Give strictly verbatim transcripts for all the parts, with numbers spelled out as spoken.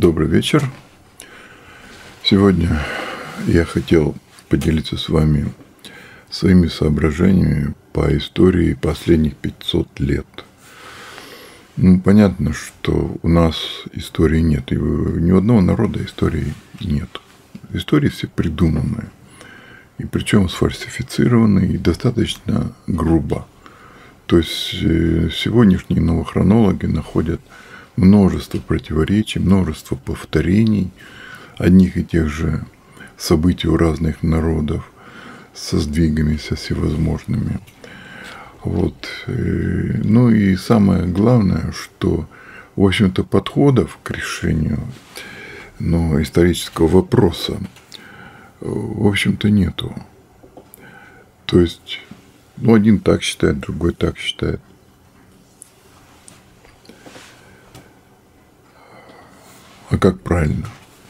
Добрый вечер. Сегодня я хотел поделиться с вами своими соображениями по истории последних пятисот лет. Ну, понятно, что у нас истории нет, и ни у одного народа истории нет. Истории все придуманы, и причем сфальсифицированы и достаточно грубо. То есть сегодняшние новохронологи находят множество противоречий, множество повторений одних и тех же событий у разных народов со сдвигами, со всевозможными. Вот. Ну и самое главное, что, в общем-то, подходов к решению ну, исторического вопроса, в общем-то, нету. То есть, ну, один так считает, другой так считает. А как правильно?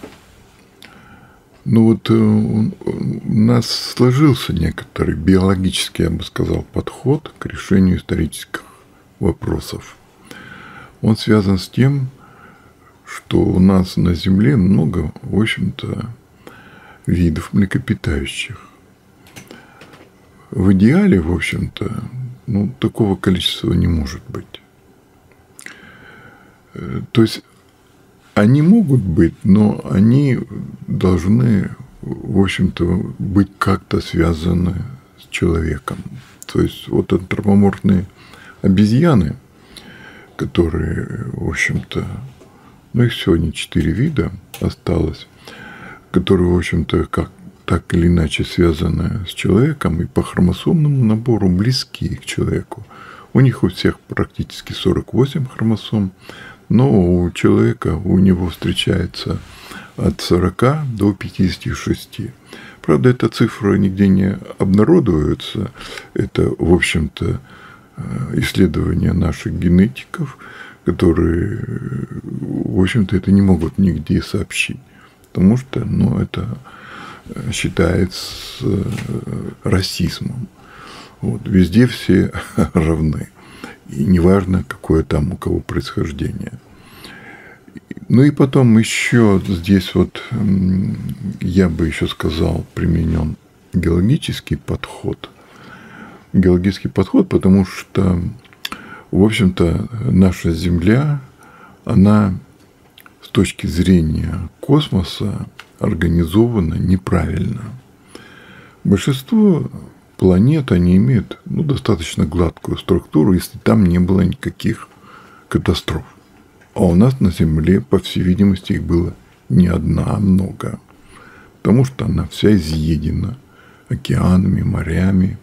Ну вот у нас сложился некоторый биологический, я бы сказал, подход к решению исторических вопросов. Он связан с тем, что у нас на Земле много, в общем-то, видов млекопитающих. В идеале, в общем-то, ну, такого количества не может быть. То есть они могут быть, но они должны, в общем-то, быть как-то связаны с человеком. То есть вот антропоморфные обезьяны, которые, в общем-то, ну их сегодня четыре вида осталось, которые, в общем-то, как так или иначе связаны с человеком и по хромосомному набору близки к человеку. У них у всех практически сорок восемь хромосом, но у человека у него встречается от сорока до пятидесяти шести. Правда, эта цифра нигде не обнародуется. Это, в общем-то, исследования наших генетиков, которые, в общем-то, это не могут нигде сообщить. Потому что, ну, это считается расизмом. Вот. Везде все равны. И неважно, какое там у кого происхождение. Ну и потом еще здесь вот я бы еще сказал, применен геологический подход. Геологический подход, потому что, в общем-то, наша Земля, она с точки зрения космоса организована неправильно. Большинство планет, они имеют ну, достаточно гладкую структуру, если там не было никаких катастроф. А у нас на Земле, по всей видимости, их было не одна, а много. Потому что она вся изъедена океанами, морями.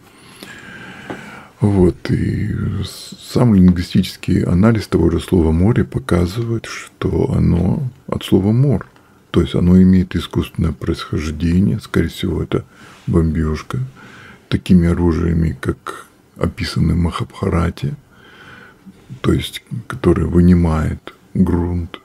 Вот. И сам лингвистический анализ того же слова «море» показывает, что оно от слова «мор». То есть оно имеет искусственное происхождение, скорее всего, это бомбежка, такими оружиями, как описаны в Махабхарате, то есть, который вынимает грунт,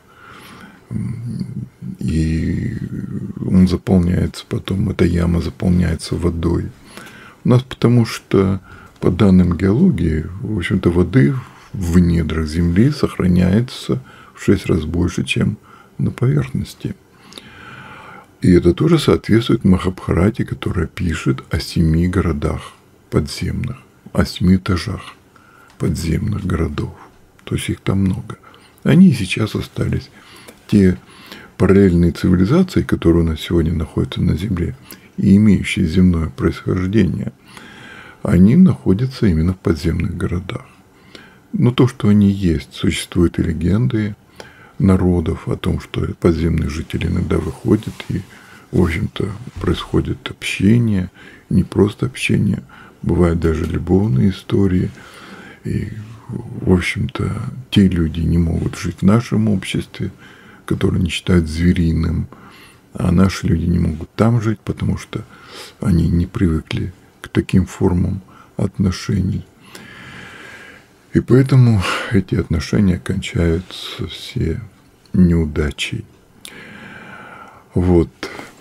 и он заполняется потом, эта яма заполняется водой. У нас потому что, по данным геологии, в общем-то, воды в недрах Земли сохраняется в шесть раз больше, чем на поверхности. И это тоже соответствует Махабхарате, которая пишет о семи городах подземных, о семи этажах подземных городов. То есть их там много. Они и сейчас остались. Те параллельные цивилизации, которые у нас сегодня находятся на Земле и имеющие земное происхождение, они находятся именно в подземных городах. Но то, что они есть, существуют и легенды народов о том, что подземные жители иногда выходят и, в общем-то, происходит общение, не просто общение, бывают даже любовные истории. И, в общем-то, те люди не могут жить в нашем обществе, которые не считают звериным, а наши люди не могут там жить, потому что они не привыкли к таким формам отношений. И поэтому эти отношения кончаются все неудачей. Вот.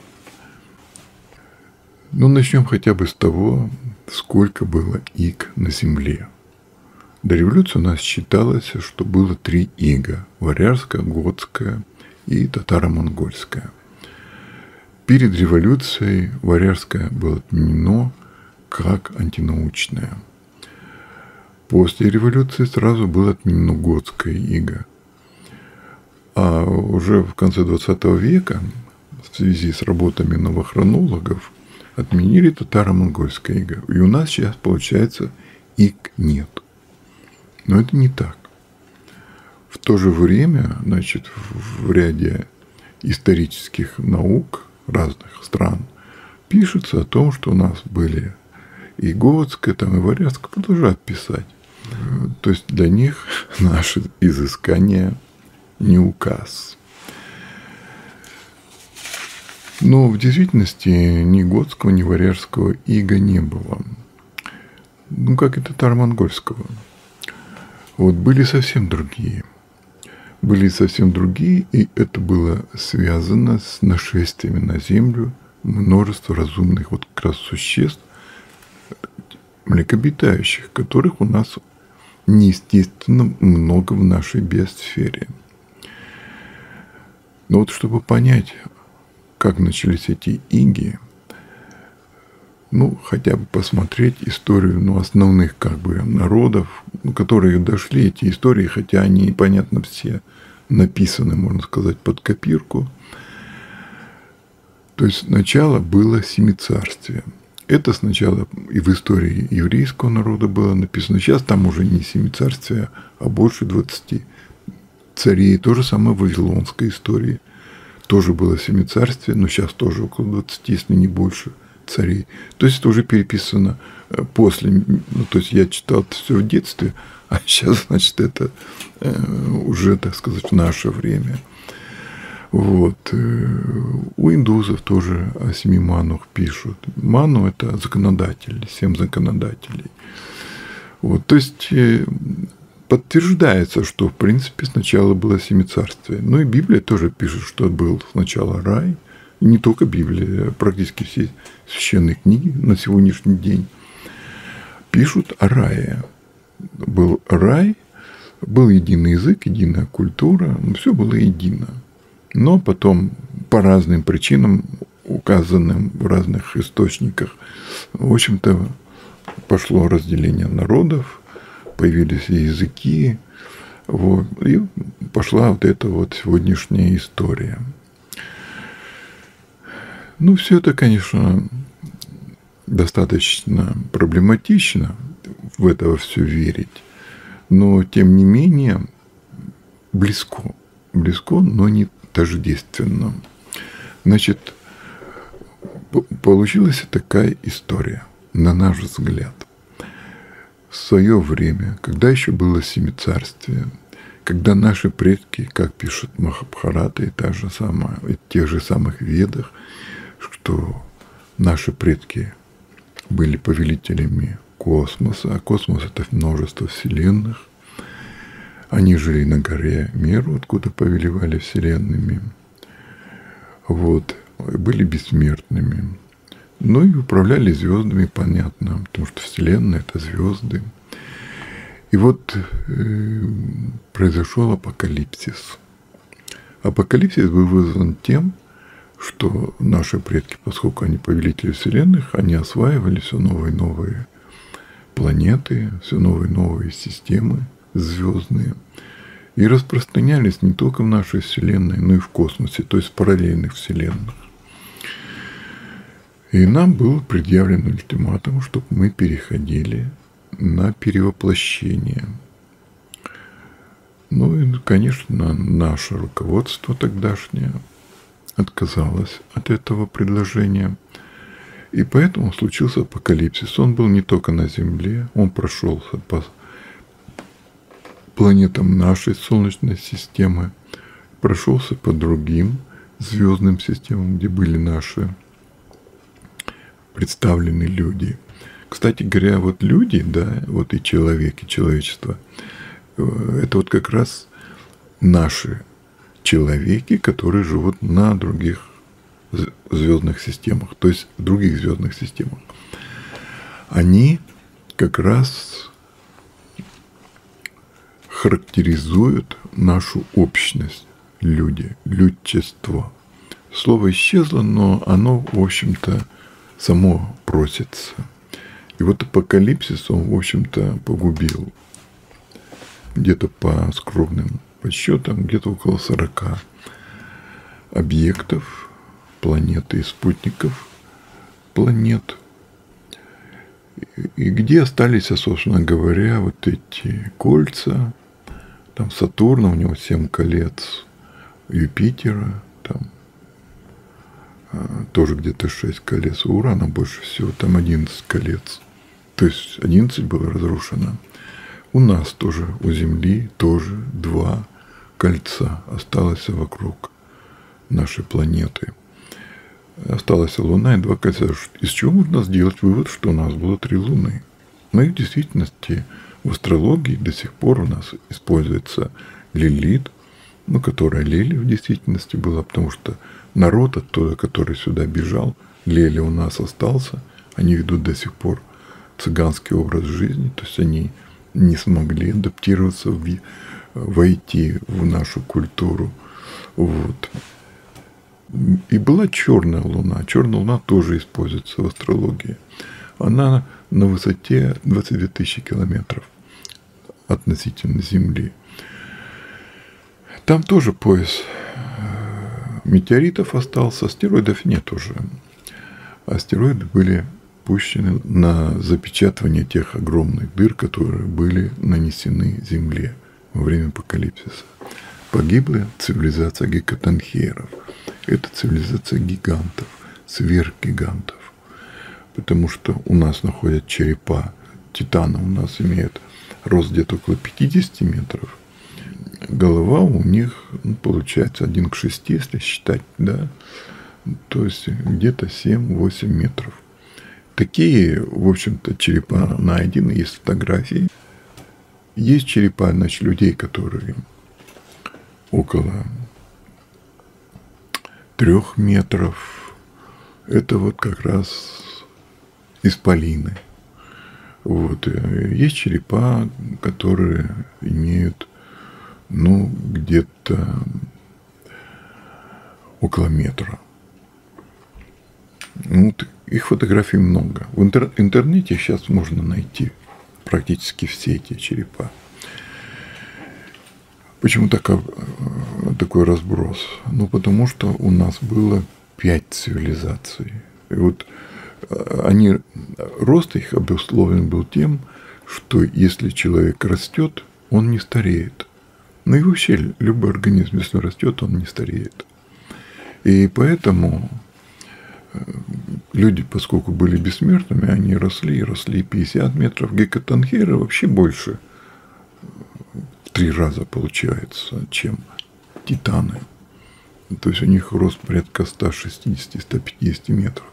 Ну, начнем хотя бы с того, сколько было иг на Земле. До революции у нас считалось, что было три ига – Варяжская, Готская и татаро-монгольская. Перед революцией варяжское было отменено как антинаучное. После революции сразу было отменено готское иго. А уже в конце двадцатого века в связи с работами новохронологов отменили татаро-монгольское иго. И у нас сейчас, получается, иг нет. Но это не так. В то же время, значит, в ряде исторических наук разных стран пишется о том, что у нас были и готское, там, и варяжское, продолжают писать. То есть для них наши изыскания не указ. Но в действительности ни готского, ни варяжского ига не было. Ну, как и татаро-монгольского. Вот были совсем другие. Были совсем другие, и это было связано с нашествиями на Землю множества разумных вот как раз существ, млекопитающих, которых у нас неестественно много в нашей биосфере. Но вот чтобы понять, как начались эти иги, ну, хотя бы посмотреть историю, ну, основных, как бы, народов, ну, которые дошли, эти истории, хотя они, понятно, все написаны, можно сказать, под копирку. То есть сначала было семицарствие. Это сначала и в истории еврейского народа было написано. Сейчас там уже не семицарствие, а больше двадцати царей. То же самое в вавилонской истории. Тоже было семицарствие, но сейчас тоже около двадцати, если не больше, царей. То есть это уже переписано после. Ну, то есть я читал это все в детстве, а сейчас, значит, это уже, так сказать, в наше время. Вот. У индусов тоже о семи манах пишут. Ману – это законодатели, семь законодателей. Вот. То есть подтверждается, что, в принципе, сначала было семицарствие. Ну и Библия тоже пишет, что был сначала рай. И не только Библия, практически все священные книги на сегодняшний день пишут о рае. Был рай, был единый язык, единая культура, все было едино. Но потом по разным причинам, указанным в разных источниках, в общем-то, пошло разделение народов, появились языки, вот, и пошла вот эта вот сегодняшняя история. Ну, все это, конечно, достаточно проблематично в это все верить, но, тем не менее, близко. Близко, но не тождественно. Значит, получилась такая история, на наш взгляд. В свое время, когда еще было семицарствие, когда наши предки, как пишут Махабхарата и та же самая, в тех же самых Ведах, что наши предки были повелителями космоса, а космос – это множество вселенных. Они жили на горе Меру, откуда повелевали вселенными. Вот. Были бессмертными. Ну и управляли звездами, понятно, потому что вселенная – это звезды. И вот э, произошел апокалипсис. Апокалипсис был вызван тем, что наши предки, поскольку они повелители вселенных, они осваивали все новые и новые планеты, все новые и новые системы звездные, и распространялись не только в нашей Вселенной, но и в космосе, то есть в параллельных вселенных. И нам был предъявлен ультиматум, чтобы мы переходили на перевоплощение. Ну и, конечно, наше руководство тогдашнее отказалось от этого предложения. И поэтому случился апокалипсис. Он был не только на Земле, он прошелся по планетам нашей Солнечной системы, прошелся по другим звездным системам, где были наши представлены люди. Кстати говоря, вот люди, да, вот и человек, и человечество, это вот как раз наши человеки, которые живут на других звездных системах, то есть в других звездных системах. Они как раз характеризуют нашу общность люди, людчество. Слово исчезло, но оно, в общем-то, само просится. И вот апокалипсис он, в общем-то, погубил где-то по скромным подсчетам, где-то около сорока объектов, планет и спутников планет. И где остались, собственно говоря, вот эти кольца, там Сатурна, у него семь колец, Юпитера, там тоже где-то шесть колец, у Урана больше всего, там одиннадцать колец. То есть одиннадцать было разрушено. У нас тоже, у Земли тоже два кольца осталось вокруг нашей планеты. Осталась Луна и два кольца. Из чего можно сделать вывод, что у нас было три Луны? Ну и в действительности в астрологии до сих пор у нас используется Лилит, ну, которая Лели в действительности была, потому что народ оттуда, который сюда бежал, Лели у нас остался, они ведут до сих пор цыганский образ жизни, то есть они не смогли адаптироваться, в, войти в нашу культуру. Вот. И была черная луна. Черная луна тоже используется в астрологии. Она на высоте двадцать две тысячи километров относительно Земли. Там тоже пояс метеоритов остался, астероидов нет уже. Астероиды были пущены на запечатывание тех огромных дыр, которые были нанесены Земле во время апокалипсиса. Погибла цивилизация гекатонхейров. Это цивилизация гигантов, сверхгигантов. Потому что у нас находят черепа. Титана у нас имеет рост где-то около пятидесяти метров. Голова у них, ну, получается один к шести, если считать, да. То есть где-то семь-восемь метров. Такие, в общем-то, черепа найдены, есть фотографии. Есть черепа, значит, людей, которые около трех метров. Это вот как раз исполины. Вот. Есть черепа, которые имеют, ну, где-то около метра. Ну, их фотографий много. В интер- интернете сейчас можно найти практически все эти черепа. Почему так, такой разброс? Ну, потому что у нас было пять цивилизаций. И вот они, рост их обусловлен был тем, что если человек растет, он не стареет. Ну и вообще любой организм, если растет, он не стареет. И поэтому люди, поскольку были бессмертными, они росли и росли пятьдесят метров. Гекатонхейры вообще больше, в три раза получается, чем титаны. То есть у них рост порядка ста шестидесяти — ста пятидесяти метров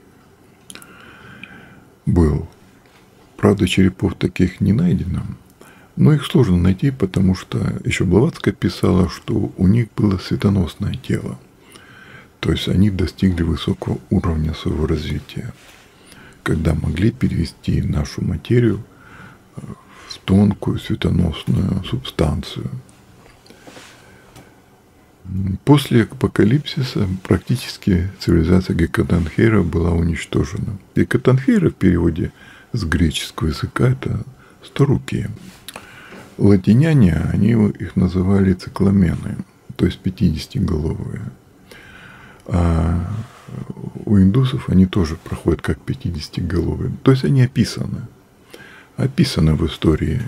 был. Правда, черепов таких не найдено. Но их сложно найти, потому что еще Блаватская писала, что у них было светоносное тело. То есть они достигли высокого уровня своего развития, когда могли перевести нашу материю в тонкую светоносную субстанцию. После апокалипсиса практически цивилизация гекатонхейров была уничтожена. Гекатонхейры в переводе с греческого языка это сторукие. Латиняне, они их называли цикламены, то есть пятидесятиголовые. А у индусов они тоже проходят как пятидесятиголовые. То есть они описаны. Описаны в истории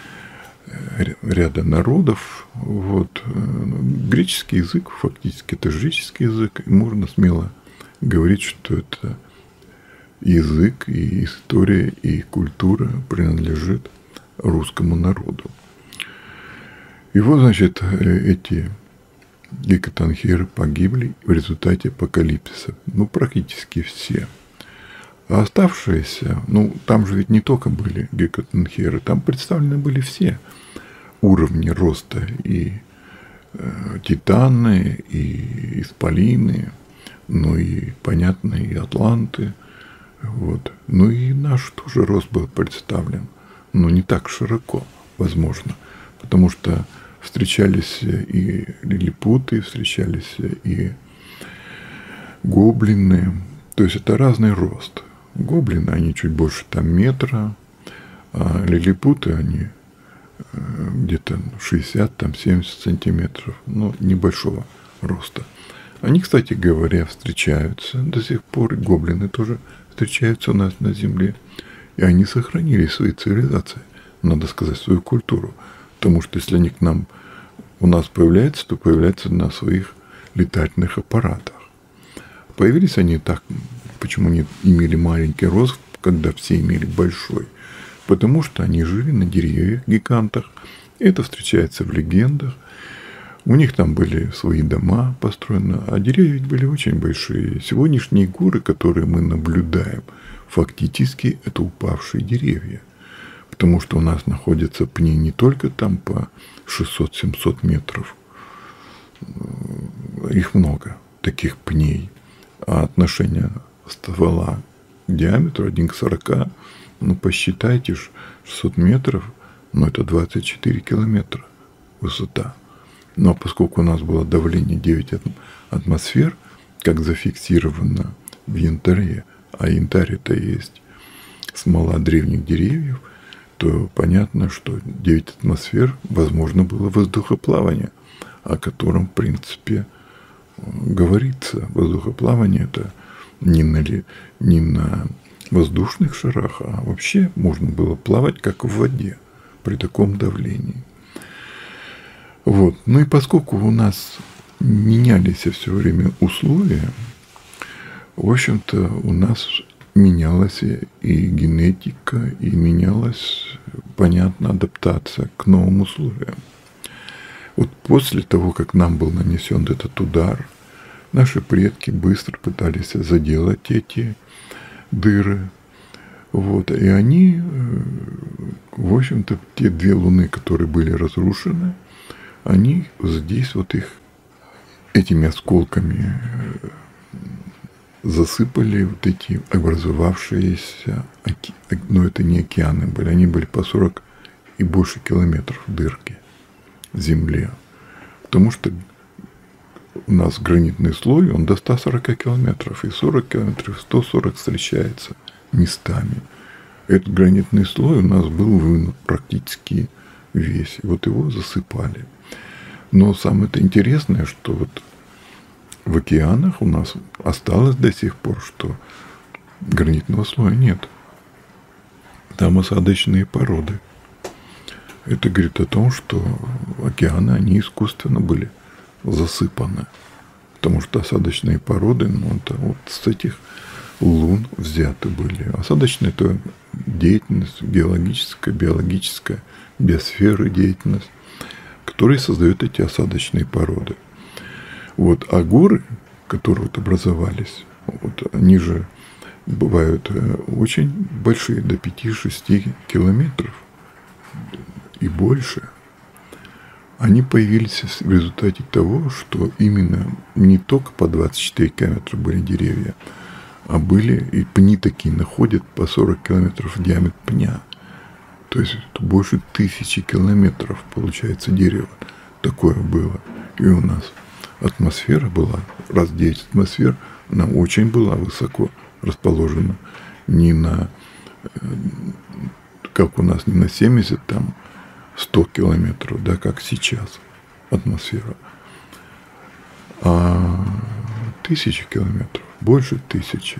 ряда народов. Вот. Греческий язык, фактически это греческий язык, и можно смело говорить, что это язык и история и культура принадлежит русскому народу. И вот, значит, эти гекатонхейры погибли в результате апокалипсиса. Ну, практически все. А оставшиеся, ну, там же ведь не только были гекатонхейры, там представлены были все уровни роста. И э, титаны, и исполины, ну и, понятно, и атланты. Вот. Ну и наш тоже рост был представлен. Но не так широко, возможно. Потому что в встречались и лилипуты, встречались и гоблины. То есть это разный рост. Гоблины, они чуть больше там метра, а лилипуты, они где-то шестьдесят-семьдесят сантиметров, ну, небольшого роста. Они, кстати говоря, встречаются до сих пор, гоблины тоже встречаются у нас на Земле, и они сохранили свои цивилизации, надо сказать, свою культуру, потому что если они к нам, у нас появляются, то появляются на своих летательных аппаратах. Появились они так, почему они имели маленький рост, когда все имели большой, потому что они жили на деревьях, гигантах, это встречается в легендах. У них там были свои дома построены, а деревья ведь были очень большие. Сегодняшние горы, которые мы наблюдаем, фактически это упавшие деревья. Потому что у нас находятся пни не только там по шестьсот-семьсот метров, их много, таких пней, а отношение ствола к диаметру один к сорока, ну посчитайте, шестьсот метров, ну это двадцать четыре километра высота. Но поскольку у нас было давление девять атмосфер, как зафиксировано в янтаре, а янтарь это и есть смола древних деревьев, то понятно, что девять атмосфер, возможно, было воздухоплавание, о котором, в принципе, говорится. Воздухоплавание это не на, не на воздушных шарах, а вообще можно было плавать как в воде при таком давлении. Вот. Ну и поскольку у нас менялись все время условия, в общем-то, у нас менялась и генетика, и менялась, понятно, адаптация к новым условиям. Вот после того, как нам был нанесен этот удар, наши предки быстро пытались заделать эти дыры. Вот. И они, в общем-то, те две луны, которые были разрушены, они здесь вот их этими осколками засыпали вот эти образовавшиеся, но это не океаны были, они были по сорок и больше километров дырки в земле. Потому что у нас гранитный слой, он до ста сорока километров, и сорок километров, сто сорок встречается местами. Этот гранитный слой у нас был вынут практически весь, и вот его засыпали. Но самое-то интересное, что вот в океанах у нас осталось до сих пор, что гранитного слоя нет. Там осадочные породы. Это говорит о том, что океаны, они искусственно были засыпаны. Потому что осадочные породы, ну, это вот с этих лун взяты были. Осадочная – это деятельность геологическая, биологическая, биосфера деятельность, которые создают эти осадочные породы. Вот, а горы, которые вот образовались, вот, они же бывают очень большие, до пяти-шести километров и больше. Они появились в результате того, что именно не только по двадцать четыре километра были деревья, а были и пни такие находят по сорок километров в диаметр пня. То есть это больше тысячи километров, получается, дерево. Такое было. И у нас атмосфера была, раз девять атмосфер, она очень была высоко расположена. Не на, как у нас, не на семьдесят, там, сто километров, да, как сейчас атмосфера, а тысячи километров, больше тысячи.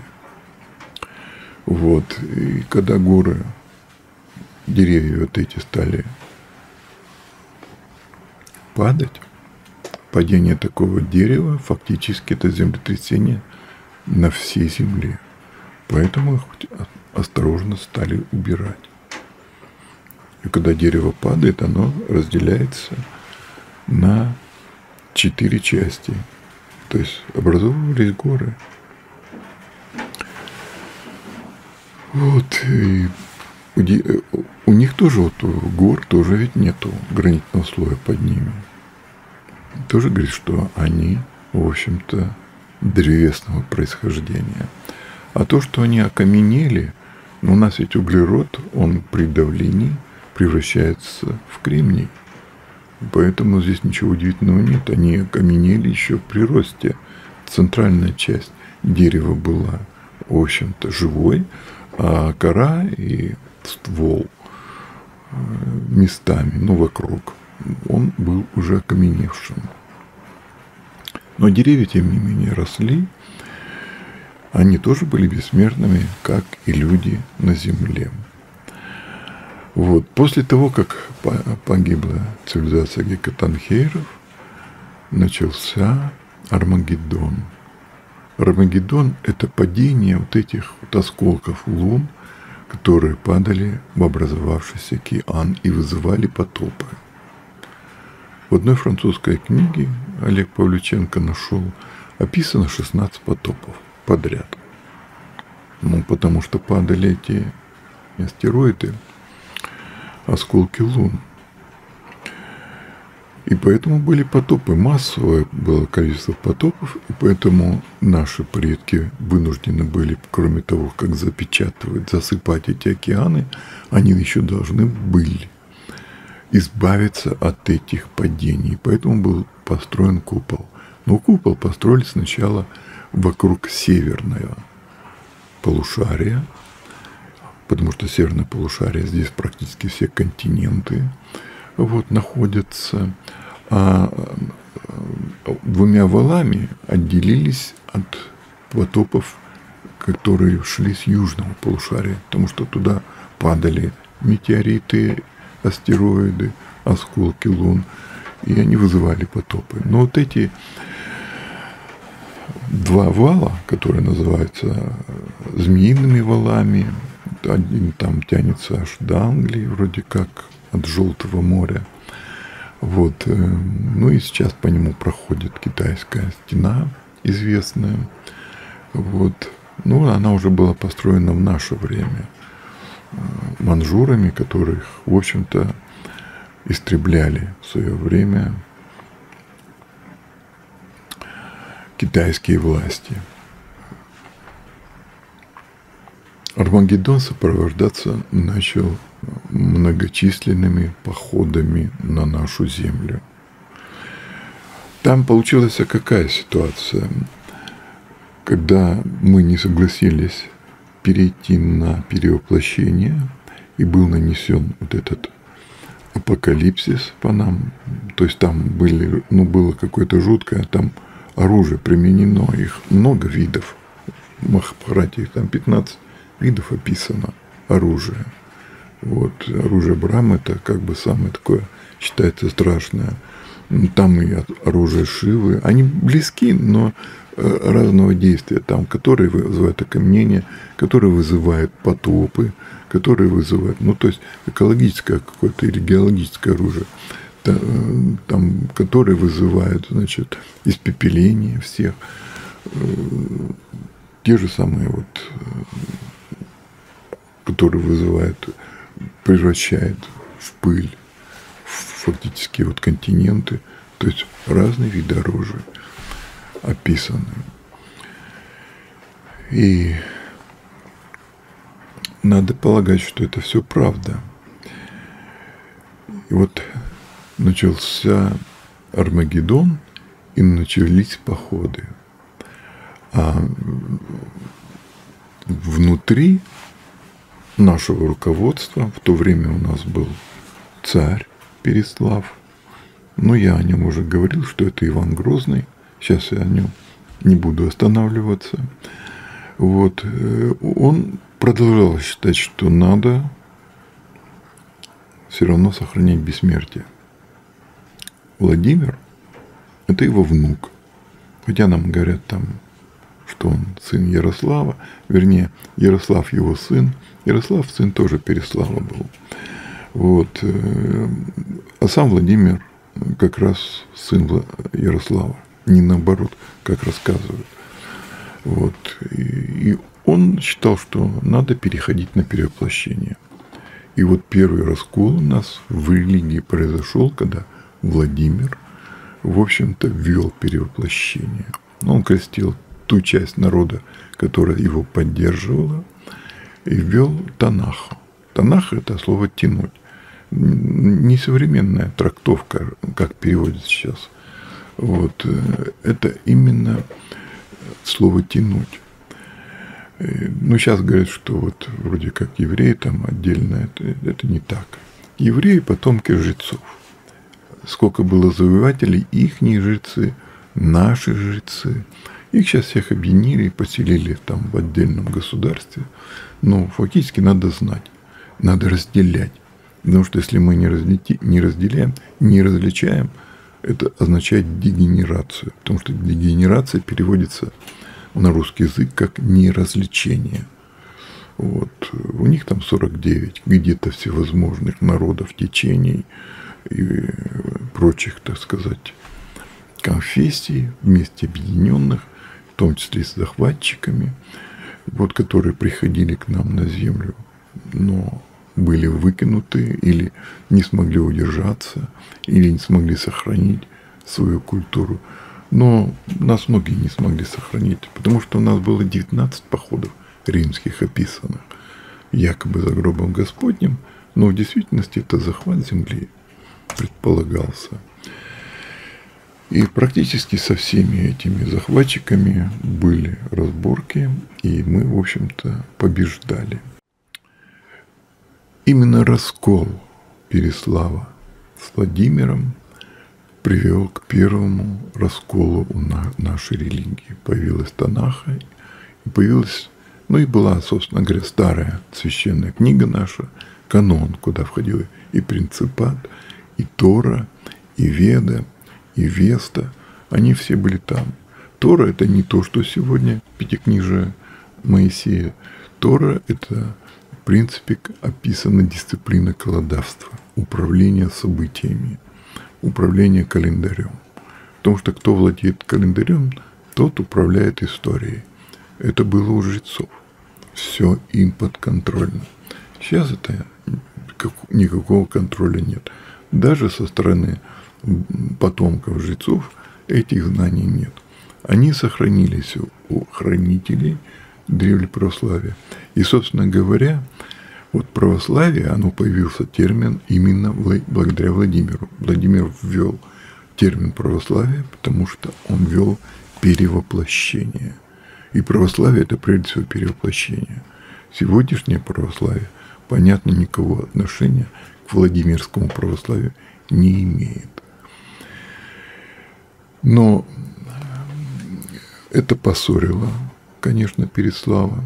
Вот. И когда горы, деревья вот эти стали падать, падение такого дерева фактически это землетрясение на всей земле. Поэтому их осторожно стали убирать. И когда дерево падает, оно разделяется на четыре части. То есть образовывались горы. Вот. И у них тоже, вот у гор тоже ведь нету гранитного слоя под ними. Тоже говорит, что они, в общем-то, древесного происхождения. А то, что они окаменели, ну, у нас ведь углерод, он при давлении превращается в кремний. Поэтому здесь ничего удивительного нет. Они окаменели еще при росте. Центральная часть дерева была, в общем-то, живой, а кора и ствол местами, ну, вокруг, он был уже окаменевшим. Но деревья, тем не менее, росли. Они тоже были бессмертными, как и люди на земле. Вот. После того, как погибла цивилизация гекатанхейров, начался Армагеддон. Армагеддон – это падение вот этих вот осколков лун, которые падали в образовавшийся океан и вызывали потопы. В одной французской книге Олег Павлюченко нашел, описано шестнадцать потопов подряд. Ну, потому что падали эти астероиды, осколки лун. И поэтому были потопы, массовое было количество потопов, и поэтому наши предки вынуждены были, кроме того, как запечатывать, засыпать эти океаны, они еще должны были избавиться от этих падений. Поэтому был построен купол. Но купол построили сначала вокруг северного полушария, потому что северное полушарие, здесь практически все континенты вот, находятся, а двумя валами отделились от потопов, которые шли с южного полушария, потому что туда падали метеориты, астероиды, осколки лун, и они вызывали потопы. Но вот эти два вала, которые называются змеиными валами, один там тянется аж до Англии, вроде как, от Желтого моря. Вот. Ну и сейчас по нему проходит китайская стена известная. Вот. Ну, она уже была построена в наше время манжурами, которых, в общем-то, истребляли в свое время китайские власти. Армагеддон сопровождаться начал многочисленными походами на нашу землю. Там получилась какая ситуация? Когда мы не согласились перейти на перевоплощение, и был нанесен вот этот апокалипсис по нам, то есть там были, ну, было какое-то жуткое, там оружие применено, их много видов, в Махабхарате их там пятнадцать видов описано оружие. Вот, оружие Брахмы – это как бы самое такое, считается, страшное. Там и оружие Шивы. Они близки, но разного действия. Там, которые вызывают окаменение, которые вызывают потопы, которые вызывают, ну, то есть экологическое какое-то или геологическое оружие, там, которые вызывают, значит, испепеление всех. Те же самые вот, которые вызывают, превращают в пыль фактически вот континенты, то есть разные виды оружия описаны. И надо полагать, что это все правда. И вот начался Армагеддон, и начались походы. А внутри нашего руководства, в то время у нас был царь Переслав, но я о нем уже говорил, что это Иван Грозный, сейчас я о нем не буду останавливаться. Вот, он продолжал считать, что надо все равно сохранять бессмертие. Владимир – это его внук, хотя нам говорят там, что он сын Ярослава, вернее, Ярослав его сын, Ярослав сын тоже Переслава был. Вот. А сам Владимир как раз сын Ярослава, не наоборот, как рассказывают. Вот. И он считал, что надо переходить на перевоплощение. И вот первый раскол у нас в религии произошел, когда Владимир, в общем-то, ввел перевоплощение. Он крестил ту часть народа, которая его поддерживала, и ввел Танах. Танах – это слово «тянуть». не современная трактовка, как переводят сейчас. Вот. Это именно слово «тянуть». Ну, сейчас говорят, что вот вроде как евреи там отдельно, это, это не так. Евреи – потомки жрецов. Сколько было завоевателей, ихние жрецы, наши жрецы. Их сейчас всех объединили и поселили там в отдельном государстве. Но фактически надо знать, надо разделять. Потому что если мы не, разлети, не разделяем, не различаем, это означает дегенерацию. Потому что дегенерация переводится на русский язык как неразличение. Вот. У них там сорок девять где-то всевозможных народов, течений и прочих, так сказать, конфессий, вместе объединенных, в том числе с захватчиками, вот, которые приходили к нам на землю, но были выкинуты или не смогли удержаться, или не смогли сохранить свою культуру. Но нас многие не смогли сохранить, потому что у нас было девятнадцать походов римских описанных, якобы за гробом Господним, но в действительности это захват земли предполагался. И практически со всеми этими захватчиками были разборки, и мы, в общем-то, побеждали. Именно раскол Переслава с Владимиром привел к первому расколу у нашей религии. Появилась Танаха, и появилась, ну и была, собственно говоря, старая священная книга наша, канон, куда входил и Принципат, и Тора, и Веда, и Веста. Они все были там. Тора – это не то, что сегодня Пятикнижие Моисея. Тора – это, в принципе, описана дисциплина колодавства, управление событиями, управление календарем. Потому что кто владеет календарем, тот управляет историей. Это было у жрецов. Все им подконтрольно. Сейчас это никакого контроля нет. Даже со стороны потомков жрецов этих знаний нет. Они сохранились у хранителей древнего православия. И, собственно говоря, вот православие, оно появился термин именно благодаря Владимиру. Владимир ввел термин православия, потому что он ввел перевоплощение. И православие – это прежде всего перевоплощение. Сегодняшнее православие, понятно, никакого отношения к Владимирскому православию не имеет. Но это поссорило, конечно, Переслава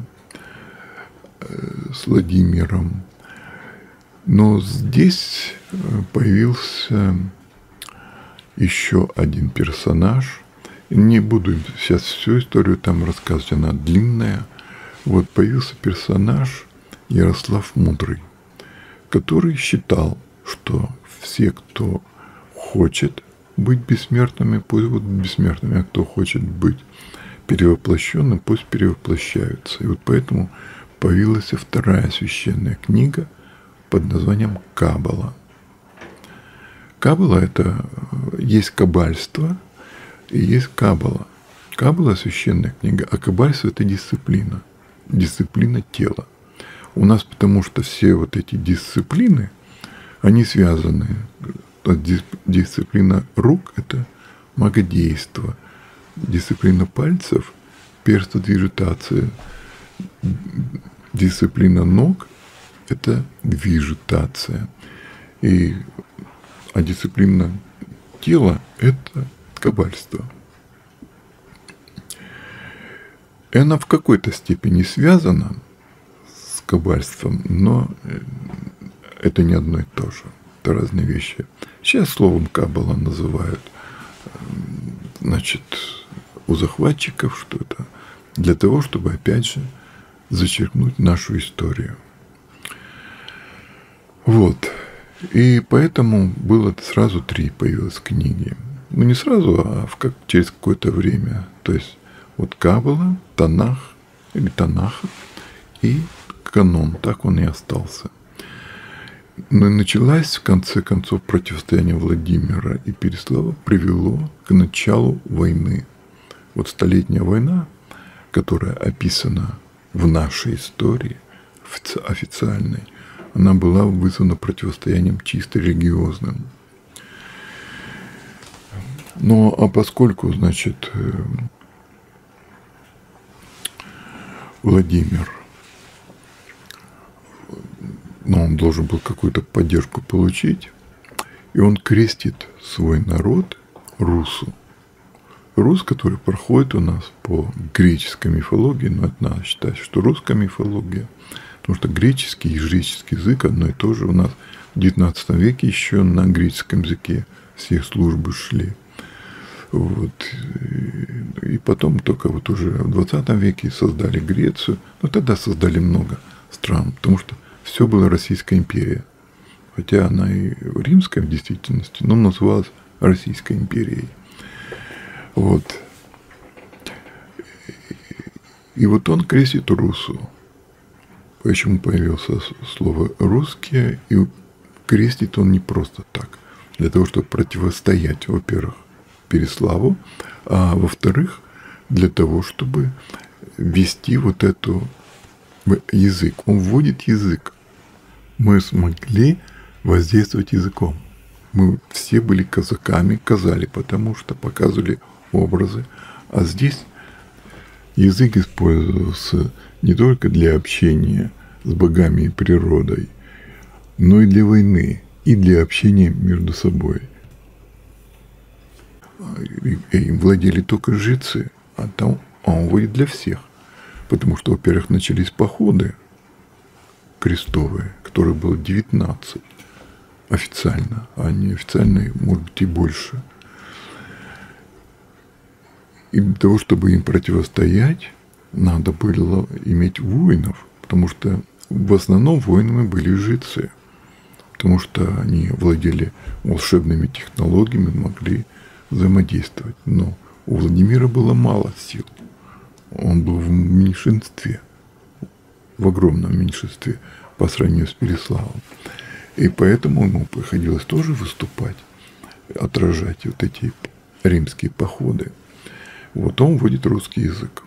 с Владимиром. Но здесь появился еще один персонаж. Не буду сейчас всю историю там рассказывать, она длинная. Вот появился персонаж Ярослав Мудрый, который считал, что все, кто хочет быть бессмертными, пусть будут бессмертными, а кто хочет быть перевоплощенным, пусть перевоплощаются. И вот поэтому появилась вторая священная книга под названием Каббала. Каббала – это есть каббальство и есть Каббала. Каббала – священная книга, а каббальство – это дисциплина, дисциплина тела. У нас потому что все вот эти дисциплины, они связаны. Дисциплина рук – это магодейство, дисциплина пальцев – перстодвижитация, дисциплина ног – это движитация, и, а дисциплина тела – это каббальство. И она в какой-то степени связана с каббальством, но это не одно и то же. Это разные вещи. Сейчас словом Каббала называют, значит, у захватчиков, что это для того, чтобы, опять же, зачеркнуть нашу историю. Вот. И поэтому было сразу три появилось книги. Ну, не сразу, а в как, через какое-то время. То есть, вот Каббала, Танах, или Танаха, и канон. Так он и остался. Но началось, в конце концов, противостояние Владимира и Переслава привело к началу войны. Вот Столетняя война, которая описана в нашей истории официальной, она была вызвана противостоянием чисто религиозным. Но а поскольку, значит, Владимир, ну, он должен был какую-то поддержку получить, и он крестит свой народ Русу. Рус, который проходит у нас по греческой мифологии, но это надо считать, что русская мифология, потому что греческий и жреческий язык одно и то же. У нас в девятнадцатом веке еще на греческом языке все службы шли. Вот. И потом только вот уже в двадцатом веке создали Грецию, но тогда создали много стран, потому что все было Российская империя. Хотя она и римская в действительности, но называлась Российской империей. Вот. И вот он крестит Русу. Почему появилось слово «русские», и крестит он не просто так. Для того, чтобы противостоять, во-первых, Переславу, а во-вторых, для того, чтобы ввести вот эту язык. Он вводит язык. Мы смогли воздействовать языком. Мы все были казаками, казали, потому что показывали образы. А здесь язык использовался не только для общения с богами и природой, но и для войны, и для общения между собой. Им владели только жрецы, а там он вводит для всех. Потому что, во-первых, начались походы крестовые, которых было девятнадцать официально, а неофициально, может быть, и больше. И для того, чтобы им противостоять, надо было иметь воинов, потому что в основном воинами были жрецы, потому что они владели волшебными технологиями, могли взаимодействовать. Но у Владимира было мало сил. Он был в меньшинстве, в огромном меньшинстве по сравнению с Переславом. И поэтому ему приходилось тоже выступать, отражать вот эти римские походы. Вот он вводит русский язык.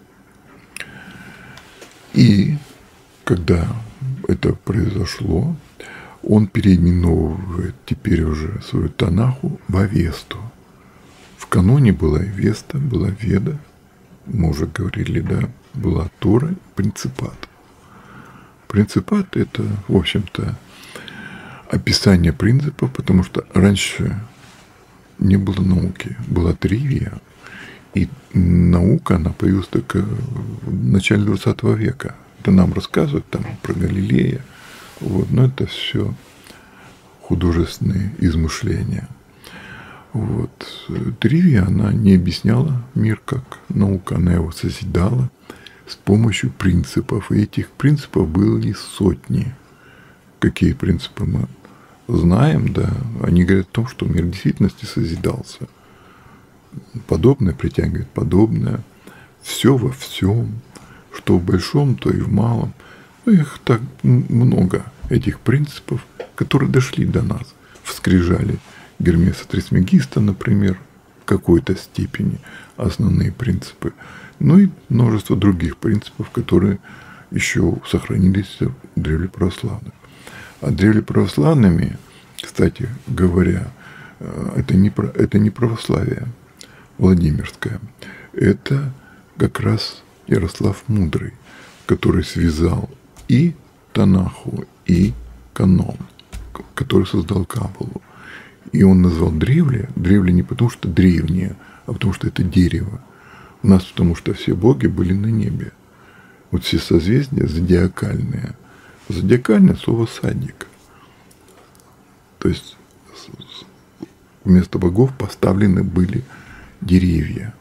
И когда это произошло, он переименовывает теперь уже свою Танаху в Авесту. В каноне была Авеста, была Веда, мы уже говорили, да, была Тора, Принципат. Принципат – это, в общем-то, описание принципов, потому что раньше не было науки, была тривия, и наука, она появилась только в начале двадцатого века. Это нам рассказывают там про Галилея, вот, но это все художественные измышления. Вот. Тривия, она не объясняла мир как наука, она его созидала с помощью принципов. И этих принципов были сотни. Какие принципы мы знаем, да, они говорят о том, что мир в действительности созидался. Подобное притягивает подобное. Все во всем, что в большом, то и в малом. Ну, их так много, этих принципов, которые дошли до нас в скрижали Гермеса Трисмегиста, например, в какой-то степени основные принципы. Ну и множество других принципов, которые еще сохранились в древлеправославных. А древлеправославными, кстати говоря, это не, это не православие Владимирское. Это как раз Ярослав Мудрый, который связал и Танаху, и канон, который создал Каббалу. И он назвал древле, древле не потому, что древнее, а потому, что это дерево. У нас потому, что все боги были на небе. Вот все созвездия зодиакальные. Зодиакальное слово «садик». То есть вместо богов поставлены были деревья.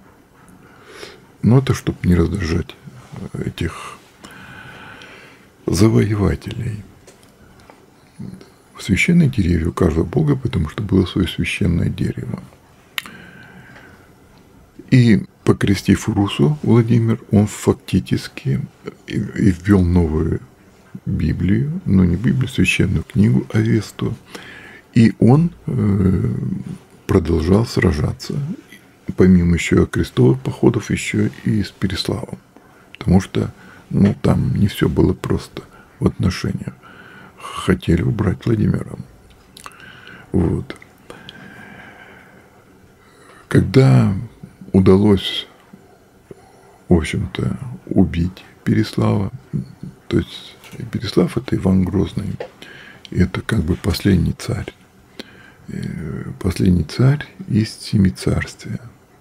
Но это чтобы не раздражать этих завоевателей. Священные деревья у каждого бога, потому что было свое священное дерево. И покрестив Русу, Владимир, он фактически и ввел новую Библию, но не Библию, священную книгу Авесту. И он э, продолжал сражаться, помимо еще крестовых походов, еще и с Переславом. Потому что ну, там не все было просто в отношениях. хотели убрать Владимира. Вот. Когда удалось, в общем-то, убить Переслава, то есть Переслав – это Иван Грозный, это как бы последний царь, последний царь из Семицарствия.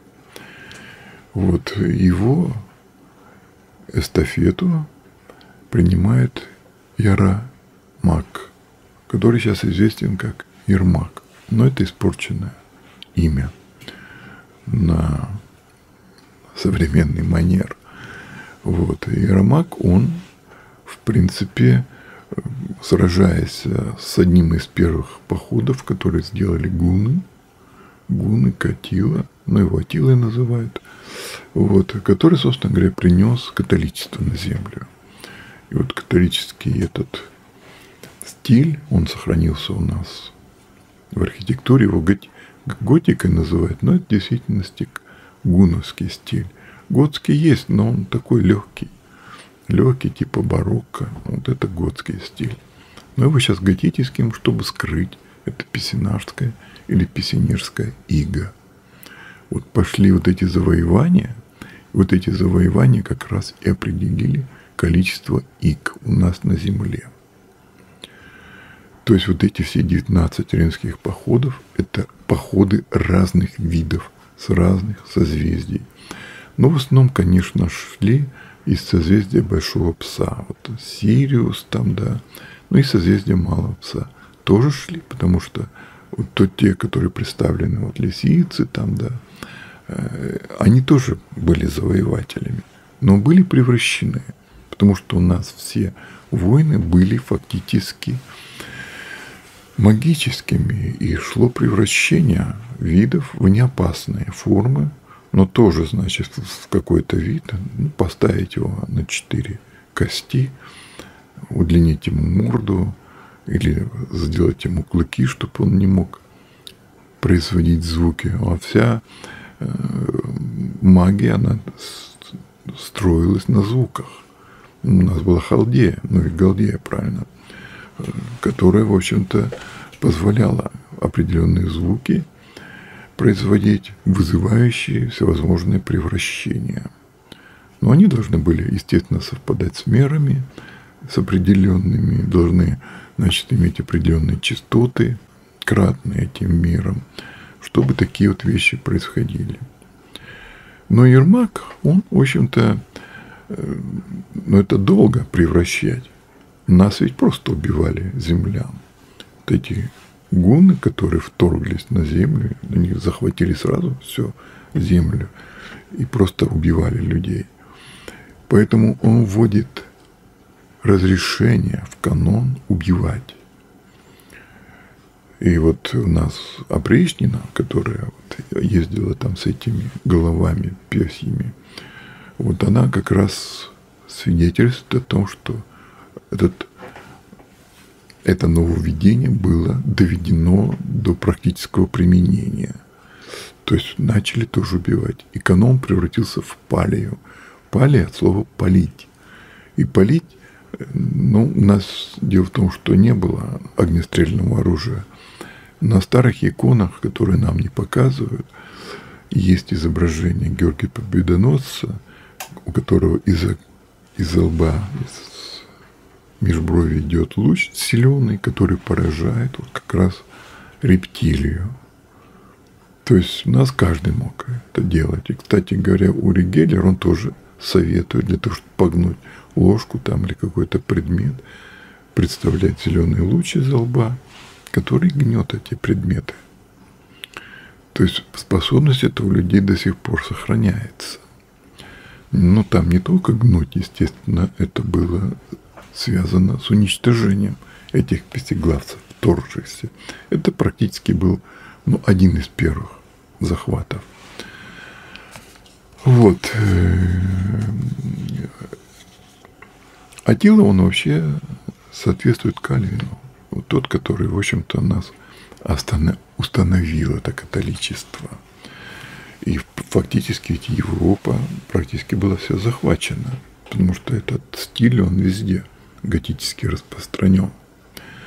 Вот его эстафету принимает Яромак, который сейчас известен как Ермак, но это испорченное имя на современный манер. Вот. И Ермак, он, в принципе, сражаясь с одним из первых походов, которые сделали гунны, гунны, Катила, ну его Атилой называют, вот, который, собственно говоря, принес католичество на землю. И вот католический этот стиль, он сохранился у нас в архитектуре, его готикой называют, но это в действительности гунновский стиль. Готский есть, но он такой легкий, легкий, типа барокко, вот это готский стиль. Но его сейчас готическим, чтобы скрыть, это пессинажская или пессинирская ига. Вот пошли вот эти завоевания, вот эти завоевания как раз и определили количество иг у нас на земле. То есть вот эти все девятнадцать римских походов – это походы разных видов, с разных созвездий. Но в основном, конечно, шли из созвездия Большого Пса. Вот Сириус там, да, ну и созвездие Малого Пса тоже шли, потому что вот то, те, которые представлены, вот лисицы там, да, э, они тоже были завоевателями, но были превращены, потому что у нас все войны были фактически магическими, и шло превращение видов в неопасные формы, но тоже, значит, в какой-то вид, ну, поставить его на четыре кости, удлинить ему морду или сделать ему клыки, чтобы он не мог производить звуки. А вся э, магия, она строилась на звуках. У нас была халдея, ну и галдея, правильно, которая, в общем-то, позволяла определенные звуки производить, вызывающие всевозможные превращения. Но они должны были, естественно, совпадать с мерами, с определенными, должны, значит, иметь определенные частоты, кратные этим мерам, чтобы такие вот вещи происходили. Но Ермак, он, в общем-то, ну, это долго превращать. Нас ведь просто убивали землян. Вот эти гунны, которые вторглись на землю, они захватили сразу всю землю и просто убивали людей. Поэтому он вводит разрешение в канон убивать. И вот у нас опричнина, которая вот ездила там с этими головами пёсьими, вот она как раз свидетельствует о том, что этот, это нововведение было доведено до практического применения. То есть начали тоже убивать. И канон превратился в палию. Палия от слова «палить». И палить, ну, у нас дело в том, что не было огнестрельного оружия. На старых иконах, которые нам не показывают, есть изображение Георгия Победоносца, у которого из-за из лба, из межброви идет луч зеленый, который поражает вот как раз рептилию. То есть у нас каждый мог это делать. И, кстати говоря, Ури Геллер, он тоже советует для того, чтобы погнуть ложку там или какой-то предмет, представлять зеленый луч из лба, который гнет эти предметы. То есть способность этого у людей до сих пор сохраняется. Но там не только гнуть, естественно, это было связано с уничтожением этих пестеглавцев, вторгшихся. Это практически был, ну, один из первых захватов. Вот. Атила, он вообще соответствует Кальвину. Вот тот, который, в общем-то, нас установил это католичество. И фактически ведь Европа практически была вся захвачена, потому что этот стиль, он везде готически распространен.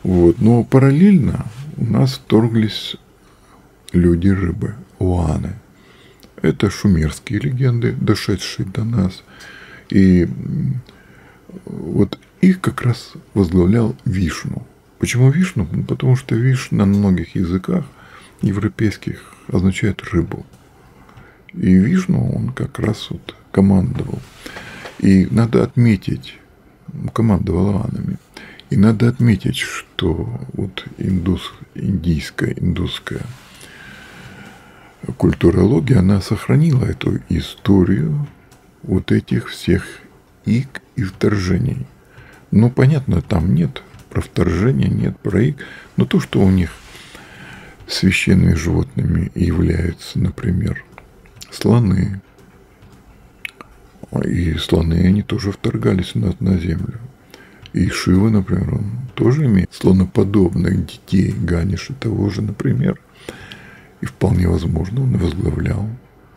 Вот. Но параллельно у нас вторглись люди-рыбы, уаны. Это шумерские легенды, дошедшие до нас. И вот их как раз возглавлял Вишну. Почему Вишну? Ну, потому что Вишну на многих языках европейских означает рыбу. И Вишну он как раз вот командовал. И надо отметить, командовал уанами. И надо отметить, что вот индус, индийская, индусская культурология, она сохранила эту историю вот этих всех иг и вторжений. Ну, понятно, там нет про вторжение, нет про иг, но то, что у них священными животными являются, например, слоны. И слоны, они тоже вторгались у нас на землю. И Шива, например, он тоже имеет слоноподобных детей, Ганеша того же, например. И вполне возможно, он возглавлял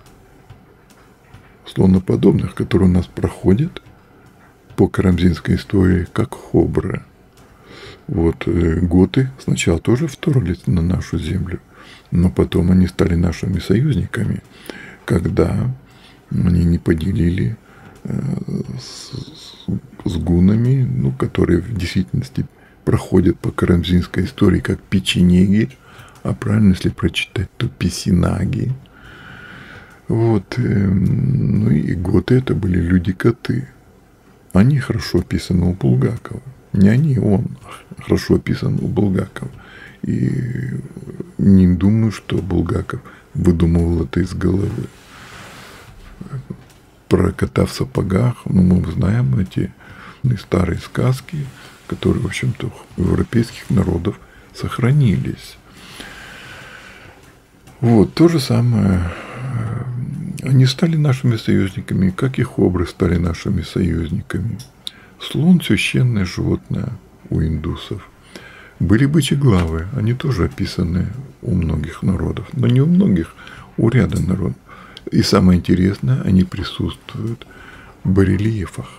слоноподобных, которые у нас проходят по карамзинской истории как хобры. Вот готы сначала тоже вторглись на нашу землю, но потом они стали нашими союзниками, когда они не поделили с, с гунами, ну, которые в действительности проходят по карамзинской истории как печенеги, а правильно, если прочитать, то песинаги. Вот. Ну и готы это были люди-коты. Они хорошо описаны у Булгакова. Не они, он хорошо описан у Булгакова. И не думаю, что Булгаков выдумывал это из головы. Про кота в сапогах, ну, мы знаем эти старые сказки, которые, в общем-то, у европейских народов сохранились. Вот, то же самое. Они стали нашими союзниками, как и хобры стали нашими союзниками. Слон – священное животное у индусов. Были бычеглавы, они тоже описаны у многих народов, но не у многих, у ряда народов. И самое интересное, они присутствуют в барельефах.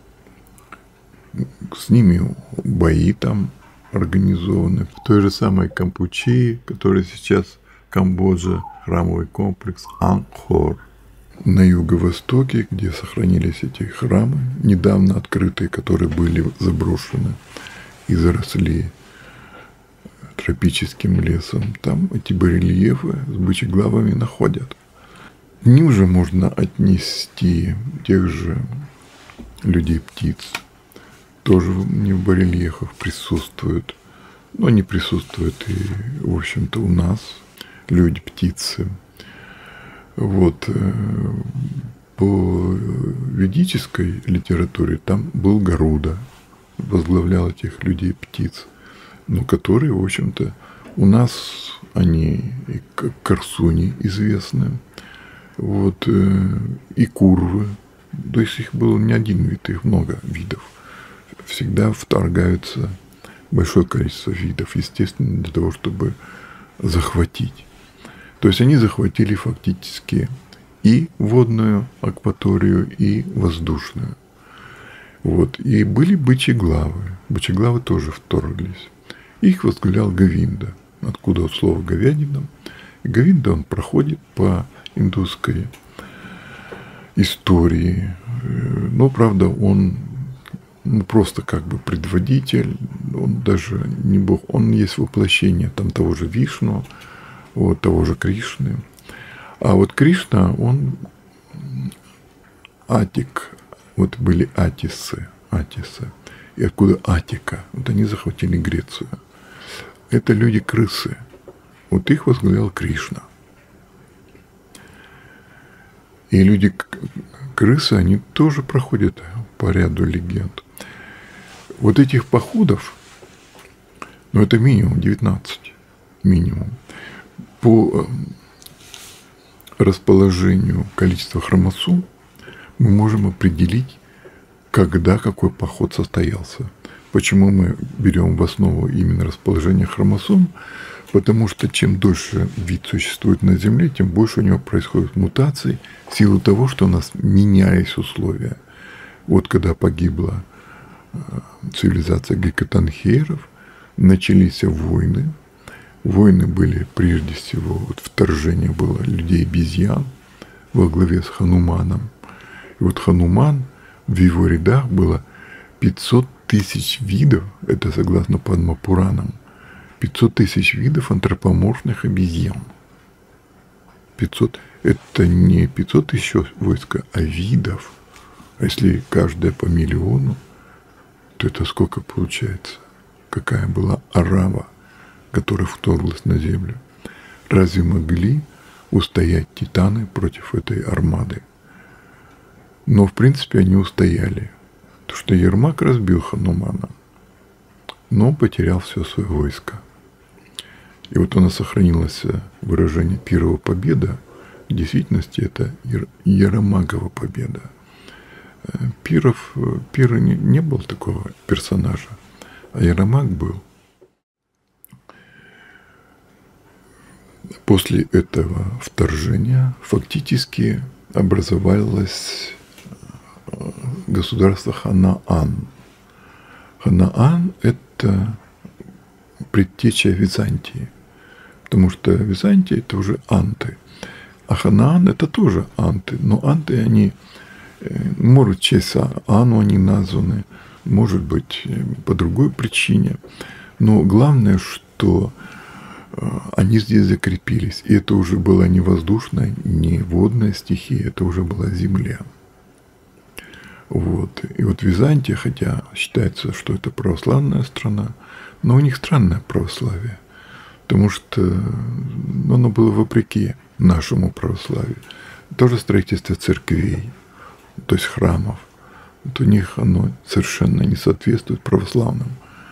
С ними бои там организованы. В той же самой Кампучии, которая сейчас Камбоджа, храмовый комплекс Ангкор. На юго-востоке, где сохранились эти храмы, недавно открытые, которые были заброшены и заросли тропическим лесом, там эти барельефы с бычеглавами находят. К ним же можно отнести тех же людей-птиц. Тоже не в барельефах присутствуют. Но они присутствуют и, в общем-то, у нас. Люди-птицы. Вот. По ведической литературе там был Гаруда, возглавлял этих людей-птиц, но которые, в общем-то, у нас они и как Корсуни известны, вот, и курвы. То есть их было не один вид, их много видов. Всегда вторгаются большое количество видов, естественно, для того, чтобы захватить. То есть они захватили фактически и водную акваторию, и воздушную. Вот. И были бычеглавы. Бычеглавы тоже вторглись. Их возглавлял Говинда. Откуда слово говядина? И Говинда, он проходит по индусской истории. Но, правда, он ну, просто как бы предводитель. Он даже не бог. Он есть воплощение там того же Вишну, вот, того же Кришны. А вот Кришна, он Атик. Вот были Атисы. Атисы. И откуда Атика? Вот они захватили Грецию. Это люди-крысы. Вот их возглавлял Кришна. И люди-крысы, они тоже проходят по ряду легенд. Вот этих походов, ну это минимум девятнадцать. Минимум. По расположению количества хромосом мы можем определить, когда какой поход состоялся. Почему мы берем в основу именно расположение хромосом? Потому что чем дольше вид существует на Земле, тем больше у него происходит мутаций в силу того, что у нас менялись условия. Вот когда погибла цивилизация гекатанхейров, начались войны. Войны были прежде всего, вот вторжение было людей-обезьян во главе с Хануманом. И вот Хануман, в его рядах было пятьсот тысяч видов, это согласно Падма-Пуранам, пятьсот тысяч видов антропоморфных обезьян. пятьсот, это не пятьсот тысяч войска, а видов. А если каждая по миллиону, то это сколько получается? Какая была арава, которая вторглась на землю? Разве могли устоять титаны против этой армады? Но, в принципе, они устояли. Потому что Ермак разбил Ханумана, но потерял все свое войско. И вот у нас сохранилось выражение «Пирова победа». В действительности это Ермакова победа. Пиров, Пир не, не был такого персонажа, а Ермак был. После этого вторжения фактически образовалось государство Ханаан. Ханаан – это предтеча Византии, потому что Византия – это уже анты, а Ханаан – это тоже анты, но анты, они, может, в честь Ану они названы, может быть, по другой причине, но главное, что они здесь закрепились, и это уже была не воздушная, не водная стихия, это уже была земля. Вот. И вот Византия, хотя считается, что это православная страна, но у них странное православие, потому что оно было вопреки нашему православию. Тоже строительство церквей, то есть храмов. Вот у них оно совершенно не соответствует православным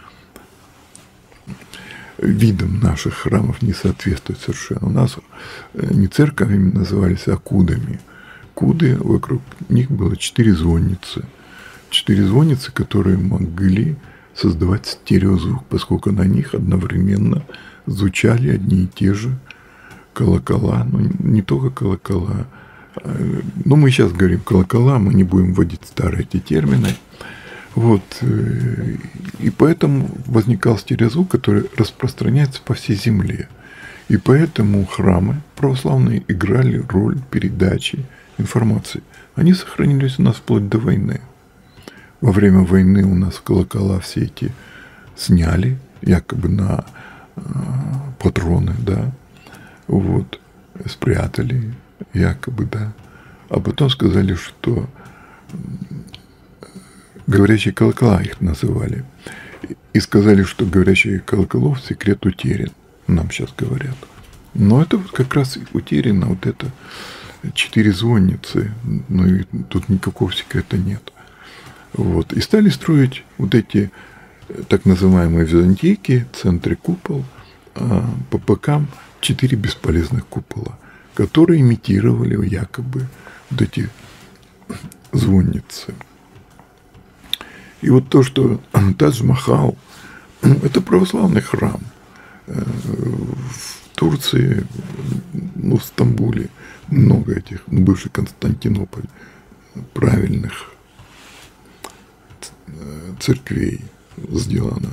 видам наших храмов, не соответствует совершенно. У нас не церковями назывались, а кудами. Куды, вокруг них было четыре звонницы. Четыре звонницы, которые могли создавать стереозвук, поскольку на них одновременно звучали одни и те же колокола. Ну, не только колокола. Но мы сейчас говорим колокола, мы не будем вводить старые эти термины. Вот. И поэтому возникал стереозвук, который распространяется по всей земле. И поэтому храмы православные играли роль передачи информации. Они сохранились у нас вплоть до войны. Во время войны у нас колокола все эти сняли, якобы на э, патроны, да, вот, спрятали, якобы, да. А потом сказали, что говорящие колокола их называли. И сказали, что говорящие колоколов секрет утерян, нам сейчас говорят. Но это вот как раз утеряно, вот это четыре звонницы, ну и тут никакого секрета нет. Вот. И стали строить вот эти так называемые византийки, центры купол, а по бокам четыре бесполезных купола, которые имитировали якобы вот эти звонницы. И вот то, что Тадж-Махал – это православный храм. В Турции, ну, в Стамбуле много этих, бывший Константинополь, правильных церквей сделано.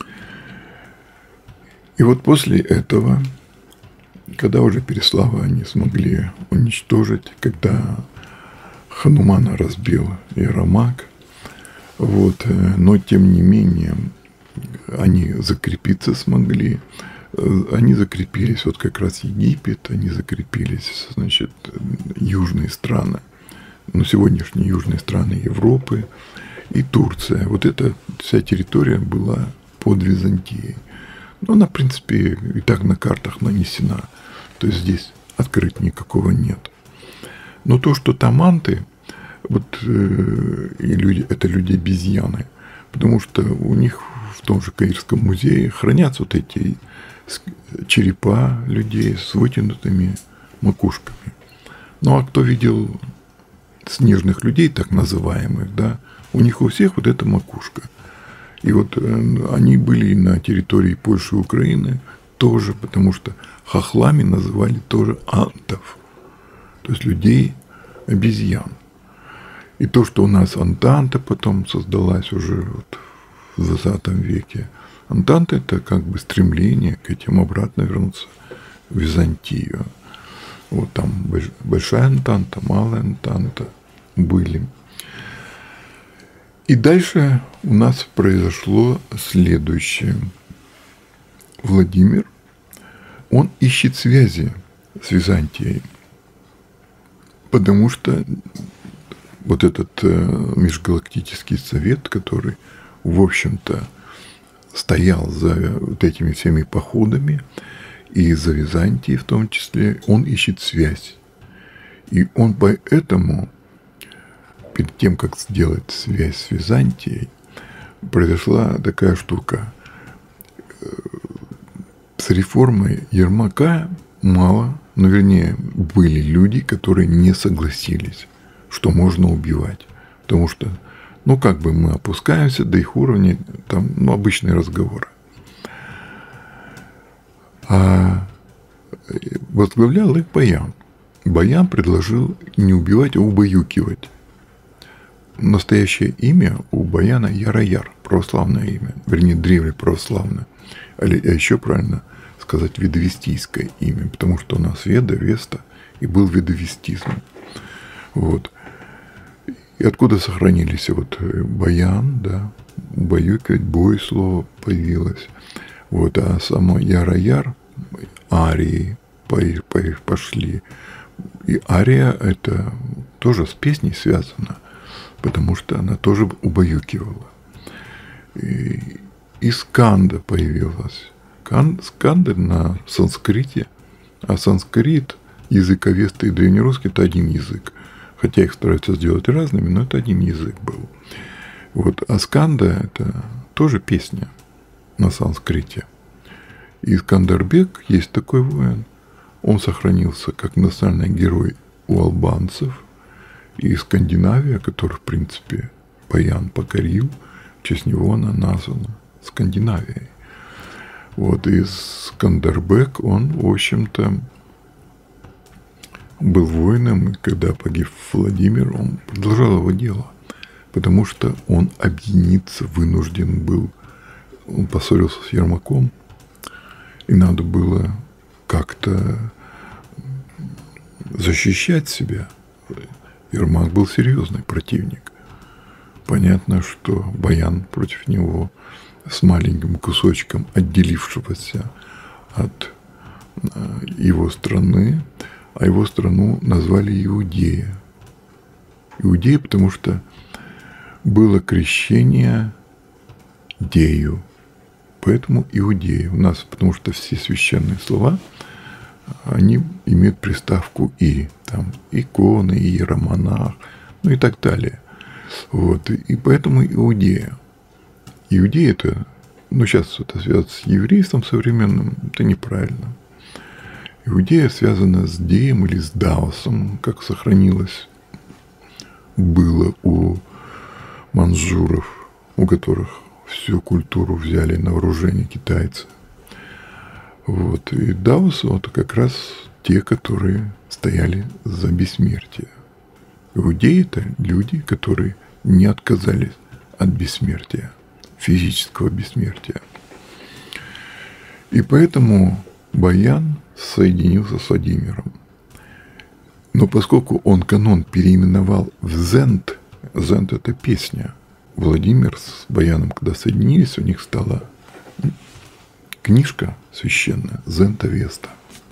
И вот после этого, когда уже Переслава они смогли уничтожить, когда Ханумана разбил Ермак, вот, но тем не менее они закрепиться смогли. Они закрепились, вот как раз Египет, они закрепились, значит, южные страны, ну, сегодняшние южные страны Европы и Турция. Вот эта вся территория была под Византией. Но она, в принципе, и так на картах нанесена. То есть здесь открыть никакого нет. Но то, что там анты, вот, э, и люди, это люди-обезьяны, потому что у них в том же Каирском музее хранятся вот эти черепа людей с вытянутыми макушками. Ну, а кто видел снежных людей, так называемых, да, у них у всех вот эта макушка. И вот э, они были на территории Польши и Украины тоже, потому что хохлами называли тоже антов, то есть людей-обезьян. И то, что у нас Антанта потом создалась уже вот в двадцатом веке, Антанта – это как бы стремление к этим обратно вернуться в Византию. Вот там большая антанта, малая антанта были. И дальше у нас произошло следующее. Владимир, он ищет связи с Византией, потому что вот этот межгалактический совет, который, в общем-то, стоял за вот этими всеми походами, и за Византией в том числе, он ищет связь. И он поэтому, перед тем, как сделать связь с Византией, произошла такая штука. С реформой Ермака мало, но вернее были люди, которые не согласились, что можно убивать. Потому что, ну как бы мы опускаемся до их уровня, там, ну, обычные разговоры. А возглавлял их Баян. Баян предложил не убивать, а убаюкивать. Настоящее имя у Баяна Ярояр, православное имя, вернее, древнеправославное. А еще правильно сказать ведовестийское имя, потому что у нас Веда, Веста, и был ведовестизм. Вот. И откуда сохранились вот Баян, да, убаюкивать, бой слово появилось. Вот, а само Ярояр, арии пошли. И ария это тоже с песней связано, потому что она тоже убаюкивала. И, и сканда появилась. Сканда на санскрите, а санскрит, язык авеста и древнерусский – это один язык. Хотя их стараются сделать разными, но это один язык был. Вот. А сканда – это тоже песня на санскрите. И Скандарбек, есть такой воин, он сохранился как национальный герой у албанцев. И Скандинавия, которую, в принципе, Баян покорил, в честь него она названа Скандинавией. Вот, и Скандарбек, он, в общем-то, был воином, и когда погиб Владимир, он продолжал его дело, потому что он объединиться вынужден был. Он поссорился с Ермаком, и надо было как-то защищать себя. Ермак был серьезный противник. Понятно, что Баян против него с маленьким кусочком отделившегося от его страны, а его страну назвали Иудея. Иудея, потому что было крещение Дею. Поэтому Иудея. У нас, потому что все священные слова, они имеют приставку «и». Там иконы, иеромонах, ну и так далее. Вот. И поэтому Иудея. Иудея – это, ну сейчас это связано с еврейством современным, это неправильно. Иудея связана с Деем или с Даосом, как сохранилось, было у манжуров, у которых всю культуру взяли на вооружение китайцы. Вот. И даосы – это как раз те, которые стояли за бессмертие. Иудеи – это люди, которые не отказались от бессмертия, физического бессмертия. И поэтому Баян соединился с Владимиром. Но поскольку он канон переименовал в Зент, Зент – это песня, Владимир с Баяном, когда соединились, у них стала книжка священная «Зент Авеста».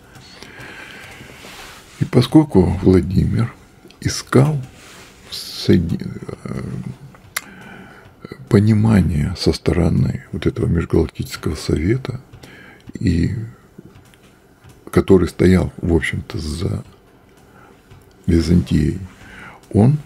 И поскольку Владимир искал понимание со стороны вот этого межгалактического совета, и который стоял, в общем-то, за Византией, он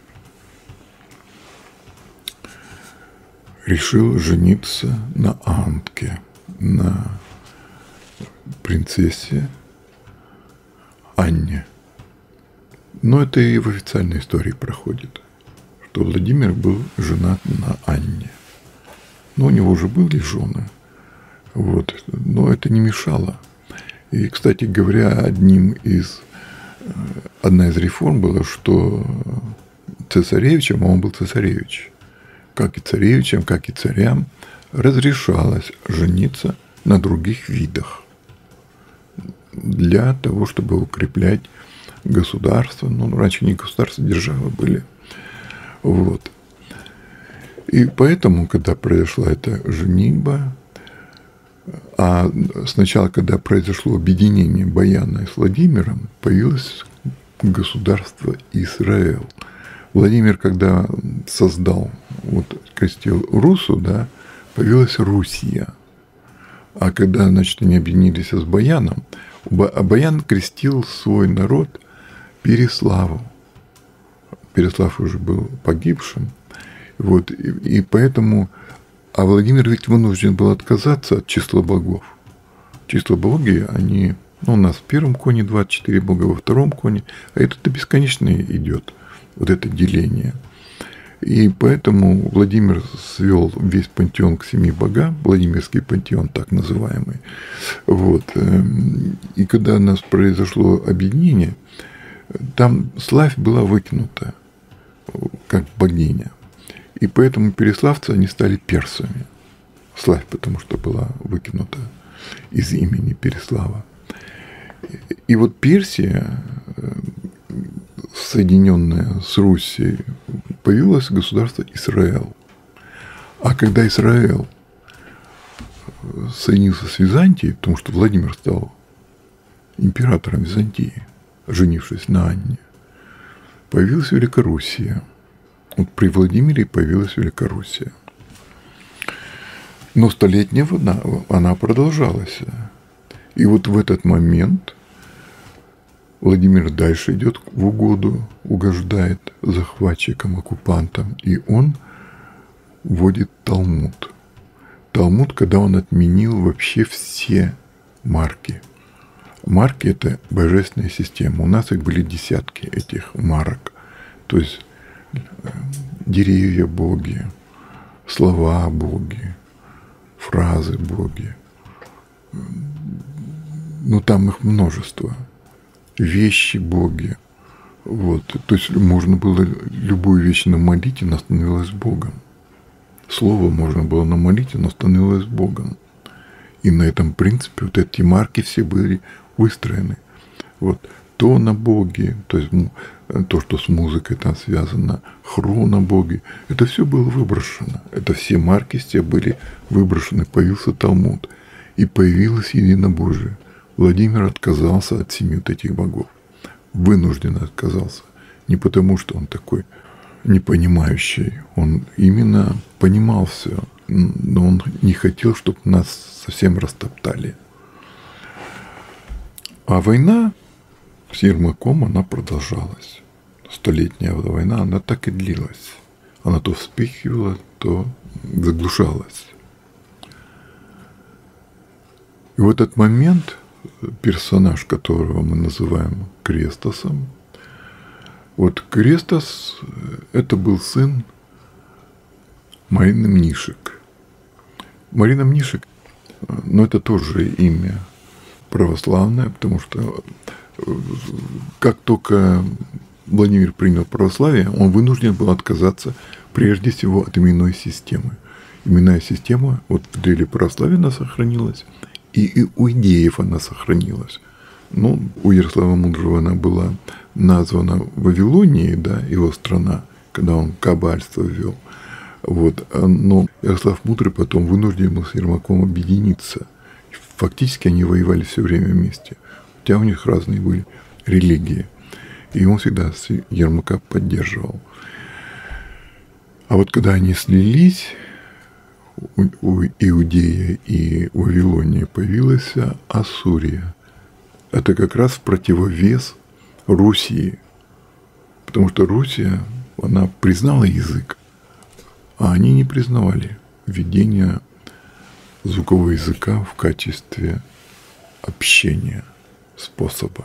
решил жениться на Антке, на принцессе Анне. Но это и в официальной истории проходит, что Владимир был женат на Анне. Но у него уже были жены, вот, но это не мешало. И, кстати говоря, одним из, одна из реформ была, что цесаревичем, а он был цесаревич, как и царевичем, как и царям, разрешалось жениться на других видах для того, чтобы укреплять государство. Ну, раньше не государства, державы были. Вот. И поэтому, когда произошла эта женитьба, а сначала, когда произошло объединение Баяна с Владимиром, появилось государство Израиль. Владимир, когда создал, вот, крестил Русу, да, появилась Руссия. А когда, значит, они объединились с Баяном, а Баян крестил свой народ Переславу. Переслав уже был погибшим. Вот, и, и поэтому... А Владимир ведь вынужден был отказаться от числа богов. Числа боги, они... Ну, у нас в первом коне двадцать четыре бога, во втором коне, а это-то бесконечно идет, вот это деление. И поэтому Владимир свел весь пантеон к семи богам, Владимирский пантеон так называемый. Вот. И когда у нас произошло объединение, там Славь была выкинута, как богиня. И поэтому переславцы, они стали персами. Славь, потому что была выкинута из имени Переслава. И вот Персия, соединенная с Руссией, появилось государство Израиль. А когда Израиль соединился с Византией, потому что Владимир стал императором Византии, женившись на Анне, появилась Великороссия. Вот при Владимире появилась Великороссия. Но Столетняя война, она продолжалась. И вот в этот момент Владимир дальше идет в угоду, угождает захватчикам, оккупантам, и он вводит Талмуд. Талмуд, когда он отменил вообще все марки. Марки – это божественная система. У нас их были десятки, этих марок. То есть деревья боги, слова боги, фразы боги. Ну, там их множество. Вещи боги. Вот. То есть можно было любую вещь намолить, и она становилась Богом. Слово можно было намолить, и оно становилось Богом. И на этом принципе вот эти марки все были выстроены. Вот. То на боги, то есть то, что с музыкой там связано, хру на боги, это все было выброшено. Это все марки все были выброшены. Появился Талмуд. И появилось единобожие. Владимир отказался от семи вот этих богов. Вынужденно отказался. Не потому, что он такой непонимающий. Он именно понимал все. Но он не хотел, чтобы нас совсем растоптали. А война с Ермаком, она продолжалась. Столетняя война, она так и длилась. Она то вспыхивала, то заглушалась. И в этот момент персонаж, которого мы называем Крестосом, вот Крестос – это был сын Марины Мнишек. Марина Мнишек, ну, это тоже имя православное, потому что как только Владимир принял православие, он вынужден был отказаться прежде всего от именной системы. Именная система, вот в древе православия она сохранилась, и у иудеев она сохранилась. Ну, у Ярослава Мудрого она была названа Вавилонией, да, его страна, когда он кабальство ввел. Вот. Но Ярослав Мудрый потом вынужден был с Ермаком объединиться. Фактически они воевали все время вместе. Хотя у них разные были религии. И он всегда Ермака поддерживал. А вот когда они слились, у, у Иудея и Вавилония появилась Ассурия. Это как раз в противовес Руси. Потому что Руссия, она признала язык, а они не признавали введение звукового языка в качестве общения, способа.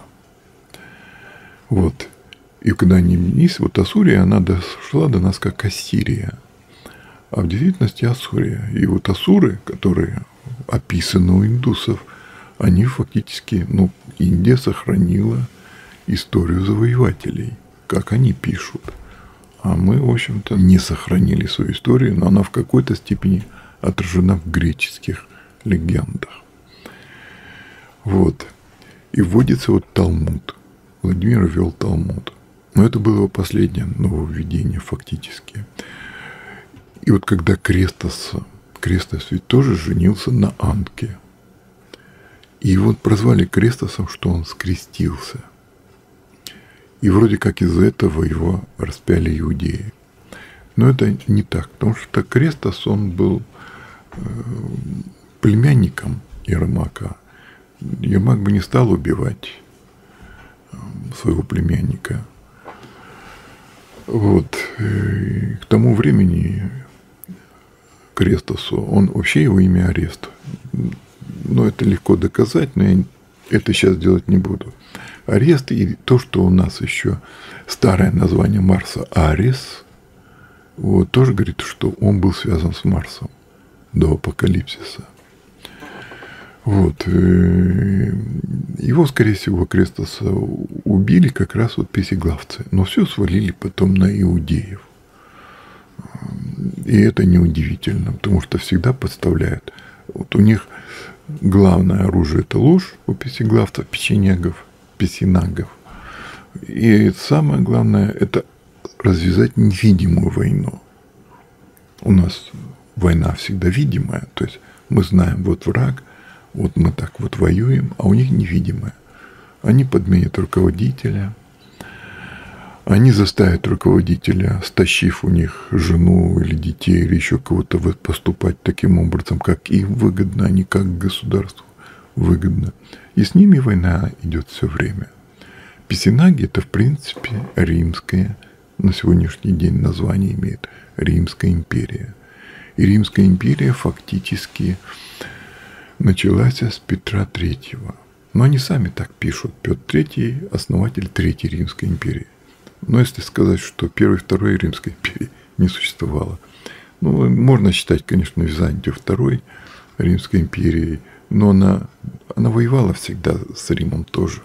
Вот. И когда они объединились, вот Ассурия, она дошла до нас как Ассирия. А в действительности Ассурия. И вот Ассуры, которые описаны у индусов, они фактически, ну, Индия сохранила историю завоевателей, как они пишут. А мы, в общем-то, не сохранили свою историю, но она в какой-то степени отражена в греческих легендах. Вот. И вводится вот Талмуд. Владимир ввел Талмуд. Но это было его последнее нововведение фактически. И вот когда Крестос, Крестос ведь тоже женился на Анке. И его прозвали Крестосом, что он скрестился. И вроде как из-за этого его распяли иудеи. Но это не так, потому что Крестос, он был э, племянником Ермака. Ермак бы не стал убивать э, своего племянника. Вот. И к тому времени Крестосу, он вообще его имя Арест. Но это легко доказать, но я это сейчас делать не буду. Арест и то, что у нас еще старое название Марса Арес, вот, тоже говорит, что он был связан с Марсом до апокалипсиса. Вот. Его, скорее всего, Крестоса убили как раз вот песеглавцы, но все свалили потом на иудеев. И это неудивительно, потому что всегда подставляют. Вот у них главное оружие – это ложь у песеглавцев, печенегов, песенагов. И самое главное – это развязать невидимую войну. У нас война всегда видимая, то есть мы знаем, вот враг, вот мы так вот воюем, а у них невидимая. Они подменят руководителя, они заставят руководителя, стащив у них жену или детей, или еще кого-то, поступать таким образом, как им выгодно, а не как государству выгодно. И с ними война идет все время. Песенаги – это, в принципе, римская, на сегодняшний день название имеет Римская империя. И Римская империя фактически началась с Петра Третьего. Но они сами так пишут. Петр Третий – основатель Третьей Римской империи. Но если сказать, что Первой и Второй Римской империи не существовало, ну, можно считать, конечно, Византию Второй Римской империей, но она, она воевала всегда с Римом тоже.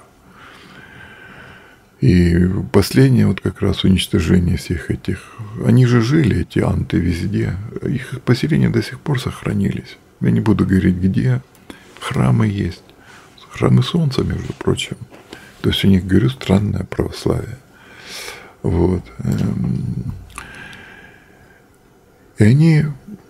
И последнее вот как раз уничтожение всех этих... Они же жили, эти анты, везде. Их поселения до сих пор сохранились. Я не буду говорить, где. Храмы есть. Храмы Солнца, между прочим. То есть у них, говорю, странное православие. Вот. И они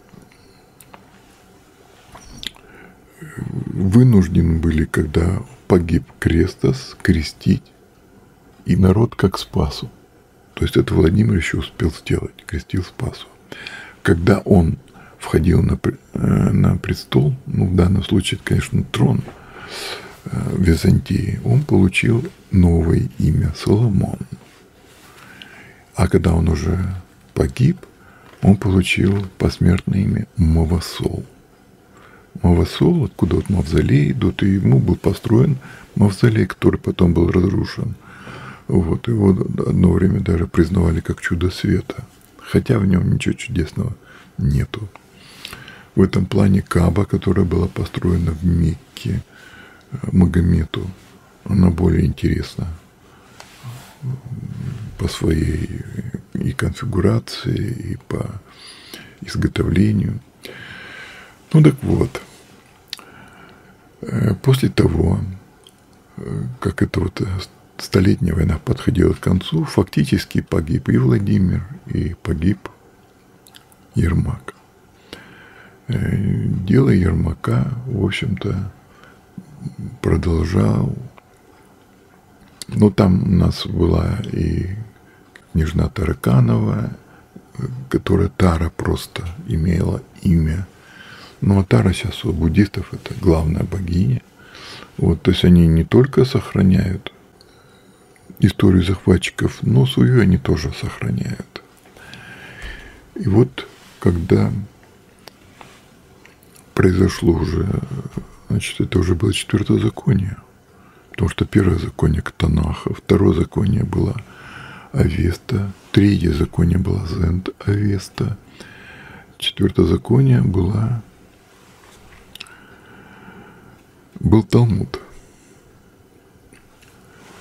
вынуждены были, когда погиб Крестос, крестить и народ как Спасу. То есть это Владимир еще успел сделать, крестил Спасу. Когда он входил на, на престол, ну в данном случае, конечно, трон в Византии, он получил новое имя Соломон. А когда он уже погиб, он получил посмертное имя Мавасол. Мавасол, откуда вот мавзолей идут, и ему был построен мавзолей, который потом был разрушен. Вот, его одно время даже признавали как чудо света, хотя в нем ничего чудесного нету. В этом плане Кааба, которая была построена в Мекке Магомету, она более интересна по своей и конфигурации, и по изготовлению. Ну так вот, после того, как эта вот столетняя война подходила к концу, фактически погиб и Владимир, и погиб Ермак. Дело Ермака, в общем-то, продолжал. Ну, там у нас была и княжна Тараканова, которая Тара просто имела имя. Ну, а Тара сейчас у буддистов это главная богиня. Вот, то есть они не только сохраняют историю захватчиков, но свою они тоже сохраняют. И вот, когда произошло уже, значит, это уже было четвертое законие, потому что первое законие Ктанаха, второе законие было Авеста, третье законие было Зент Авеста, четвертое законие было, был Талмуд.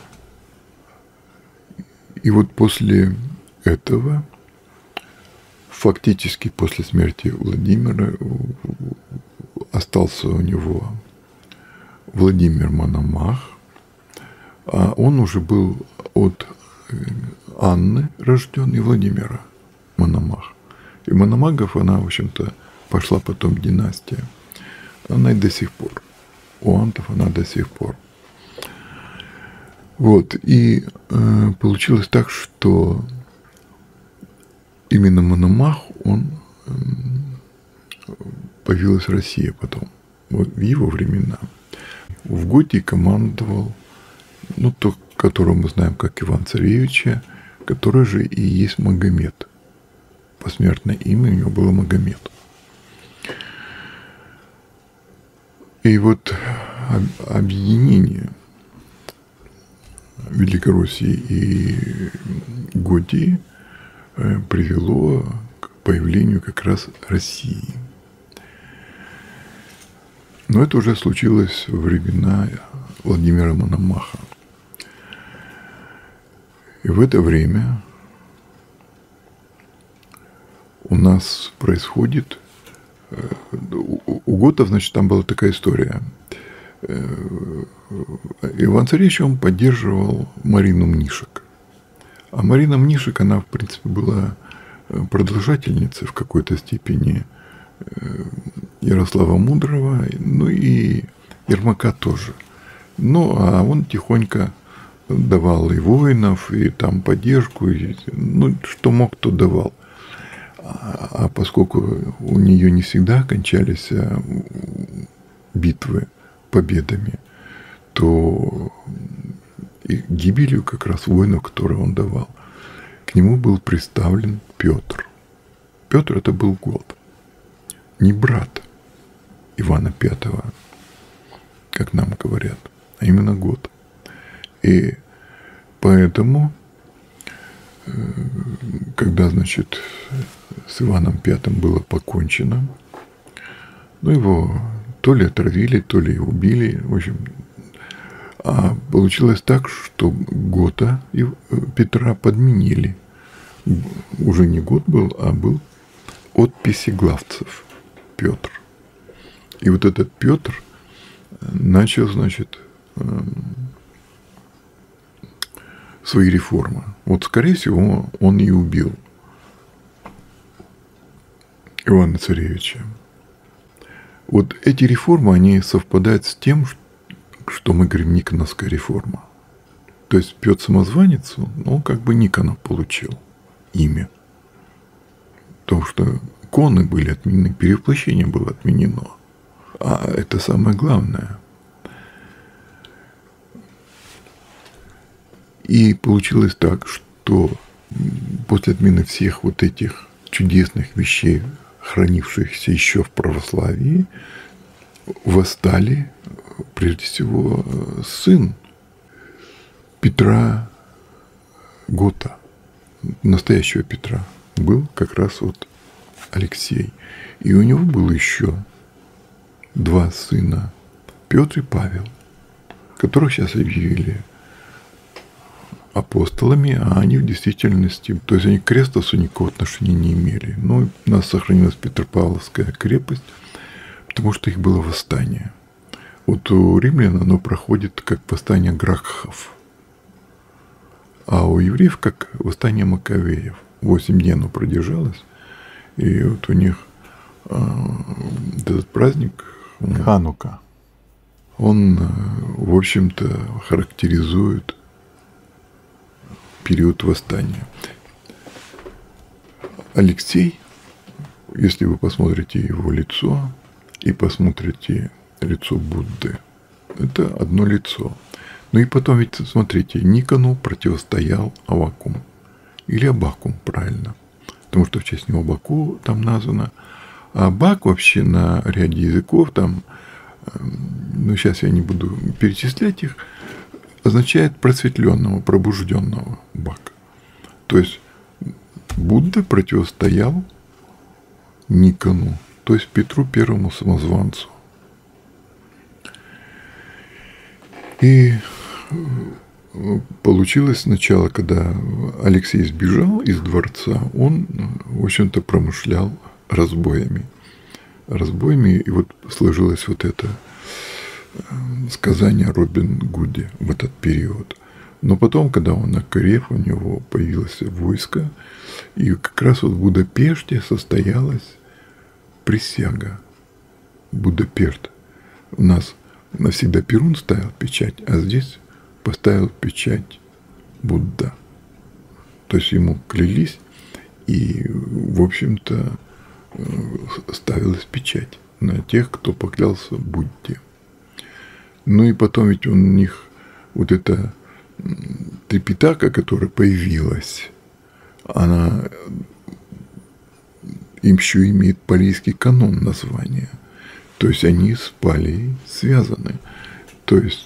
И вот после этого фактически после смерти Владимира остался у него Владимир Мономах, а он уже был от Анны рожден и Владимира Мономах. И Мономагов, она, в общем-то, пошла потом династия. Она и до сих пор. У антов она до сих пор. Вот. И э, получилось так, что именно Мономах, он э, появилась Россия потом, вот в его времена. В Готии командовал, ну, тот, которого мы знаем как Иван-Царевича, который же и есть Магомед. Посмертное имя у него было Магомед. И вот объединение Великороссии и Готии привело к появлению как раз России. Но это уже случилось во времена Владимира Мономаха. И в это время у нас происходит... У готов, значит, там была такая история. Иван-Царевич, он поддерживал Марину Мнишек. А Марина Мнишек, она, в принципе, была продолжательницей в какой-то степени Ярослава Мудрого, ну и Ермака тоже. Ну, а он тихонько давал и воинов, и там поддержку, и, ну, что мог, то давал. А, а поскольку у нее не всегда кончались битвы победами, то и гибелью как раз воинов, которые он давал, к нему был представлен Петр. Петр это был год, не брат Ивана Пятого, как нам говорят, а именно год. И поэтому, когда, значит, с Иваном Пятым было покончено, ну, его то ли отравили, то ли убили, в общем. А получилось так, что Гота и Петра подменили. Уже не Гот был, а был от песеглавцев Петр. И вот этот Петр начал, значит, свои реформы. Вот, скорее всего, он и убил Ивана Царевича. Вот эти реформы, они совпадают с тем, что мы говорим Никоновская реформа. То есть Петр Самозванец, ну, как бы Никонов получил имя. Потому что коны были отменены, перевоплощение было отменено. А это самое главное. И получилось так, что после отмены всех вот этих чудесных вещей, хранившихся еще в православии, восстали, прежде всего, сын Петра Гота, настоящего Петра, был как раз вот Алексей. И у него было еще два сына, Петр и Павел, которых сейчас объявили апостолами, а они в действительности, то есть они к Крестосу никакого отношения не имели. Но у нас сохранилась Петропавловская крепость, потому что их было восстание. Вот у римлян оно проходит как восстание Гракхов, а у евреев как восстание Маковеев. Восемь дней оно продержалось, и вот у них э, этот праздник Ханука, он, в общем-то, характеризует период восстания. Алексей, если вы посмотрите его лицо и посмотрите лицо Будды, это одно лицо. Ну и потом ведь, смотрите, Никону противостоял Аввакум. Или Абакум, правильно. Потому что в честь него Баку там названо. А Бак вообще на ряде языков, там, ну сейчас я не буду перечислять их, означает просветленного, пробужденного Бак. То есть Будда противостоял Никону, то есть Петру Первому Самозванцу. И получилось сначала, когда Алексей сбежал из дворца, он, в общем-то, промышлял разбоями. Разбоями, и вот сложилось вот это сказание о Робин Гуде в этот период. Но потом, когда он окреп, у него появилось войско, и как раз вот в Будапеште состоялась присяга. Будапешт. У нас навсегда Перун ставил печать, а здесь поставил печать Будда. То есть ему клялись, и, в общем-то, ставилась печать на тех, кто поклялся Будде. Ну и потом ведь у них вот эта Трипитака, которая появилась, она им еще имеет палийский канон названия. То есть они с Палией связаны. То есть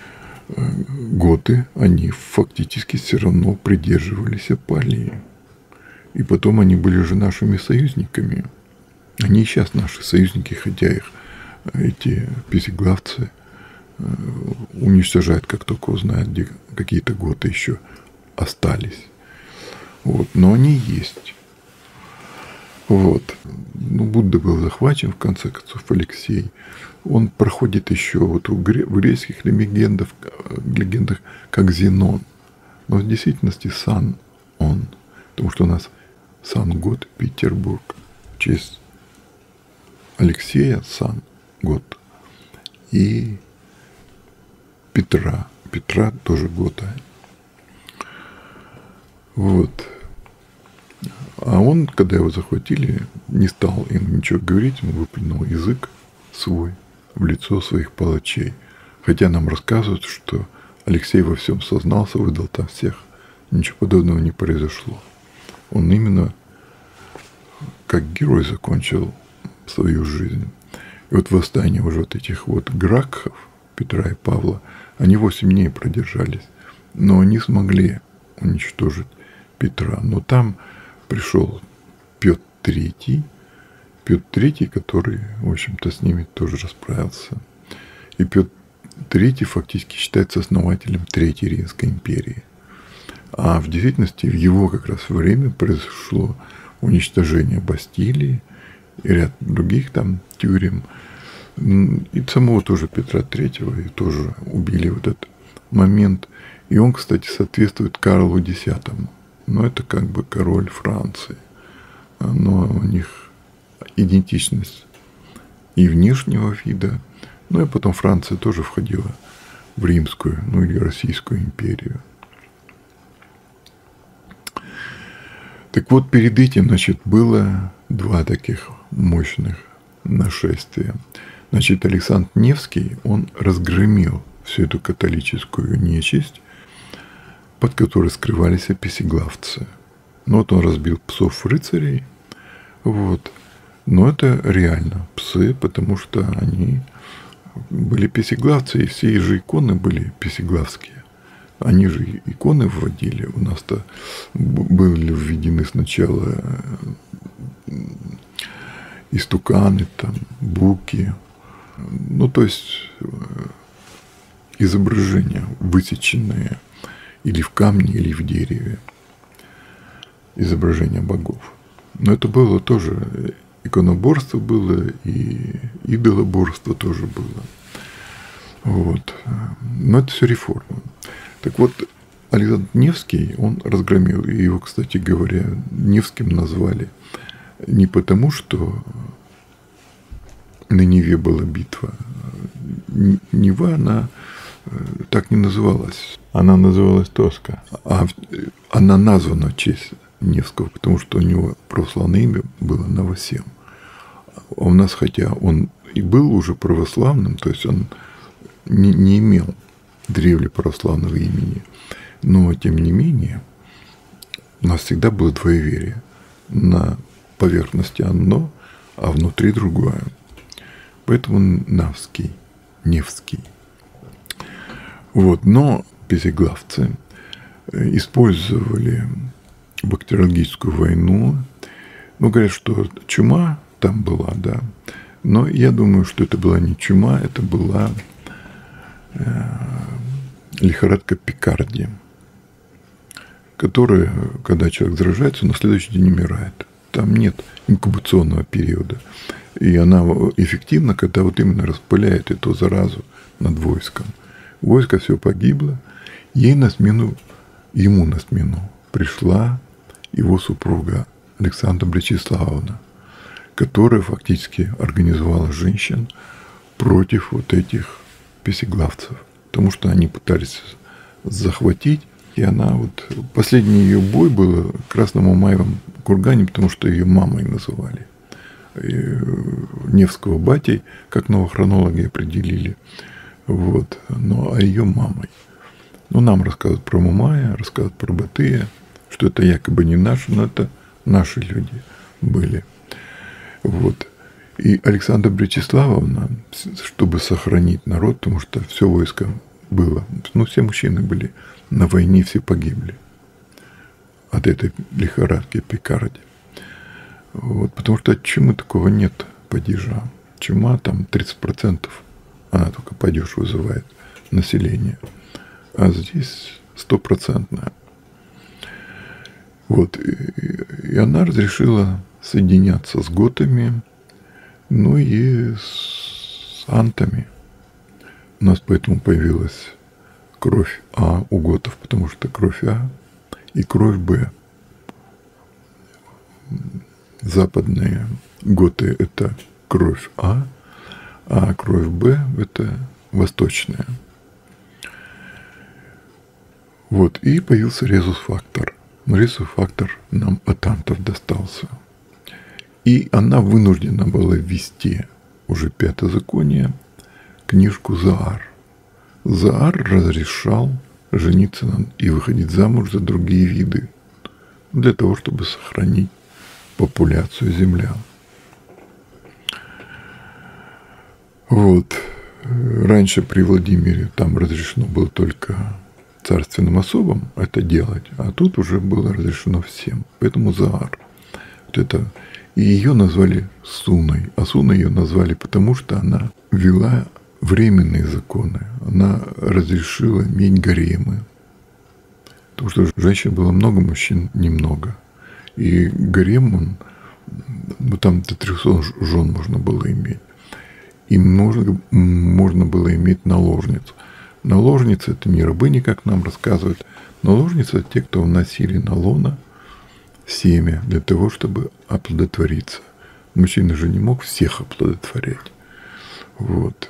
готы, они фактически все равно придерживались Палии. И потом они были же нашими союзниками. Они и сейчас наши союзники, хотя их эти песеглавцы уничтожают, как только узнают, где какие-то готы еще остались. Вот. Но они есть. Вот. Ну, Будда был захвачен, в конце концов, Алексей. Он проходит еще вот в греческих легендах, легендах как Зенон. Но в действительности Сан он. Потому что у нас Сан-год, Петербург. В честь Алексея Сан-год. И Петра. Петра тоже года. Вот. А он, когда его захватили, не стал им ничего говорить, он выплюнул язык свой в лицо своих палачей. Хотя нам рассказывают, что Алексей во всем сознался, выдал там всех. Ничего подобного не произошло. Он именно как герой закончил свою жизнь. И вот восстание уже вот этих вот гракхов, Петра и Павла, они восемь дней продержались. Но они смогли уничтожить Петра. Но там пришел Петр Третий, Петр Третий, который, в общем-то, с ними тоже расправился. И Петр Третий фактически считается основателем Третьей Римской империи. А в действительности в его как раз время произошло уничтожение Бастилии и ряд других там тюрем. И самого тоже Петра Третьего и тоже убили в этот момент. И он, кстати, соответствует Карлу Десятому. Но это как бы король Франции. Но у них идентичность и внешнего вида. Ну и потом Франция тоже входила в Римскую, ну или Российскую империю. Так вот, перед этим, значит, было два таких мощных нашествия. Значит, Александр Невский, он разгромил всю эту католическую нечисть, под которой скрывались песеглавцы. Ну, вот он разбил псов-рыцарей, вот. Но это реально псы, потому что они были песеглавцы, и все же иконы были песеглавские. Они же иконы вводили. У нас-то были введены сначала истуканы, там, буки. Ну, то есть изображения высеченные или в камне, или в дереве. Изображения богов. Но это было тоже, иконоборство было, и идолоборство тоже было. Вот. Но это все реформа. Так вот, Александр Невский, он разгромил, и его, кстати говоря, Невским назвали не потому, что на Неве была битва. Нева, она так не называлась. Она называлась Тоска. А она названа в честь Невского, потому что у него православное имя было Новосем. А у нас, хотя он и был уже православным, то есть он не, не имел древле православного имени, но тем не менее у нас всегда было двоеверие. На поверхности одно, а внутри другое. Поэтому Навский, Невский. Вот. Но песеглавцы использовали бактериологическую войну. Ну, говорят, что чума там была, да. Но я думаю, что это была не чума, это была э, лихорадка Пикарди, которая, когда человек заражается, на следующий день умирает. Там нет инкубационного периода. И она эффективна, когда вот именно распыляет эту заразу над войском. Войско все погибло. Ей на смену, ему на смену пришла его супруга Александра Бречеславовна, которая фактически организовала женщин против вот этих песеглавцев. Потому что они пытались захватить. И она вот... Последний ее бой был в Красному Маевом кургане, потому что ее мамой называли. И Невского батей, как новохронологи определили. Вот. Ну, а ее мамой. Ну, нам рассказывают про Мамая, рассказывают про Батыя, что это якобы не наши, но это наши люди были. Вот. И Александра Бречеславовна, чтобы сохранить народ, потому что все войско было, ну, все мужчины были на войне, все погибли от этой лихорадки Пикарди. Вот, потому что от чумы такого нет падежа. Чума там тридцать процентов, она только падеж вызывает население. А здесь стопроцентная. Вот, и, и она разрешила соединяться с готами, ну и с антами. У нас поэтому появилась кровь А у готов, потому что кровь А и кровь Б. Западные готы – это кровь А, а кровь Б – это восточная. Вот, и появился резус-фактор. Но резус-фактор нам от антов достался. И она вынуждена была ввести уже пятозаконие книжку Заар. Заар разрешал жениться и выходить замуж за другие виды для того, чтобы сохранить популяцию землян. Вот. Раньше при Владимире там разрешено было только царственным особам это делать, а тут уже было разрешено всем. Поэтому Заар. Вот это. И ее назвали Суной. А Суной ее назвали потому, что она ввела временные законы. Она разрешила иметь гаремы. Потому что женщин было много, мужчин немного. И гарем, он, ну, там до трехсот жен можно было иметь. И можно, можно было иметь наложниц. Наложницы – это не рабыни, как нам рассказывают. Наложницы – это те, кто вносили на лоно семя для того, чтобы оплодотвориться. Мужчина же не мог всех оплодотворять. Вот.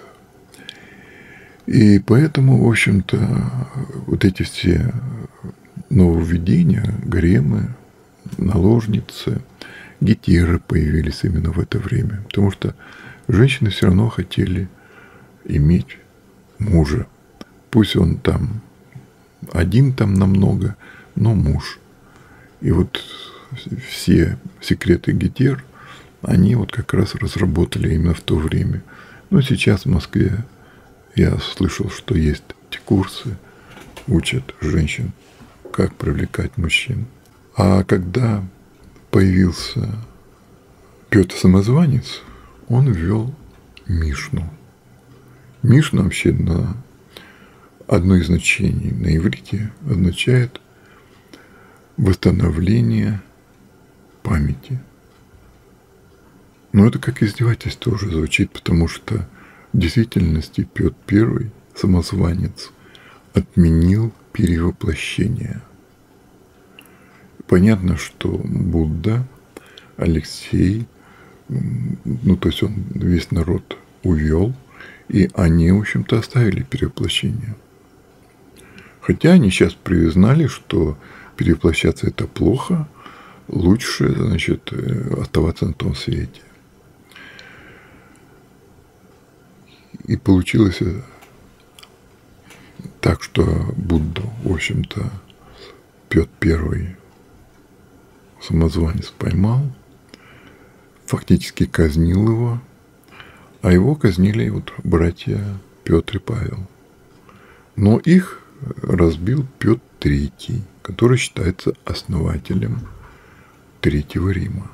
И поэтому, в общем-то, вот эти все нововведения, гаремы, наложницы, гетеры появились именно в это время. Потому что женщины все равно хотели иметь мужа. Пусть он там один там намного, но муж. И вот все секреты гетер, они вот как раз разработали именно в то время. Но сейчас в Москве я слышал, что есть эти курсы, учат женщин, как привлекать мужчин. А когда появился Петр Самозванец, он ввел Мишну. Мишна вообще на одно из значений на иврите означает восстановление памяти. Но это как издевательство уже звучит, потому что в действительности Петр Первый, самозванец, отменил перевоплощение. Понятно, что Будда, Алексей, ну, то есть он весь народ увел, и они, в общем-то, оставили перевоплощение. Хотя они сейчас признали, что перевоплощаться – это плохо, лучше, значит, оставаться на том свете. И получилось так, что Будду, в общем-то, Петр Первый самозванец поймал, фактически казнил его, а его казнили вот братья Петр и Павел. Но их разбил Петр Третий, который считается основателем Третьего Рима.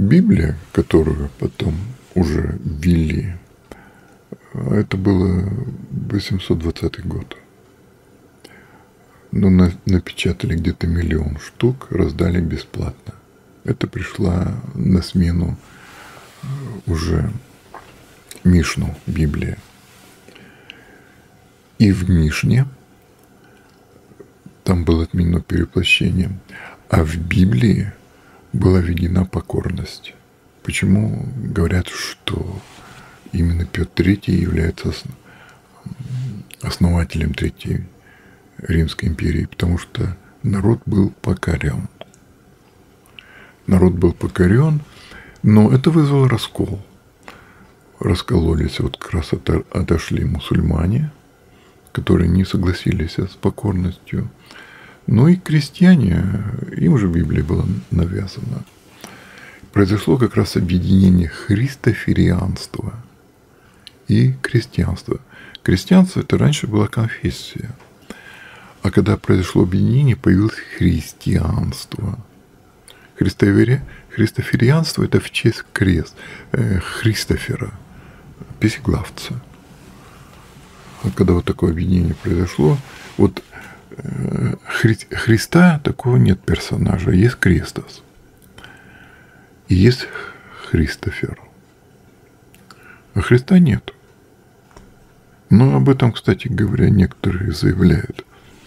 Библия, которую потом уже ввели, это было восемьсот двадцатый год. Ну, на, напечатали где-то миллион штук, раздали бесплатно. Это пришла на смену уже Мишну, Библия. И в Мишне там было отменено перевоплощение, а в Библии была введена покорность. Почему говорят, что именно Петр Третий является основателем Третьей Римской империи? Потому что народ был покорен. Народ был покорен, но это вызвало раскол. Раскололись, вот как раз отошли мусульмане, которые не согласились с покорностью. Ну и крестьяне, им же Библия была навязана. Произошло как раз объединение христоферианства и крестьянства. Крестьянство – это раньше была конфессия. А когда произошло объединение, появилось христианство. Христофери... Христоферианство – это в честь крест э, Христофера, песеглавца. Вот когда вот такое объединение произошло, вот э, Хри... Христа такого нет персонажа, есть Крестос. И есть Христофер. А Христа нет. Но об этом, кстати говоря, некоторые заявляют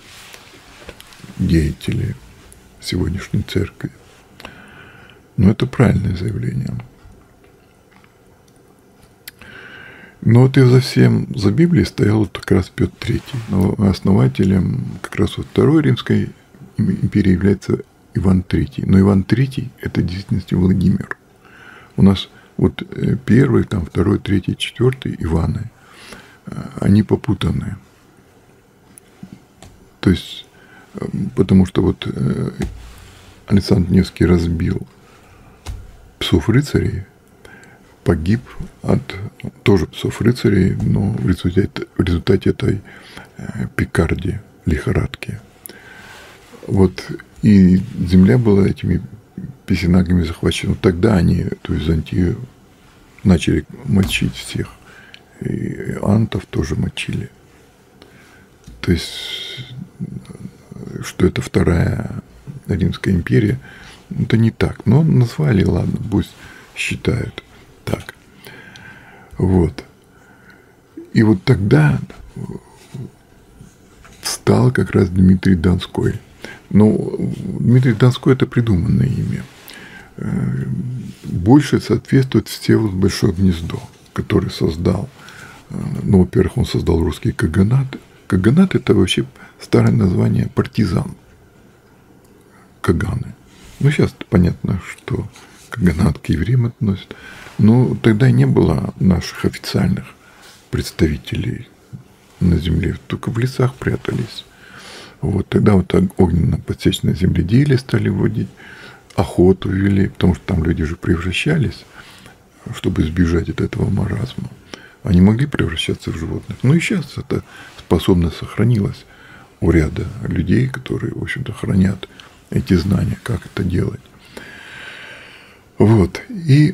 деятели сегодняшней церкви. Но это правильное заявление. Но вот и за всем, за Библией стоял вот как раз Петр Третий. Но основателем как раз вот Второй Римской империи является Иван Третий. Но Иван Третий – это в действительности Владимир. У нас вот первый, там второй, третий, четвертый Иваны, они попутаны. То есть, потому что вот Александр Невский разбил псов-рыцарей, погиб от тоже псов-рыцарей, но в результате, в результате этой пикардии, лихорадки. Вот, и земля была этими песенагами захвачена. Тогда они, эту Византию, начали мочить всех. И антов тоже мочили. То есть, что это Вторая Римская империя, это не так. Но назвали, ладно, пусть считают так. Вот. И вот тогда встал как раз Дмитрий Донской. Но Дмитрий Донской – это придуманное имя. Больше соответствует Всеволод Большое Гнездо, который создал, ну, во-первых, он создал русский каганат. Каганат – это вообще старое название партизан. Каганы. Ну, сейчас понятно, что каганат к евреям относят. Но тогда не было наших официальных представителей на земле. Только в лесах прятались. Вот тогда вот огненно-подсечное земледелие стали вводить, охоту вели, потому что там люди же превращались, чтобы избежать от этого маразма. Они могли превращаться в животных. Ну и сейчас эта способность сохранилась у ряда людей, которые, в общем-то, хранят эти знания, как это делать. Вот. И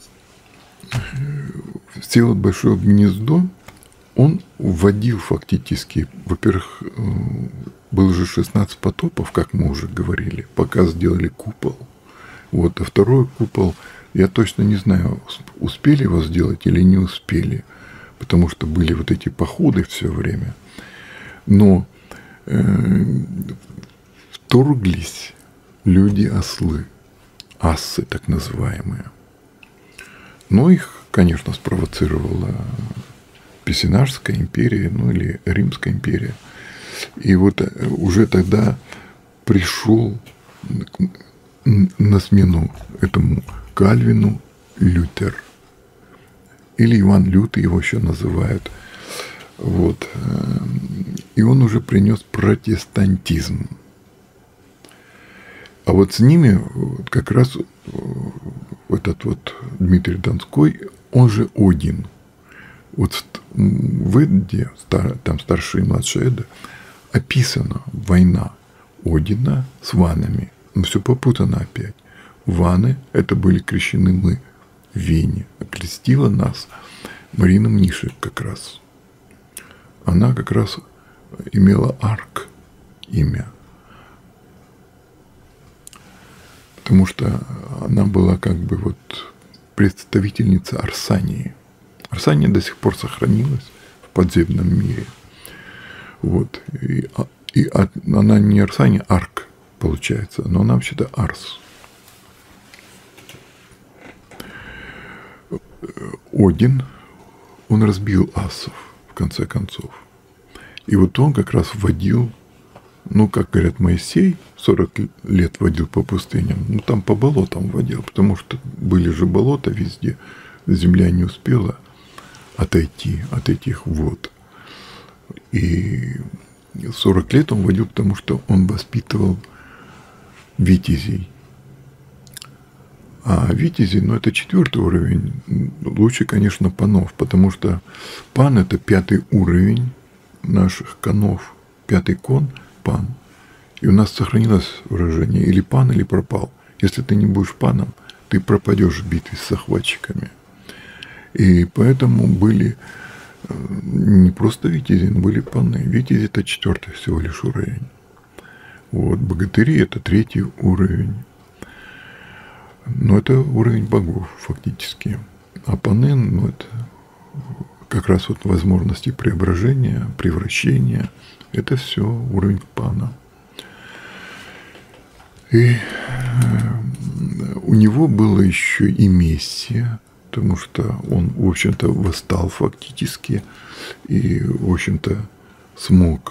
Всеволод Большое Гнездо, он вводил фактически, во-первых, был же шестнадцать потопов, как мы уже говорили, пока сделали купол. Вот, а второй купол, я точно не знаю, успели его сделать или не успели, потому что были вот эти походы все время. Но э, вторглись люди-ослы, ассы так называемые. Но их, конечно, спровоцировала Песенажская империя, ну или Римская империя. И вот уже тогда пришел на смену этому Кальвину Лютер. Или Иван Лютый его еще называют. Вот. И он уже принес протестантизм. А вот с ними как раз этот вот Дмитрий Донской, он же Один. Вот в Эдде, там старшая и младшая Эдда, описана война Одина с ванами. Но все попутано опять. ванны – это были крещены мы в Вене. Окрестила нас Марина Мнишек как раз. Она как раз имела Арк имя. Потому что она была как бы вот представительница Арсании. Арсания до сих пор сохранилась в подземном мире. Вот. И, и от, она не Арсания, Арк получается, но она вообще-то Арс. Один, он разбил асов, в конце концов. И вот он как раз вводил, ну, как говорят, Моисей сорок лет водил по пустыням, ну, там по болотам водил, потому что были же болота везде, земля не успела отойти от этих вод. И сорок лет он водил, потому что он воспитывал витязей. А витязи, ну, это четвертый уровень. Лучше, конечно, панов, потому что пан – это пятый уровень наших конов. Пятый кон – пан. И у нас сохранилось выражение или пан, или пропал. Если ты не будешь паном, ты пропадешь в битве с захватчиками. И поэтому были не просто витязи, но были паны. Витязи – это четвертый всего лишь уровень. Вот. Богатыри – это третий уровень. Но это уровень богов фактически. А паны, ну, это как раз вот возможности преображения, превращения. Это все уровень пана. И у него было еще и миссия, потому что он, в общем-то, восстал фактически и, в общем-то, смог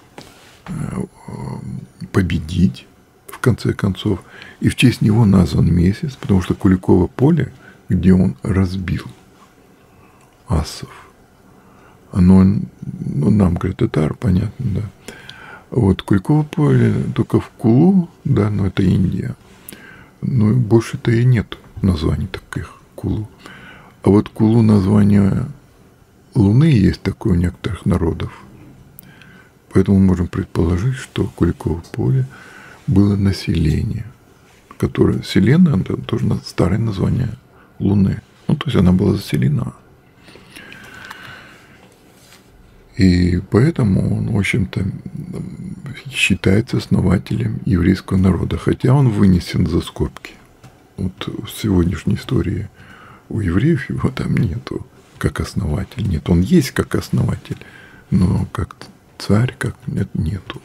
победить в конце концов. И в честь него назван месяц, потому что Куликово поле, где он разбил асов, оно, ну, нам, говорят, татар, понятно, да. Вот Куликово поле только в Кулу, да, но это Индия. Ну, больше-то и нет названий таких Кулу. А вот Кулу название Луны есть такое у некоторых народов. Поэтому мы можем предположить, что Куликово поле было население, которое Вселенная, это тоже старое название Луны. Ну, то есть она была заселена. И поэтому он, в общем-то, считается основателем еврейского народа, хотя он вынесен за скобки. Вот в сегодняшней истории у евреев его там нету как основатель. Нет, он есть как основатель, но как царь, как нет, нету.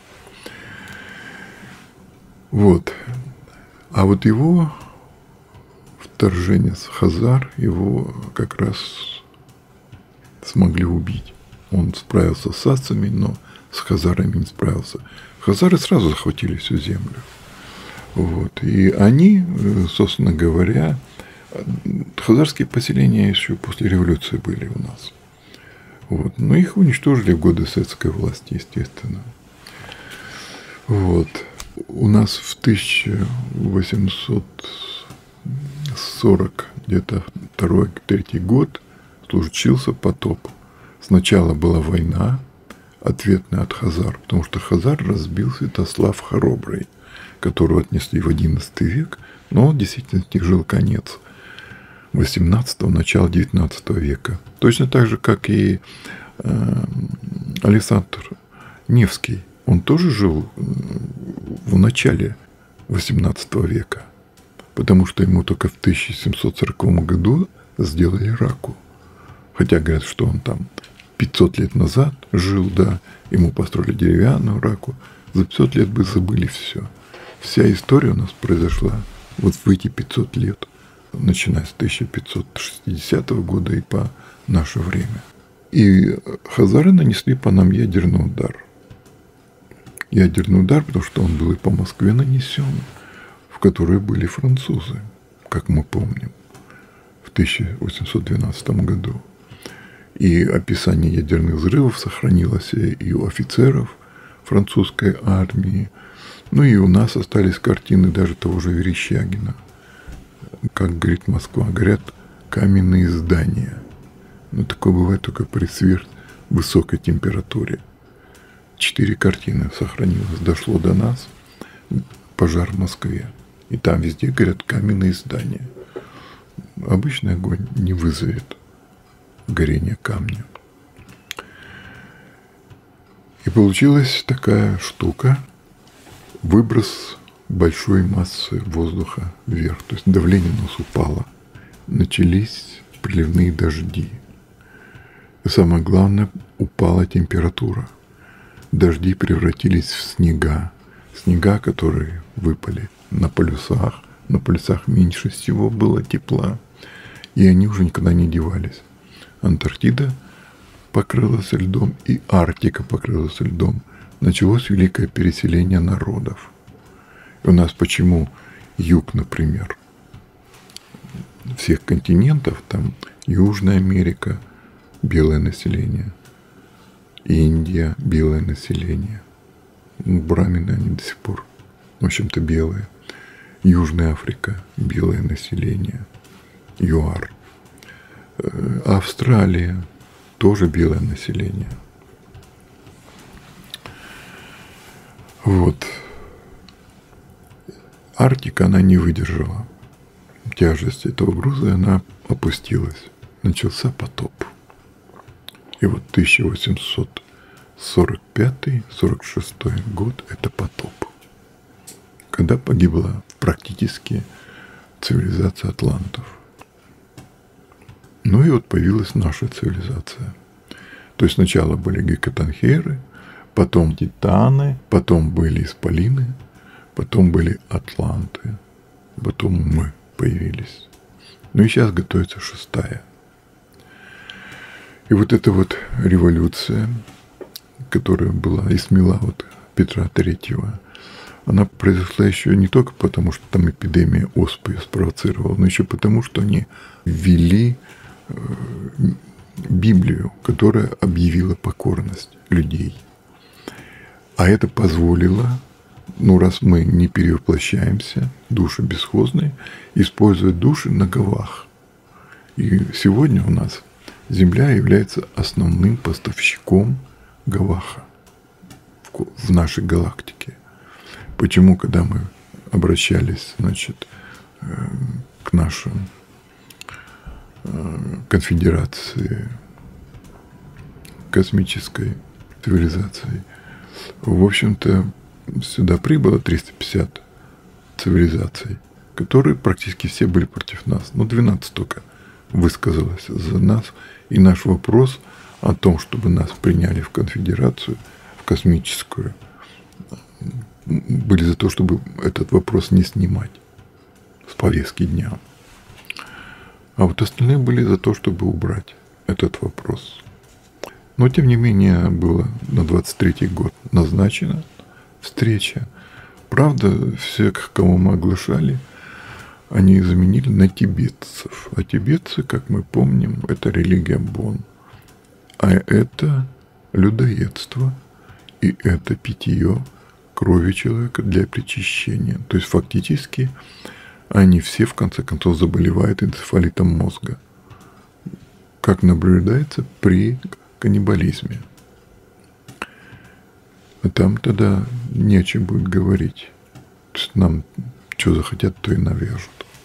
Вот. А вот его вторженец Хазар, его как раз смогли убить. Он справился с асами, но с хазарами не справился. Хазары сразу захватили всю землю. Вот. И они, собственно говоря, хазарские поселения еще после революции были у нас. Вот. Но их уничтожили в годы советской власти, естественно. Вот. У нас в тысяча восемьсот сорок где-то второй-третий год случился потоп. Сначала была война, ответная от хазар, потому что Хазар разбил Святослав Хоробрый, которого отнесли в одиннадцатый век, но он действительно не жил конец восемнадцатого, начала девятнадцатого века. Точно так же, как и э, Александр Невский. Он тоже жил в начале восемнадцатого века, потому что ему только в тысяча семьсот сороковом году сделали раку. Хотя говорят, что он там пятьсот лет назад жил, да, ему построили деревянную раку. За пятьсот лет бы забыли все. Вся история у нас произошла вот в эти пятьсот лет, начиная с тысяча пятьсот шестидесятого года и по наше время. И хазары нанесли по нам ядерный удар. Ядерный удар, потому что он был и по Москве нанесен, в которой были французы, как мы помним, в тысяча восемьсот двенадцатом году. И описание ядерных взрывов сохранилось и у офицеров французской армии. Ну и у нас остались картины даже того же Верещагина. Как говорит Москва, говорят, каменные здания. Но такое бывает только при сверхвысокой температуре. Четыре картины сохранилось. Дошло до нас пожар в Москве. И там везде горят каменные здания. Обычный огонь не вызовет горение камня. И получилась такая штука, выброс большой массы воздуха вверх. То есть давление у нас упало. Начались приливные дожди. И самое главное, упала температура. Дожди превратились в снега. Снега, которые выпали на полюсах. На полюсах меньше всего было тепла. И они уже никогда не девались. Антарктида покрылась льдом, и Арктика покрылась льдом. Началось великое переселение народов. И у нас почему юг, например, всех континентов, там Южная Америка, белое население, Индия, белое население, брамины они до сих пор, в общем-то, белые, Южная Африка, белое население, ЮАР, Австралия, тоже белое население. Вот. Арктика, она не выдержала тяжести этого груза, и она опустилась. Начался потоп. И вот тысяча восемьсот сорок пятый — сорок шестой год – это потоп, когда погибла практически цивилизация атлантов. Ну и вот появилась наша цивилизация. То есть сначала были гекатонхейры, потом титаны, потом были исполины, потом были атланты, потом мы появились. Ну и сейчас готовится шестая. И вот эта вот революция, которая была и смела вот Петра Третьего, она произошла еще не только потому, что там эпидемия оспы спровоцировала, но еще потому, что они ввели э, Библию, которая объявила покорность людей. А это позволило, ну раз мы не перевоплощаемся, души бесхозные, использовать души на Гавах. И сегодня у нас Земля является основным поставщиком Гаваха в нашей галактике. Почему, когда мы обращались, значит, к нашей конфедерации космической цивилизации, в общем-то, сюда прибыло триста пятьдесят цивилизаций, которые практически все были против нас. Но двенадцать только высказалось за нас. И наш вопрос о том, чтобы нас приняли в конфедерацию, в космическую, были за то, чтобы этот вопрос не снимать с повестки дня. А вот остальные были за то, чтобы убрать этот вопрос. Но, тем не менее, было на двадцать третий год назначена встреча. Правда, всех, кого мы оглашали, они заменили на тибетцев. А тибетцы, как мы помним, это религия Бон. А это людоедство. И это питье крови человека для причащения. То есть, фактически, они все, в конце концов, заболевают энцефалитом мозга. Как наблюдается при каннибализме. А там тогда не о чем будет говорить. То есть нам что захотят, то и навяжут.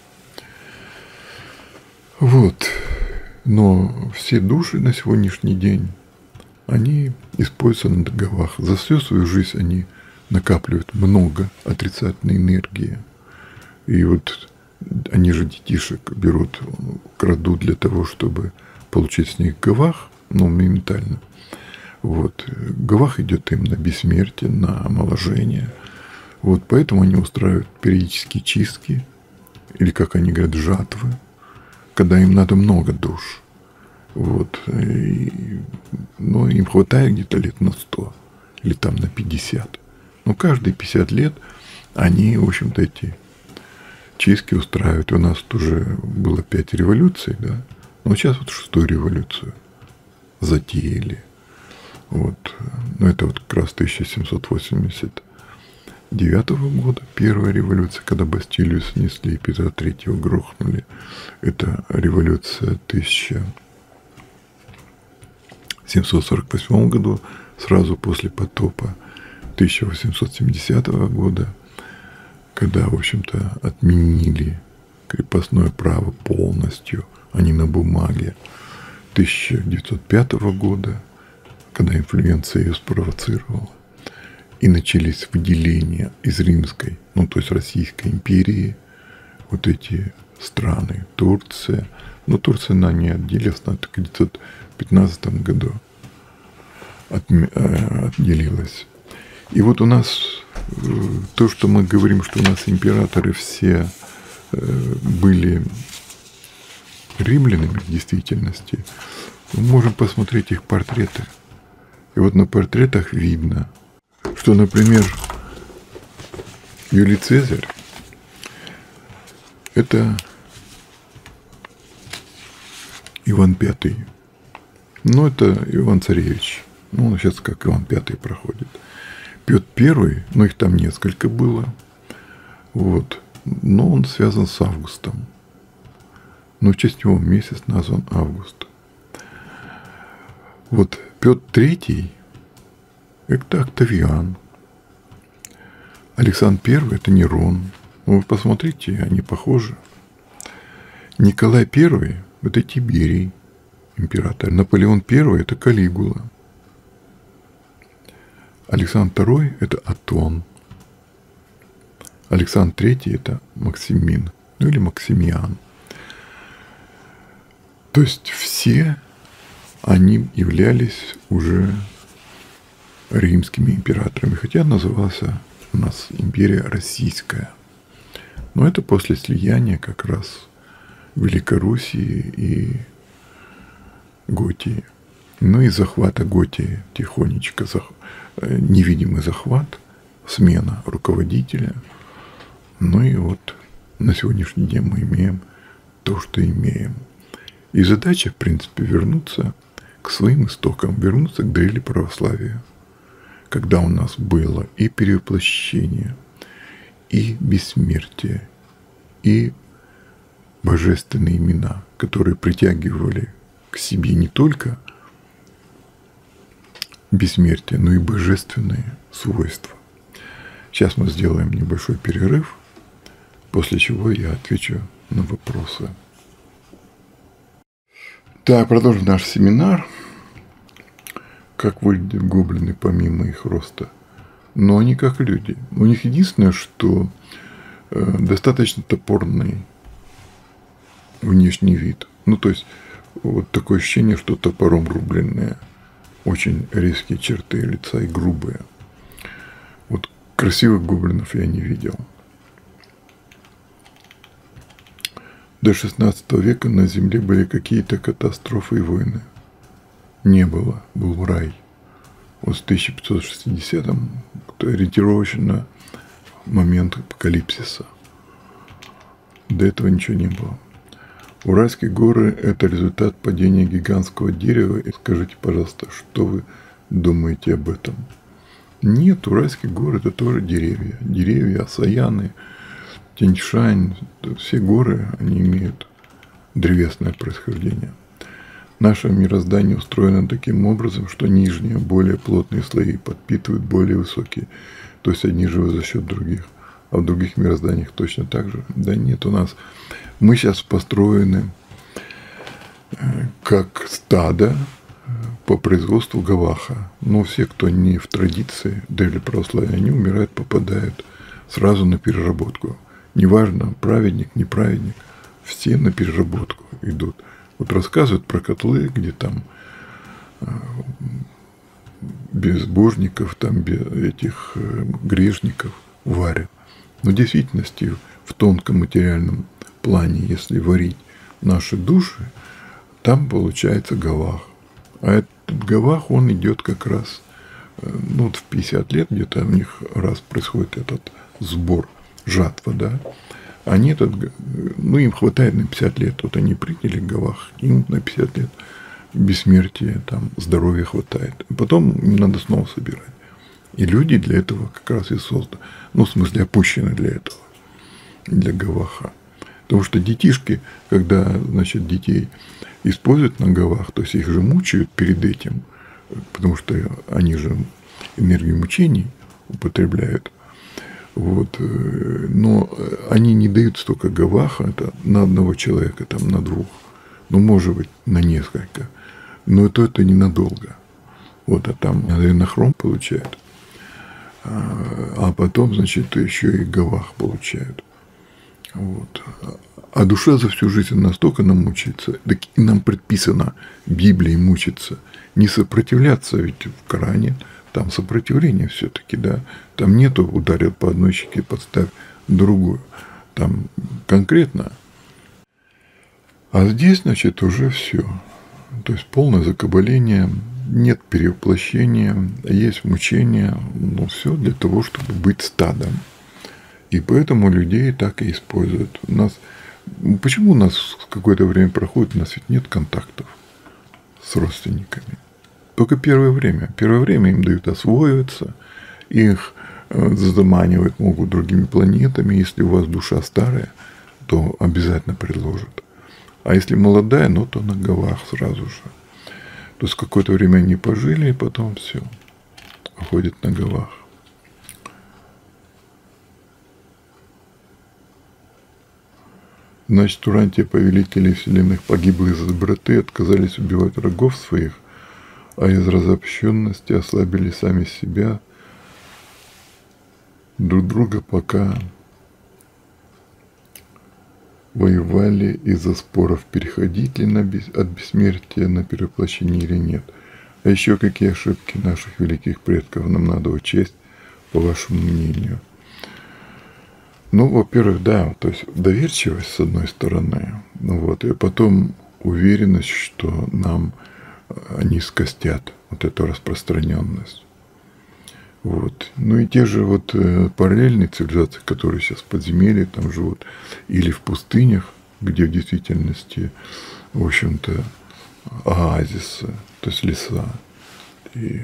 Вот. Но все души на сегодняшний день, они используются на договорах. За всю свою жизнь они накапливают много отрицательной энергии. И вот они же детишек берут, крадут для того, чтобы получить с них гавах, ну, моментально. Вот. Гавах идет им на бессмертие, на омоложение. Вот. Поэтому они устраивают периодические чистки, или, как они говорят, жатвы, когда им надо много душ. Вот. И, ну, им хватает где-то лет на сто, или там на пятьдесят. Но каждые пятьдесят лет они, в общем-то, эти чистки устраивают. И у нас тут уже было пять революций, да. Но сейчас вот шестую революцию затеяли. Вот. Но это вот как раз тысяча семьсот восемьдесят девятого года, первая революция, когда Бастилию снесли и Петра Третьего грохнули. Это революция тысяча семьсот сорок восьмого года, сразу после потопа тысяча восемьсот семидесятого года. когда, в общем-то, отменили крепостное право полностью, а не на бумаге, тысяча девятьсот пятого года, когда инфлюенция ее спровоцировала, и начались выделения из Римской, ну, то есть Российской империи, вот эти страны, Турция. Но Турция, она не отделилась, она только в тысяча девятьсот пятнадцатом году отделилась. И вот у нас то, что мы говорим, что у нас императоры все были римлянами в действительности, мы можем посмотреть их портреты. И вот на портретах видно, что, например, Юлий Цезарь – это Иван Пятый. Ну, это Иван Царевич. Ну, он сейчас как Иван Пятый проходит. Петр Первый, ну, их там несколько было. Вот. Но он связан с Августом. Но в честь него месяц назван Август. Вот Петр Третий – это Октавиан. Александр Первый – это Нерон. Ну, вы посмотрите, они похожи. Николай Первый – это Тиберий, император. Наполеон Первый – это Калигула. Александр Второй – это Атон. Александр Третий – это Максимин, ну или Максимиан. То есть все они являлись уже римскими императорами, хотя назывался у нас империя Российская. Но это после слияния как раз Великоруссии и Готии. Ну и захвата Готии тихонечко, зах... невидимый захват, смена руководителя. Ну и вот на сегодняшний день мы имеем то, что имеем. И задача, в принципе, вернуться к своим истокам, вернуться к древнему православию, когда у нас было и перевоплощение, и бессмертие, и божественные имена, которые притягивали к себе не только бессмертие, но и божественные свойства. Сейчас мы сделаем небольшой перерыв, после чего я отвечу на вопросы. Так, продолжим наш семинар. Как выглядят гоблины помимо их роста? Но они как люди. У них единственное, что э, достаточно топорный внешний вид. Ну, то есть, вот такое ощущение, что топором рубленные. Очень резкие черты лица и грубые. Вот красивых гоблинов я не видел. До шестнадцатого века на Земле были какие-то катастрофы и войны. Не было, был рай. Вот в тысяча пятьсот шестидесятом ориентировочно момент апокалипсиса. До этого ничего не было. Уральские горы – это результат падения гигантского дерева. И скажите, пожалуйста, что вы думаете об этом? Нет, Уральские горы – это тоже деревья. Деревья, Асаяны, Тяньшань, все горы, они имеют древесное происхождение. Наше мироздание устроено таким образом, что нижние, более плотные слои подпитывают более высокие. То есть одни живы за счет других. А в других мирозданиях точно так же. Да нет, у нас... Мы сейчас построены как стадо по производству гаваха. Но все, кто не в традиции древнего православия, они умирают, попадают сразу на переработку. Неважно, праведник, не праведник, все на переработку идут. Вот рассказывают про котлы, где там безбожников, там без этих грешников варят. Но в действительности в тонком материальном плане, если варить наши души, там получается гавах. А этот гавах, он идет как раз, ну, вот в пятьдесят лет где-то у них раз происходит этот сбор, жатва, да. Они этот, ну, им хватает на пятьдесят лет. Вот они приняли гавах, им на пятьдесят лет бессмертия, там, здоровья хватает. Потом им надо снова собирать. И люди для этого как раз и созданы. Ну, в смысле, опущены для этого, для гаваха. Потому что детишки, когда, значит, детей используют на гавах, то есть их же мучают перед этим, потому что они же энергию мучений употребляют. Вот. Но они не дают столько гаваха, это на одного человека, там, на двух, ну, может быть, на несколько. Но то это ненадолго. Вот, а там аденохром получают. А потом, значит, еще и гавах получают. Вот. А душа за всю жизнь настолько намучается, так и нам предписано Библией мучиться, не сопротивляться, ведь в Коране там сопротивление все-таки, да, там нету ударил по одной щеке, подставь другую, там конкретно. А здесь, значит, уже все, то есть полное закабаление, нет перевоплощения, есть мучение, но все для того, чтобы быть стадом. И поэтому людей так и используют. У нас, почему у нас какое-то время проходит, у нас ведь нет контактов с родственниками. Только первое время. Первое время им дают освоиться, их заманивать могут другими планетами. Если у вас душа старая, то обязательно предложат. А если молодая, ну то на гавах сразу же. То есть какое-то время они пожили, и потом все, уходят на гавах. Значит, Урантия, повелители вселенных, погибли из-за доброты, отказались убивать врагов своих, а из разобщенности ослабили сами себя, друг друга, пока воевали из-за споров, переходить ли на бес... от бессмертия на перевоплощение или нет. А еще какие ошибки наших великих предков нам надо учесть, по вашему мнению? Ну, во-первых, да, то есть доверчивость с одной стороны, ну вот, и потом уверенность, что нам они скостят вот эту распространенность. Вот. Ну и те же вот параллельные цивилизации, которые сейчас в подземелье там живут, или в пустынях, где в действительности, в общем-то, оазисы, то есть леса. И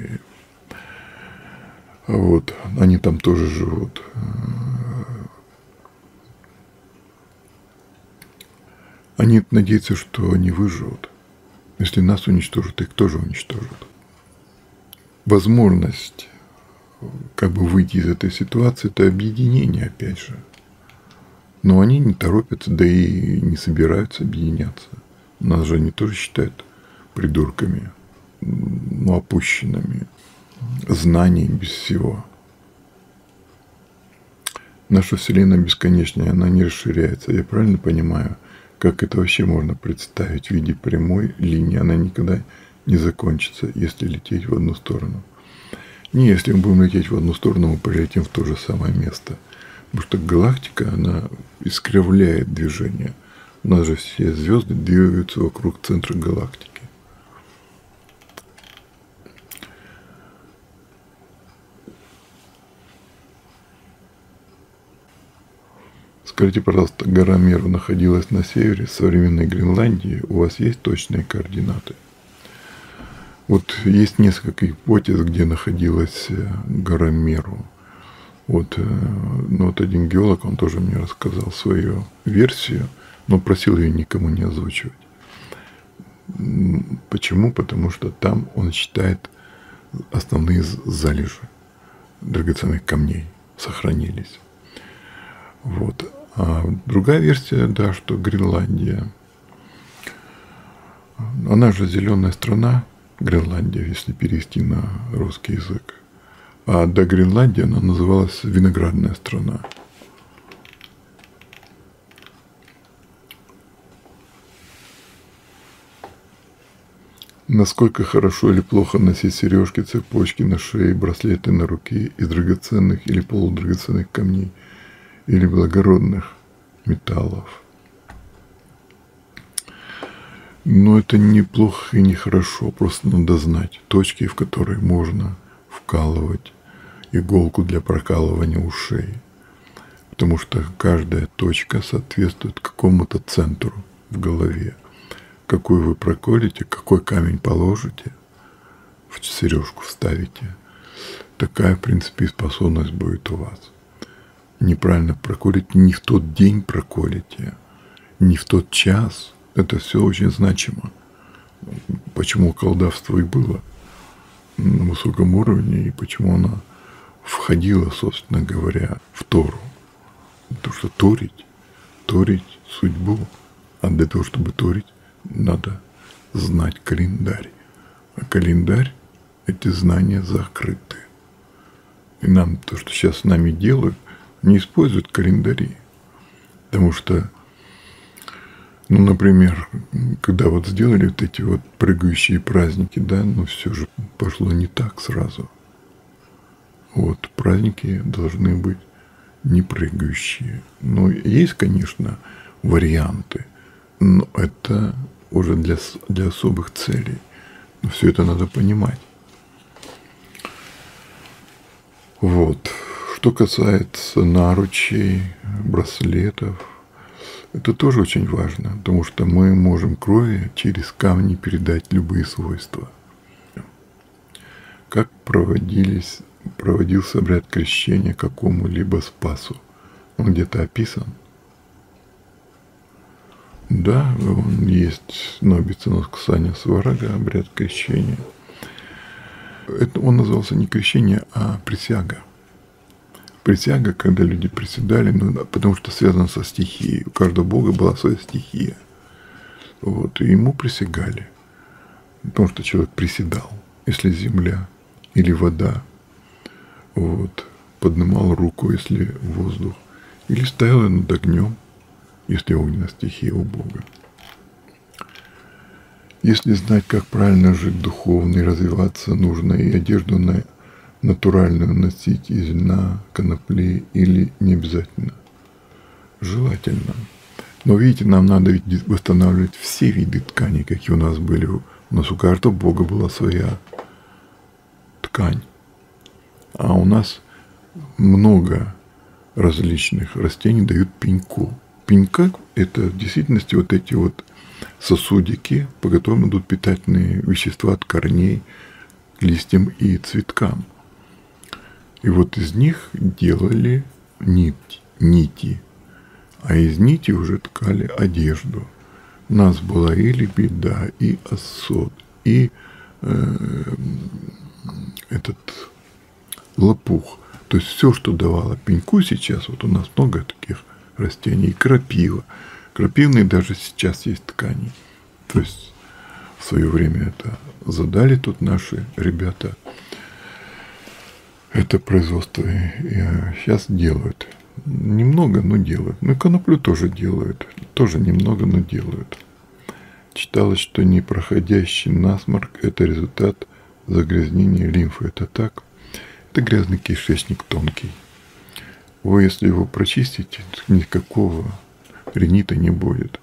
вот, они там тоже живут. Они надеются, что они выживут. Если нас уничтожат, их тоже уничтожат. Возможность как бы выйти из этой ситуации – это объединение, опять же. Но они не торопятся, да и не собираются объединяться. Нас же они тоже считают придурками, ну, опущенными, знаний без всего. Наша Вселенная бесконечная, она не расширяется. Я правильно понимаю, как это вообще можно представить в виде прямой линии? Она никогда не закончится, если лететь в одну сторону. Не, если мы будем лететь в одну сторону, мы полетим в то же самое место. Потому что галактика, она искривляет движение. У нас же все звезды двигаются вокруг центра галактики. Скажите, пожалуйста, гора Меру находилась на севере современной Гренландии. У вас есть точные координаты? Вот есть несколько гипотез, где находилась гора Меру. Вот, ну, вот один геолог, он тоже мне рассказал свою версию, но просил ее никому не озвучивать. Почему? Потому что там он считает основные залежи драгоценных камней сохранились. Вот. А другая версия, да, что Гренландия, она же зеленая страна, Гренландия, если перевести на русский язык. А до Гренландии она называлась виноградная страна. Насколько хорошо или плохо носить сережки, цепочки на шее, браслеты на руке из драгоценных или полудрагоценных камней или благородных металлов? Но это неплохо и нехорошо, просто надо знать точки, в которые можно вкалывать иголку для прокалывания ушей. Потому что каждая точка соответствует какому-то центру в голове. Какой вы проколите, какой камень положите, в сережку вставите, такая, в принципе, способность будет у вас. Неправильно проколите, не в тот день проколите, не в тот час. Это все очень значимо. Почему колдовство и было на высоком уровне, и почему оно входило, собственно говоря, в Тору. Потому что торить, торить судьбу. А для того, чтобы торить, надо знать календарь. А календарь, эти знания закрыты. И нам, то, что сейчас с нами делают, не используют календари. Потому что, ну, например, когда вот сделали вот эти вот прыгающие праздники, да, ну, все же пошло не так сразу. Вот, праздники должны быть не прыгающие. Ну, есть, конечно, варианты, но это уже для, для особых целей. Но все это надо понимать. Вот. Что касается наручей, браслетов, это тоже очень важно, потому что мы можем крови через камни передать любые свойства. Как проводились, проводился обряд крещения какому-либо спасу? Он где-то описан? Да, он есть, но Биценос-Ксания Сварага, обряд крещения. Это он назывался не крещение, а присяга. Присяга, когда люди приседали, ну, потому что связано со стихией. У каждого бога была своя стихия. Вот, и ему присягали. Потому что человек приседал. Если земля или вода, вот, поднимал руку, если воздух, или стоял над огнем, если огненная стихия у Бога. Если знать, как правильно жить духовно и развиваться, нужно и одежду на натуральную носить из льна, конопли или не обязательно. Желательно. Но видите, нам надо ведь восстанавливать все виды тканей, какие у нас были. У нас у каждого бога была своя ткань. А у нас много различных растений дают пеньку. Пенька – это в действительности вот эти вот сосудики, по которым идут питательные вещества от корней к листьям и цветкам. И вот из них делали нить, нити, а из нити уже ткали одежду. У нас была и лебеда, и осот, и э, этот лопух. То есть все, что давало пеньку сейчас, вот у нас много таких растений, и крапива. Крапивные даже сейчас есть ткани. То есть в свое время это задали тут наши ребята. Это производство и сейчас делают. Немного, но делают. Ну и коноплю тоже делают. Тоже немного, но делают. Читалось, что непроходящий насморк – это результат загрязнения лимфы. Это так? Это грязный кишечник тонкий. Вы, если его прочистите, никакого ринита не будет.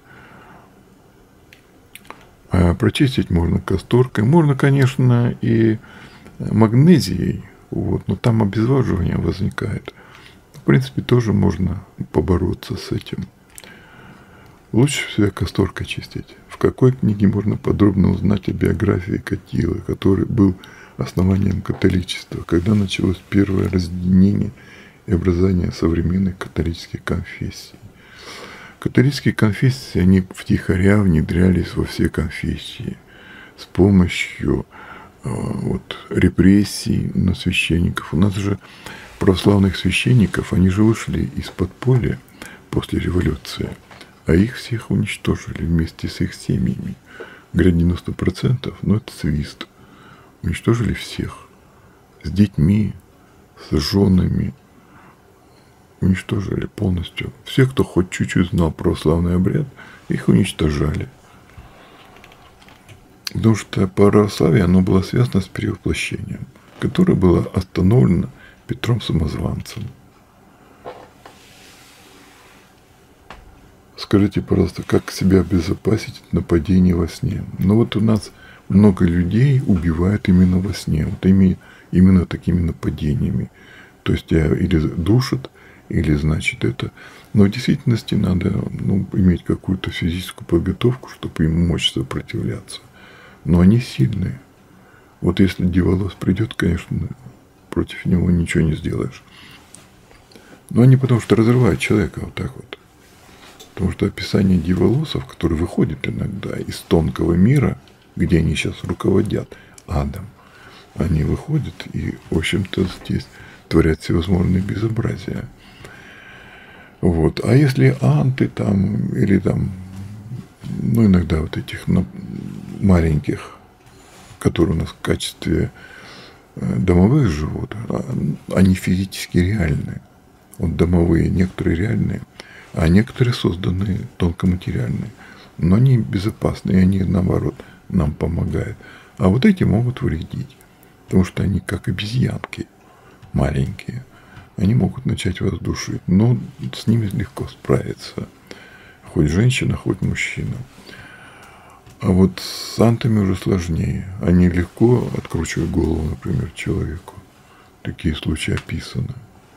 А прочистить можно касторкой. Можно, конечно, и магнезией. Вот, но там обезвоживание возникает. В принципе, тоже можно побороться с этим. Лучше всего касторкой чистить. В какой книге можно подробно узнать о биографии Катилы, который был основанием католичества, когда началось первое разъединение и образование современных католических конфессий? Католические конфессии, они втихаря внедрялись во все конфессии с помощью вот, репрессий на священников. У нас же православных священников, они же вышли из подполья после революции, а их всех уничтожили вместе с их семьями. Говорят, девяносто процентов, но это свист. Уничтожили всех. С детьми, с женами. Уничтожили полностью. Всех, кто хоть чуть-чуть знал православный обряд, их уничтожали. Потому что православие, оно было связано с перевоплощением, которое было остановлено Петром Самозванцем. Скажите, пожалуйста, как себя обезопасить от нападения во сне? Ну вот у нас много людей убивают именно во сне, вот ими, именно такими нападениями. То есть или душат, или значит это. Но в действительности надо ну, иметь какую-то физическую подготовку, чтобы им мочь сопротивляться. Но они сильные. Вот если дьяволос придет, конечно, против него ничего не сделаешь. Но они потому что разрывают человека вот так вот. Потому что описание дьяволосов, которые выходят иногда из тонкого мира, где они сейчас руководят, адом, они выходят, и, в общем-то, здесь творят всевозможные безобразия. Вот. А если анты там, или там, ну, иногда вот этих ну, маленьких, которые у нас в качестве домовых живут, они физически реальные. Вот домовые, некоторые реальные, а некоторые созданные тонкоматериальные. Но они безопасны, и они, наоборот, нам помогают. А вот эти могут вредить, потому что они как обезьянки маленькие. Они могут начать вас душить, но с ними легко справиться. Хоть женщина, хоть мужчина. А вот с антами уже сложнее. Они легко откручивают голову, например, человеку. Такие случаи описаны.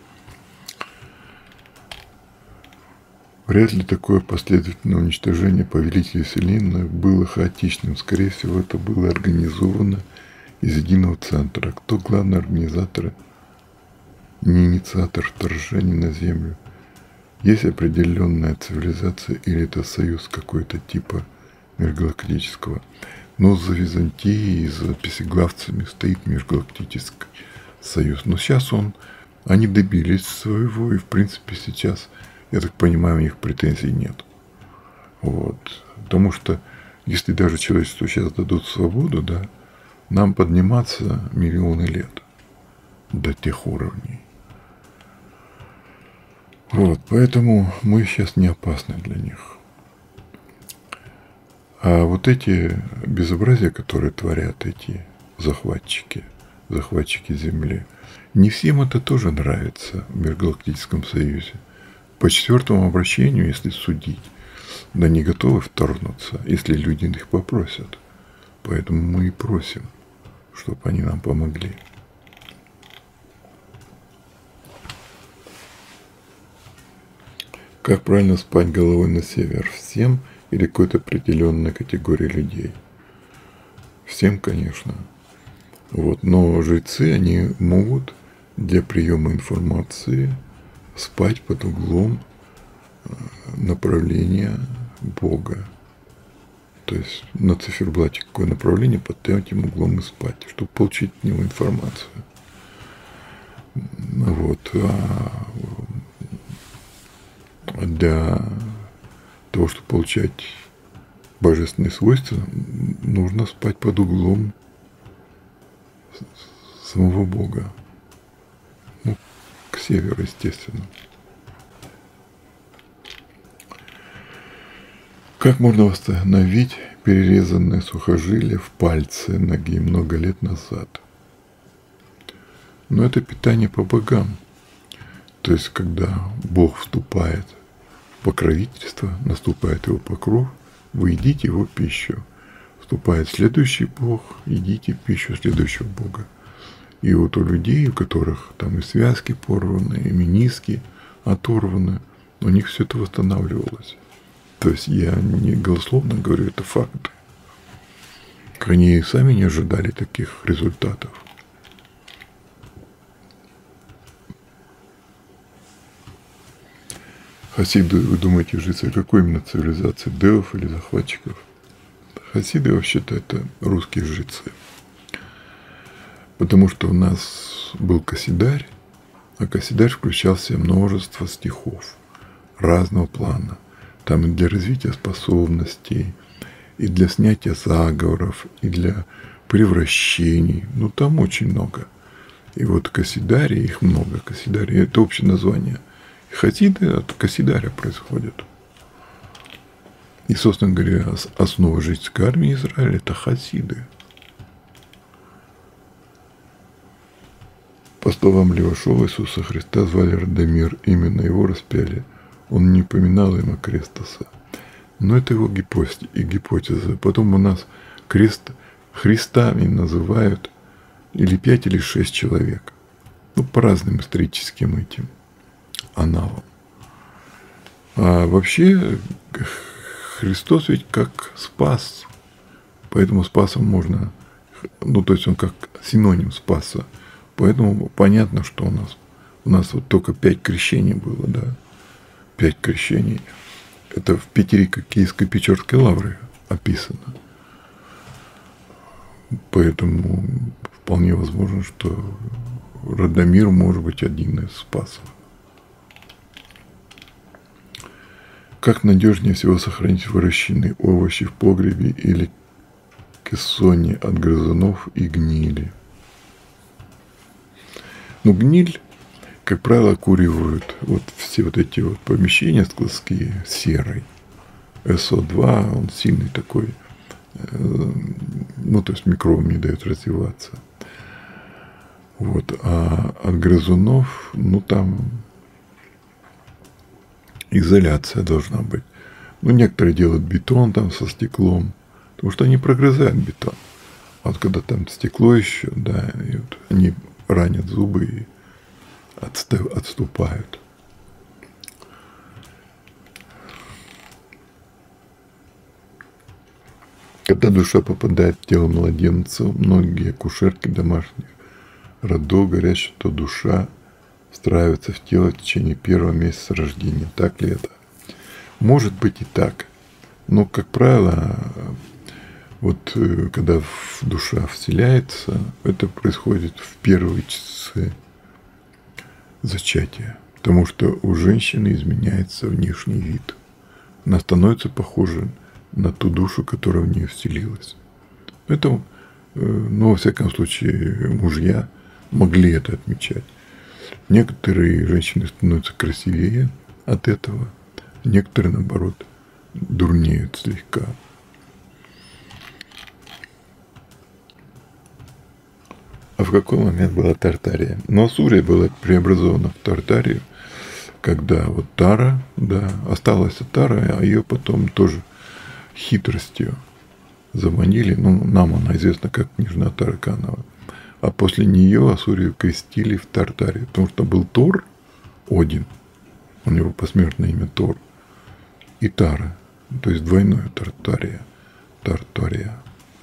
Вряд ли такое последовательное уничтожение повелителей Вселенной было хаотичным. Скорее всего, это было организовано из единого центра. Кто главный организатор, не инициатор вторжения на Землю? Есть определенная цивилизация или это союз какой-то типа межгалактического? Но за Византией и за песеглавцами стоит межгалактический союз. Но сейчас он, они добились своего, и в принципе сейчас, я так понимаю, у них претензий нет. Вот. Потому что если даже человечеству сейчас дадут свободу, да, нам подниматься миллионы лет до тех уровней. Вот, поэтому мы сейчас не опасны для них. А вот эти безобразия, которые творят эти захватчики, захватчики Земли, не всем это тоже нравится в Межгалактическом Союзе. По четвертому обращению, если судить, да не готовы вторгнуться, если люди их попросят. Поэтому мы и просим, чтобы они нам помогли. Как правильно спать головой на север? Всем или какой-то определенной категории людей? Всем, конечно. Вот. Но жрецы, они могут для приема информации спать под углом направления Бога. То есть на циферблате какое направление, под этим углом и спать, чтобы получить от него информацию. Вот. А для того, чтобы получать божественные свойства, нужно спать под углом самого Бога. Ну, к северу, естественно. Как можно восстановить перерезанное сухожилие в пальце ноги много лет назад? Но это питание по богам. То есть, когда Бог вступает в покровительство, наступает его покров, вы едите его пищу. Вступает следующий Бог, едите пищу следующего Бога. И вот у людей, у которых там и связки порваны, и мениски оторваны, у них все это восстанавливалось. То есть я не голословно говорю, это факты. Они сами не ожидали таких результатов. Хасиды, вы думаете, жрецы какой именно цивилизации? Девов или захватчиков? Хасиды, вообще-то, это русские жрецы. Потому что у нас был Касидарь, а Касидарь включал в себя множество стихов разного плана. Там и для развития способностей, и для снятия заговоров, и для превращений. Ну, там очень много. И вот Касидари, их много. Касидари – это общее название. Хасиды от Касидаря происходят. И, собственно говоря, основа жреческой армии Израиля – это хасиды. По словам Левашова, Иисуса Христа звали Радомир, именно его распяли. Он не поминал им Крестаса. Но это его гипотеза. Потом у нас крест Христами называют или пять, или шесть человек. Ну, по разным историческим этим аналогам. А вообще Христос ведь как спас. Поэтому спасом можно, ну, то есть он как синоним спаса. Поэтому понятно, что у нас, у нас вот только пять крещений было, да. Пять крещений. Это в Питере Киевско-Печорской лавре описано. Поэтому вполне возможно, что Радомир может быть один из спасов. Как надежнее всего сохранить выращенные овощи в погребе или кессоне от грызунов и гнили? Ну, гниль, как правило, окуривают вот все вот эти вот помещения складские серой. эс о два, он сильный такой, ну, то есть микробам не дает развиваться. Вот, а от грызунов, ну, там изоляция должна быть. Ну, некоторые делают бетон там со стеклом, потому что они прогрызают бетон. А вот когда там стекло еще, да, и вот они ранят зубы и отступают. Когда душа попадает в тело младенца, многие акушерки домашних родов говорят, что душа встраивается в тело в течение первого месяца рождения. Так ли это? Может быть и так. Но, как правило, вот когда душа вселяется, это происходит в первые часы зачатия. Потому что у женщины изменяется внешний вид. Она становится похожа на ту душу, которая в нее вселилась. Поэтому, ну, во всяком случае, мужья могли это отмечать. Некоторые женщины становятся красивее от этого, некоторые, наоборот, дурнеют слегка. А в какой момент была Тартария? Ну, Ассурия была преобразована в Тартарию, когда вот Тара, да, осталась Тара, а ее потом тоже хитростью заманили. Ну, нам она известна как княжна Тараканова. А после нее Ассурию крестили в Тартарию, потому что был Тор, Один, у него посмертное имя Тор, и Тара, то есть двойное Тартария, Тартария.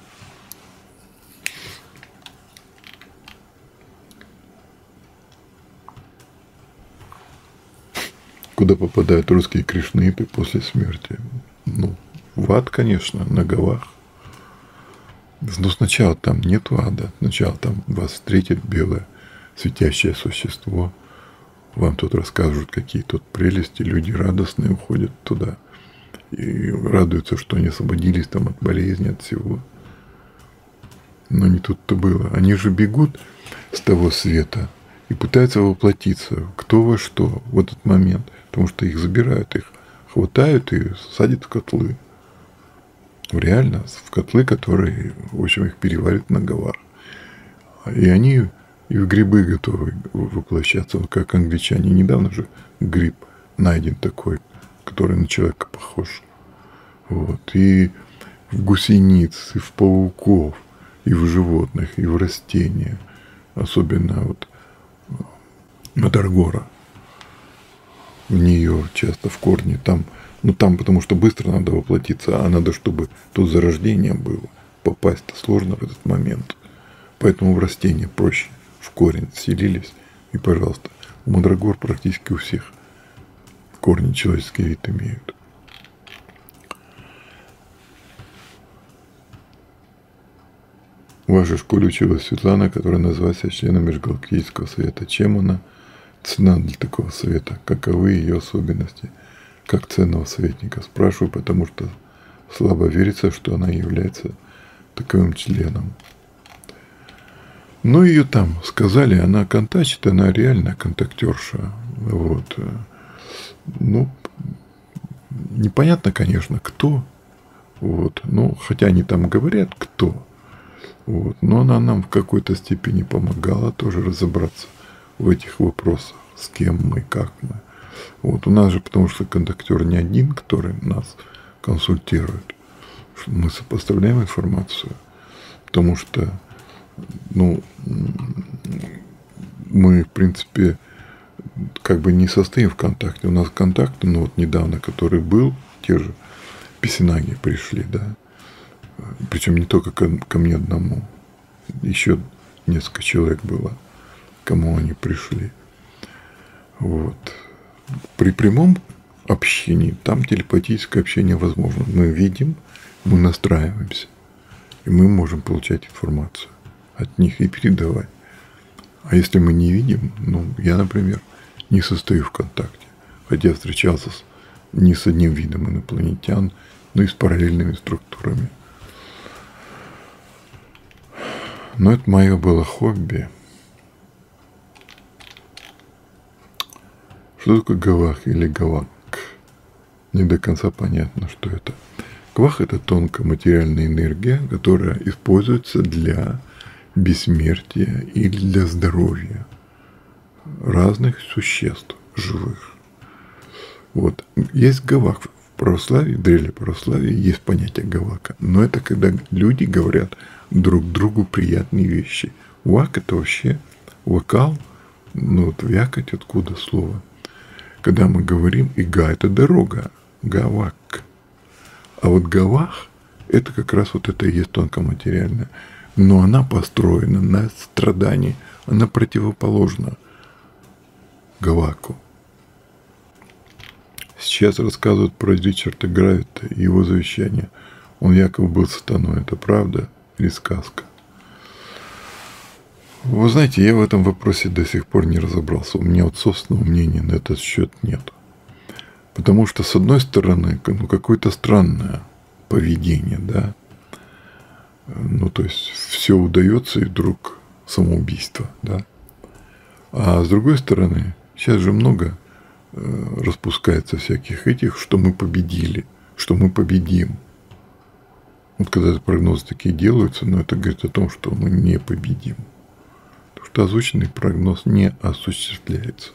Куда попадают русские кришнаиты после смерти? Ну, в ад, конечно, на Гавах. Но сначала там нету ада. Сначала там вас встретит белое светящее существо. Вам тут расскажут, какие тут прелести. Люди радостные уходят туда. И радуются, что они освободились там от болезни, от всего. Но не тут-то было. Они же бегут с того света и пытаются воплотиться кто во что в этот момент. Потому что их забирают, их хватают и садят в котлы. Реально, в котлы, которые, в общем, их переварят на Гавар. И они и в грибы готовы воплощаться, как англичане. Недавно же гриб найден такой, который на человека похож. Вот. И в гусениц, и в пауков, и в животных, и в растениях. Особенно вот Мадаргора. В нее часто в корне там. Ну, там, потому что быстро надо воплотиться, а надо, чтобы тут зарождение было. Попасть-то сложно в этот момент. Поэтому в растения проще. В корень вселились. И, пожалуйста, у мандрагор практически у всех корни человеческий вид имеют. В вашей школе училась Светлана, которая назвала себя членом Межгалактического совета. Чем она цена для такого совета? Каковы ее особенности? Как ценного советника? Спрашиваю, потому что слабо верится, что она является таковым членом. Ну, ее там сказали, она контактит, она реально контактерша. Вот. Ну, непонятно, конечно, кто. Вот. Ну, хотя они там говорят, кто. Вот. Но она нам в какой-то степени помогала тоже разобраться в этих вопросах. С кем мы, как мы. Вот. У нас же, потому что контактер не один, который нас консультирует. Мы сопоставляем информацию. Потому что, ну, мы, в принципе, как бы не состоим в контакте. У нас контакт, ну вот недавно, который был, те же писинаги пришли, да. Причем не только ко, ко мне одному. Еще несколько человек было, кому они пришли. Вот. При прямом общении там телепатическое общение возможно. Мы видим, мы настраиваемся. И мы можем получать информацию от них и передавать. А если мы не видим, ну, я, например, не состою в контакте, хотя встречался с, не с одним видом инопланетян, но и с параллельными структурами. Но это мое было хобби. Что такое гавах или гавак? Не до конца понятно, что это. Гавах – это тонкая материальная энергия, которая используется для бессмертия или для здоровья разных существ живых. Вот. Есть гавак. В православии, в древнем православии есть понятие гавака. Но это когда люди говорят друг другу приятные вещи. Вак – это вообще вокал, ну вот вякать откуда слово. Когда мы говорим, и га – это дорога, гавак. А вот гавах – это как раз вот это и есть тонкоматериальное. Но она построена на страдании, она противоположна гаваку. Сейчас рассказывают про Ричарда Гравита и его завещание. Он якобы был сатаной. Это правда или сказка? Вы знаете, я в этом вопросе до сих пор не разобрался. У меня вот собственного мнения на этот счет нет. Потому что, с одной стороны, ну, какое-то странное поведение, да. Ну, то есть, все удается, и вдруг самоубийство, да. А с другой стороны, сейчас же много э, распускается всяких этих, что мы победили, что мы победим. Вот когда прогнозы такие делаются, но это говорит о том, что мы не победим. Потому что озвученный прогноз не осуществляется.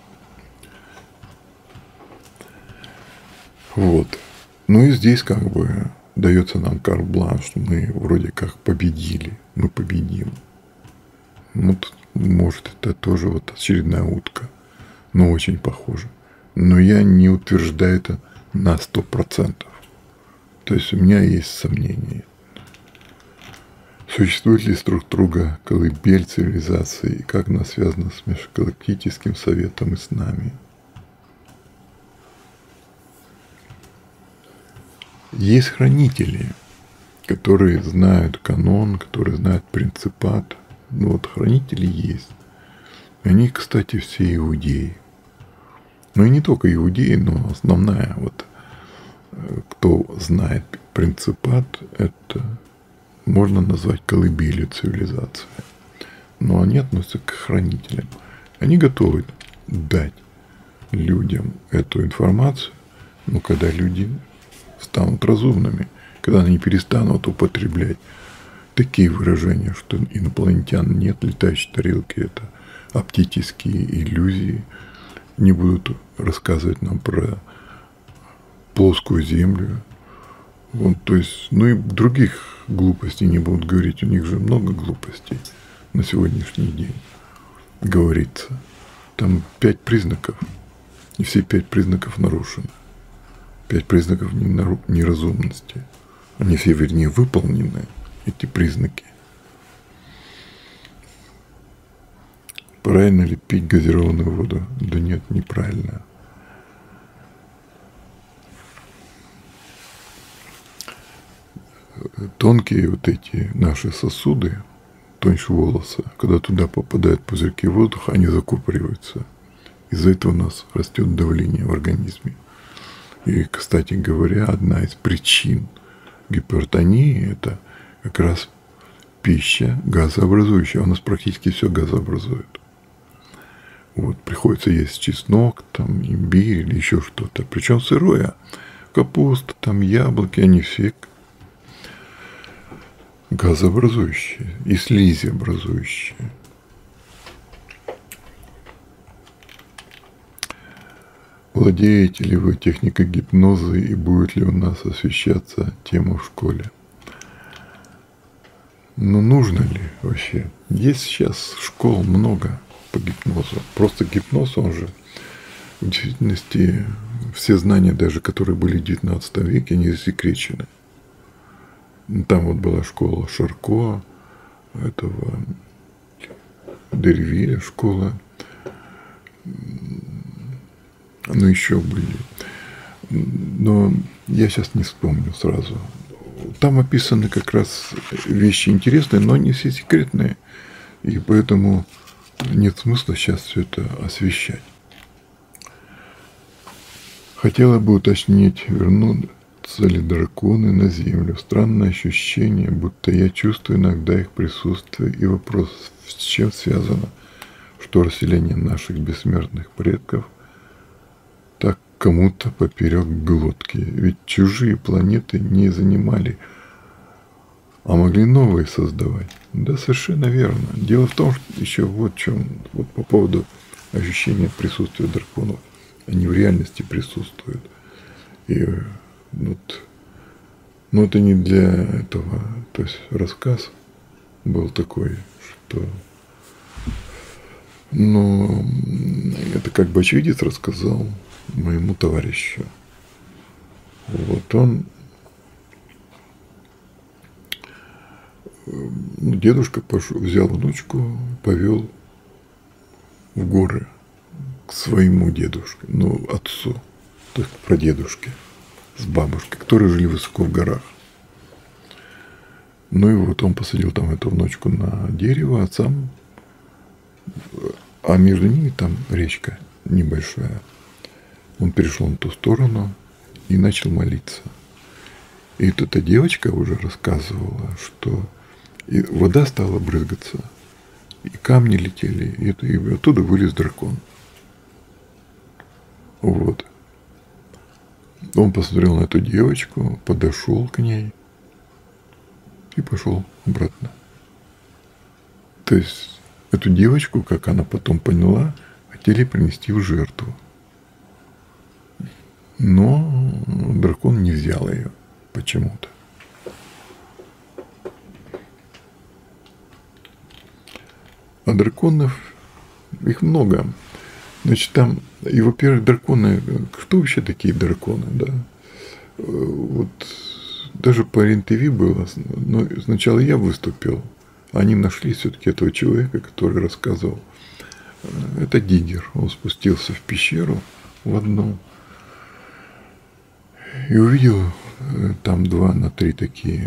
Вот. Ну и здесь как бы дается нам карт-бланш, что мы вроде как победили, мы победим. Вот, может, это тоже вот очередная утка, но очень похоже. Но я не утверждаю это на сто процентов. То есть у меня есть сомнения. Существует ли структура колыбель цивилизации и как она связана с межгалактическим советом и с нами? Есть хранители, которые знают канон, которые знают принципат. Ну вот хранители есть. Они, кстати, все иудеи. Ну и не только иудеи, но основная вот, кто знает принципат, это можно назвать колыбелью цивилизации. Но они относятся к хранителям. Они готовы дать людям эту информацию, но когда люди станут разумными, когда они перестанут употреблять такие выражения, что инопланетян нет, летающие тарелки – это оптические иллюзии, не будут рассказывать нам про плоскую землю. Вот, то есть, ну и других глупостей не будут говорить. У них же много глупостей на сегодняшний день говорится. Там пять признаков, и все пять признаков нарушены. Пять признаков неразумности. Они все, вернее, выполнены, эти признаки. Правильно ли пить газированную воду? Да нет, неправильно. Тонкие вот эти наши сосуды, тоньше волоса, когда туда попадают пузырьки воздуха, они закупориваются. Из-за этого у нас растет давление в организме. И, кстати говоря, одна из причин гипертонии – это как раз пища газообразующая. У нас практически все газообразует. Вот, приходится есть чеснок, там, имбирь или еще что-то. Причем сырое. Капуста, там, яблоки, они все газообразующие и слизиобразующие. Владеете ли вы техникой гипноза и будет ли у нас освещаться тема в школе? Ну, нужно ли вообще? Есть сейчас школ много по гипнозу. Просто гипноз, он же в действительности все знания, даже которые были в девятнадцатом веке, они засекречены. Там вот была школа Шарко, этого Дельвиля школа. Ну, еще были. Но я сейчас не вспомню сразу. Там описаны как раз вещи интересные, но не все секретные. И поэтому нет смысла сейчас все это освещать. Хотела бы уточнить, вернутся ли драконы на Землю. Странное ощущение, будто я чувствую иногда их присутствие. И вопрос, с чем связано, что расселение наших бессмертных предков так кому-то поперек глотки. Ведь чужие планеты не занимали, а могли новые создавать. Да, совершенно верно. Дело в том, что еще вот в чем, вот по поводу ощущения присутствия драконов. Они в реальности присутствуют. И вот, но это не для этого. То есть рассказ был такой, что... Но это как бы очевидец рассказал моему товарищу. Вот он... Ну, дедушка пошел, взял внучку, повел в горы к своему дедушке, ну, отцу, то есть к прадедушке с бабушкой, которые жили высоко в горах. Ну и вот он посадил там эту внучку на дерево, а сам, а между ними там речка небольшая. Он перешел на ту сторону и начал молиться. И вот эта девочка уже рассказывала, что и вода стала брызгаться, и камни летели, и, это, и оттуда вылез дракон. Вот. Он посмотрел на эту девочку, подошел к ней и пошел обратно. То есть эту девочку, как она потом поняла, хотели принести в жертву. Но дракон не взял ее почему-то. А драконов, их много. Значит, там, и, во-первых, драконы, кто вообще такие драконы, да? Вот даже по эр эн тэ вэ было, но сначала я выступил, а они нашли все-таки этого человека, который рассказывал. Это Диггер, он спустился в пещеру в одну и увидел там два на три такие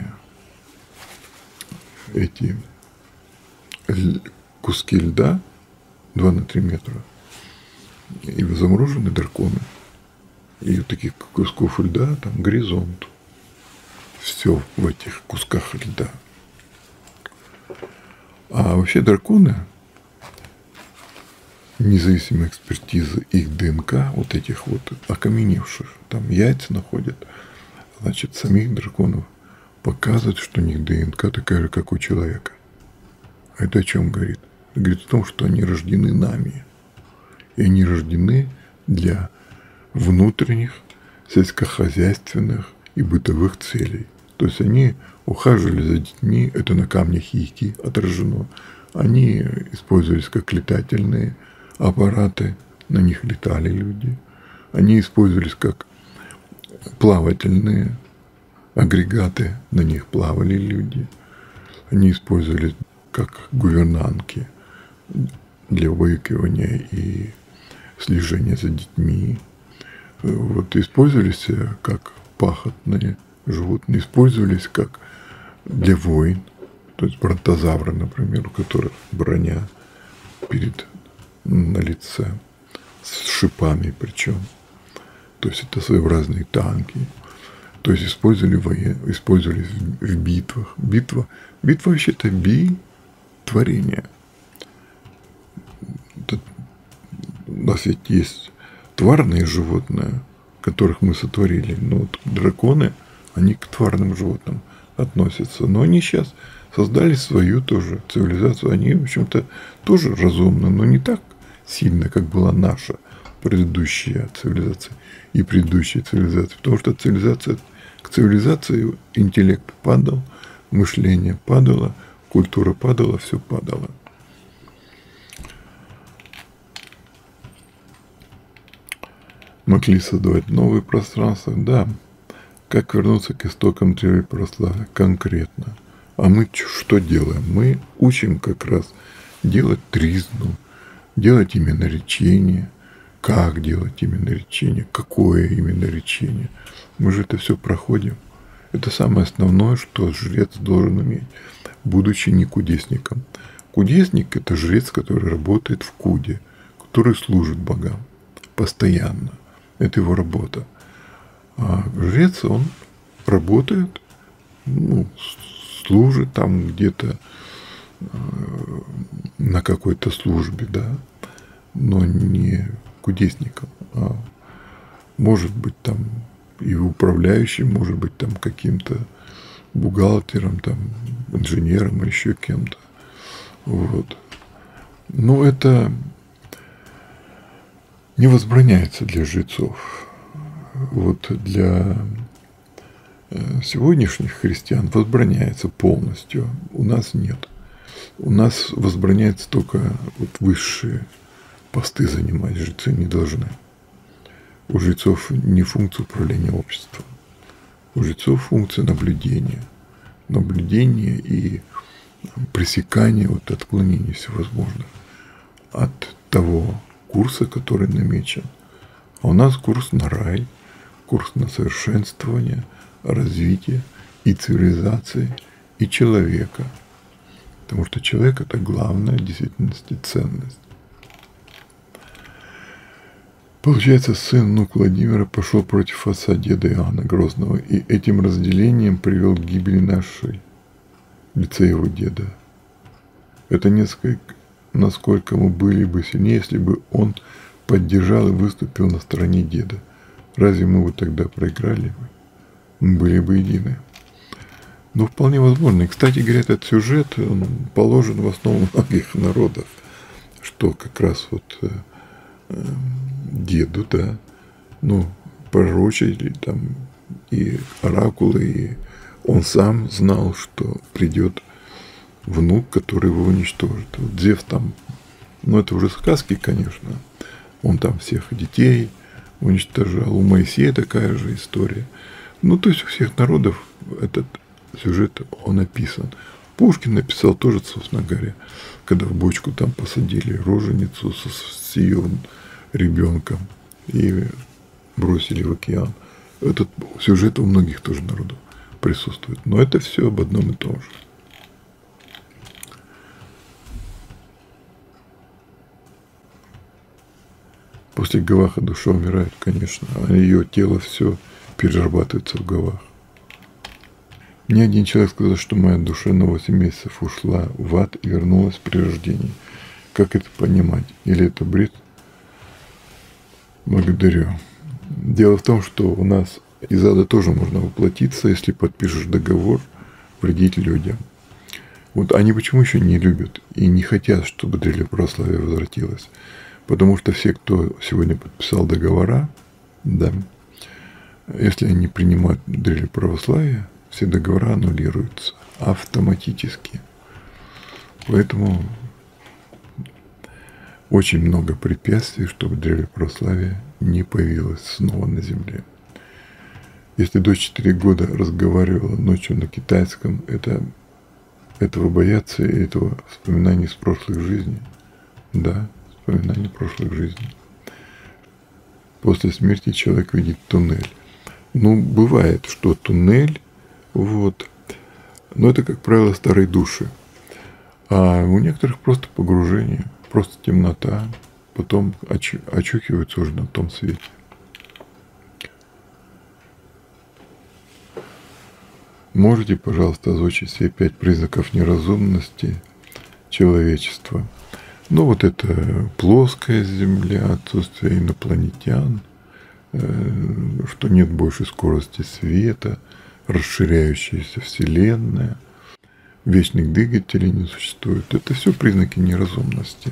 эти куски льда, два на три метра, и замороженные драконы. И у таких кусков льда там горизонт. Все в этих кусках льда. А вообще драконы, независимая экспертиза их дэ эн ка, вот этих вот окаменевших, там яйца находят, значит, самих драконов показывают, что у них дэ эн ка такая же, как у человека. А это о чем говорит? Это говорит о том, что они рождены нами. И они рождены для внутренних, сельскохозяйственных и бытовых целей. То есть они ухаживали за детьми, это на камнях яйки отражено. Они использовались как летательные аппараты, на них летали люди. Они использовались как плавательные агрегаты, на них плавали люди. Они использовались как гувернантки для убаюкивания и слежения за детьми. Вот, использовались как пахотные животные, использовались как для войн. То есть бронтозавры, например, у которых броня перед, на лице, с шипами причем. То есть это своеобразные танки. То есть использовали воен... использовались в, в битвах. Битва, битва вообще-то би-творение. У нас ведь есть тварные животные, которых мы сотворили. Но вот драконы, они к тварным животным относятся. Но они сейчас создали свою тоже цивилизацию. Они, в общем-то, тоже разумны, но не так сильно, как была наша предыдущая цивилизация и предыдущая цивилизация. Потому что цивилизация, к цивилизации интеллект падал, мышление падало, культура падала, все падало. Могли создавать новые пространства, да. Как вернуться к истокам древней православия конкретно? А мы что делаем? Мы учим как раз делать тризну, делать именно речение, как делать именно речение, какое именно речение. Мы же это все проходим. Это самое основное, что жрец должен уметь, будучи не кудесником. Кудесник – это жрец, который работает в куде, который служит богам постоянно. Это его работа. А жрец, он работает, ну, служит там где-то э, на какой-то службе, да, но не кудесником, а может быть там и управляющим, может быть там каким-то бухгалтером, там, инженером или еще кем-то. Вот. Но это не возбраняется для жрецов. Вот для сегодняшних христиан возбраняется полностью. У нас нет. У нас возбраняется только вот высшие посты занимать. Жрецы не должны. У жрецов не функция управления обществом. У жрецов функция наблюдения. Наблюдение и пресекание вот отклонений всевозможных от того курса, который намечен. А у нас курс на рай, курс на совершенствование, развитие и цивилизации, и человека. Потому что человек – это главная в действительности ценность. Получается, сын, внук Владимира, пошел против отца, деда Иоанна Грозного, и этим разделением привел к гибели нашей в лице его деда. Это несколько, насколько мы были бы сильнее, если бы он поддержал и выступил на стороне деда. Разве мы бы тогда проиграли бы? Мы были бы едины. Но вполне возможно. И, кстати говоря, этот сюжет, он положен в основу многих народов, что как раз вот э, э, деду, да, ну, пророчили там и оракулы, и он сам знал, что придет внук, который его уничтожит. Вот Зевс там, ну это уже сказки, конечно, он там всех детей уничтожал. У Моисея такая же история. Ну, то есть у всех народов этот сюжет, он описан. Пушкин написал тоже, собственно говоря, когда в бочку там посадили роженицу с, с ее ребенком и бросили в океан. Этот сюжет у многих тоже народов присутствует. Но это все об одном и том же. После Гаваха душа умирает, конечно, а ее тело все перерабатывается в Гавах. Мне один человек сказал, что моя душа на восемь месяцев ушла в ад и вернулась при рождении. Как это понимать? Или это бред? Благодарю. Дело в том, что у нас из ада тоже можно воплотиться, если подпишешь договор вредить людям. Вот они почему еще не любят и не хотят, чтобы древле православие возвратилось? Потому что все, кто сегодня подписал договора, да, если они принимают древле православие, все договора аннулируются автоматически. Поэтому очень много препятствий, чтобы древле православие не появилось снова на земле. Если дочь четыре года разговаривала ночью на китайском, это, этого бояться и этого вспоминаний с прошлых жизней. Да, вспоминаний прошлых жизней. После смерти человек видит туннель. Ну, бывает, что туннель, вот, но это, как правило, старые души. А у некоторых просто погружение, просто темнота, потом очу- очухиваются уже на том свете. Можете, пожалуйста, озвучить все пять признаков неразумности человечества? Ну, вот это плоская Земля, отсутствие инопланетян, что нет больше скорости света, расширяющаяся Вселенная, вечных двигателей не существует. Это все признаки неразумности.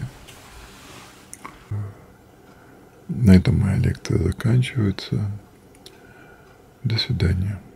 На этом моя лекция заканчивается. До свидания.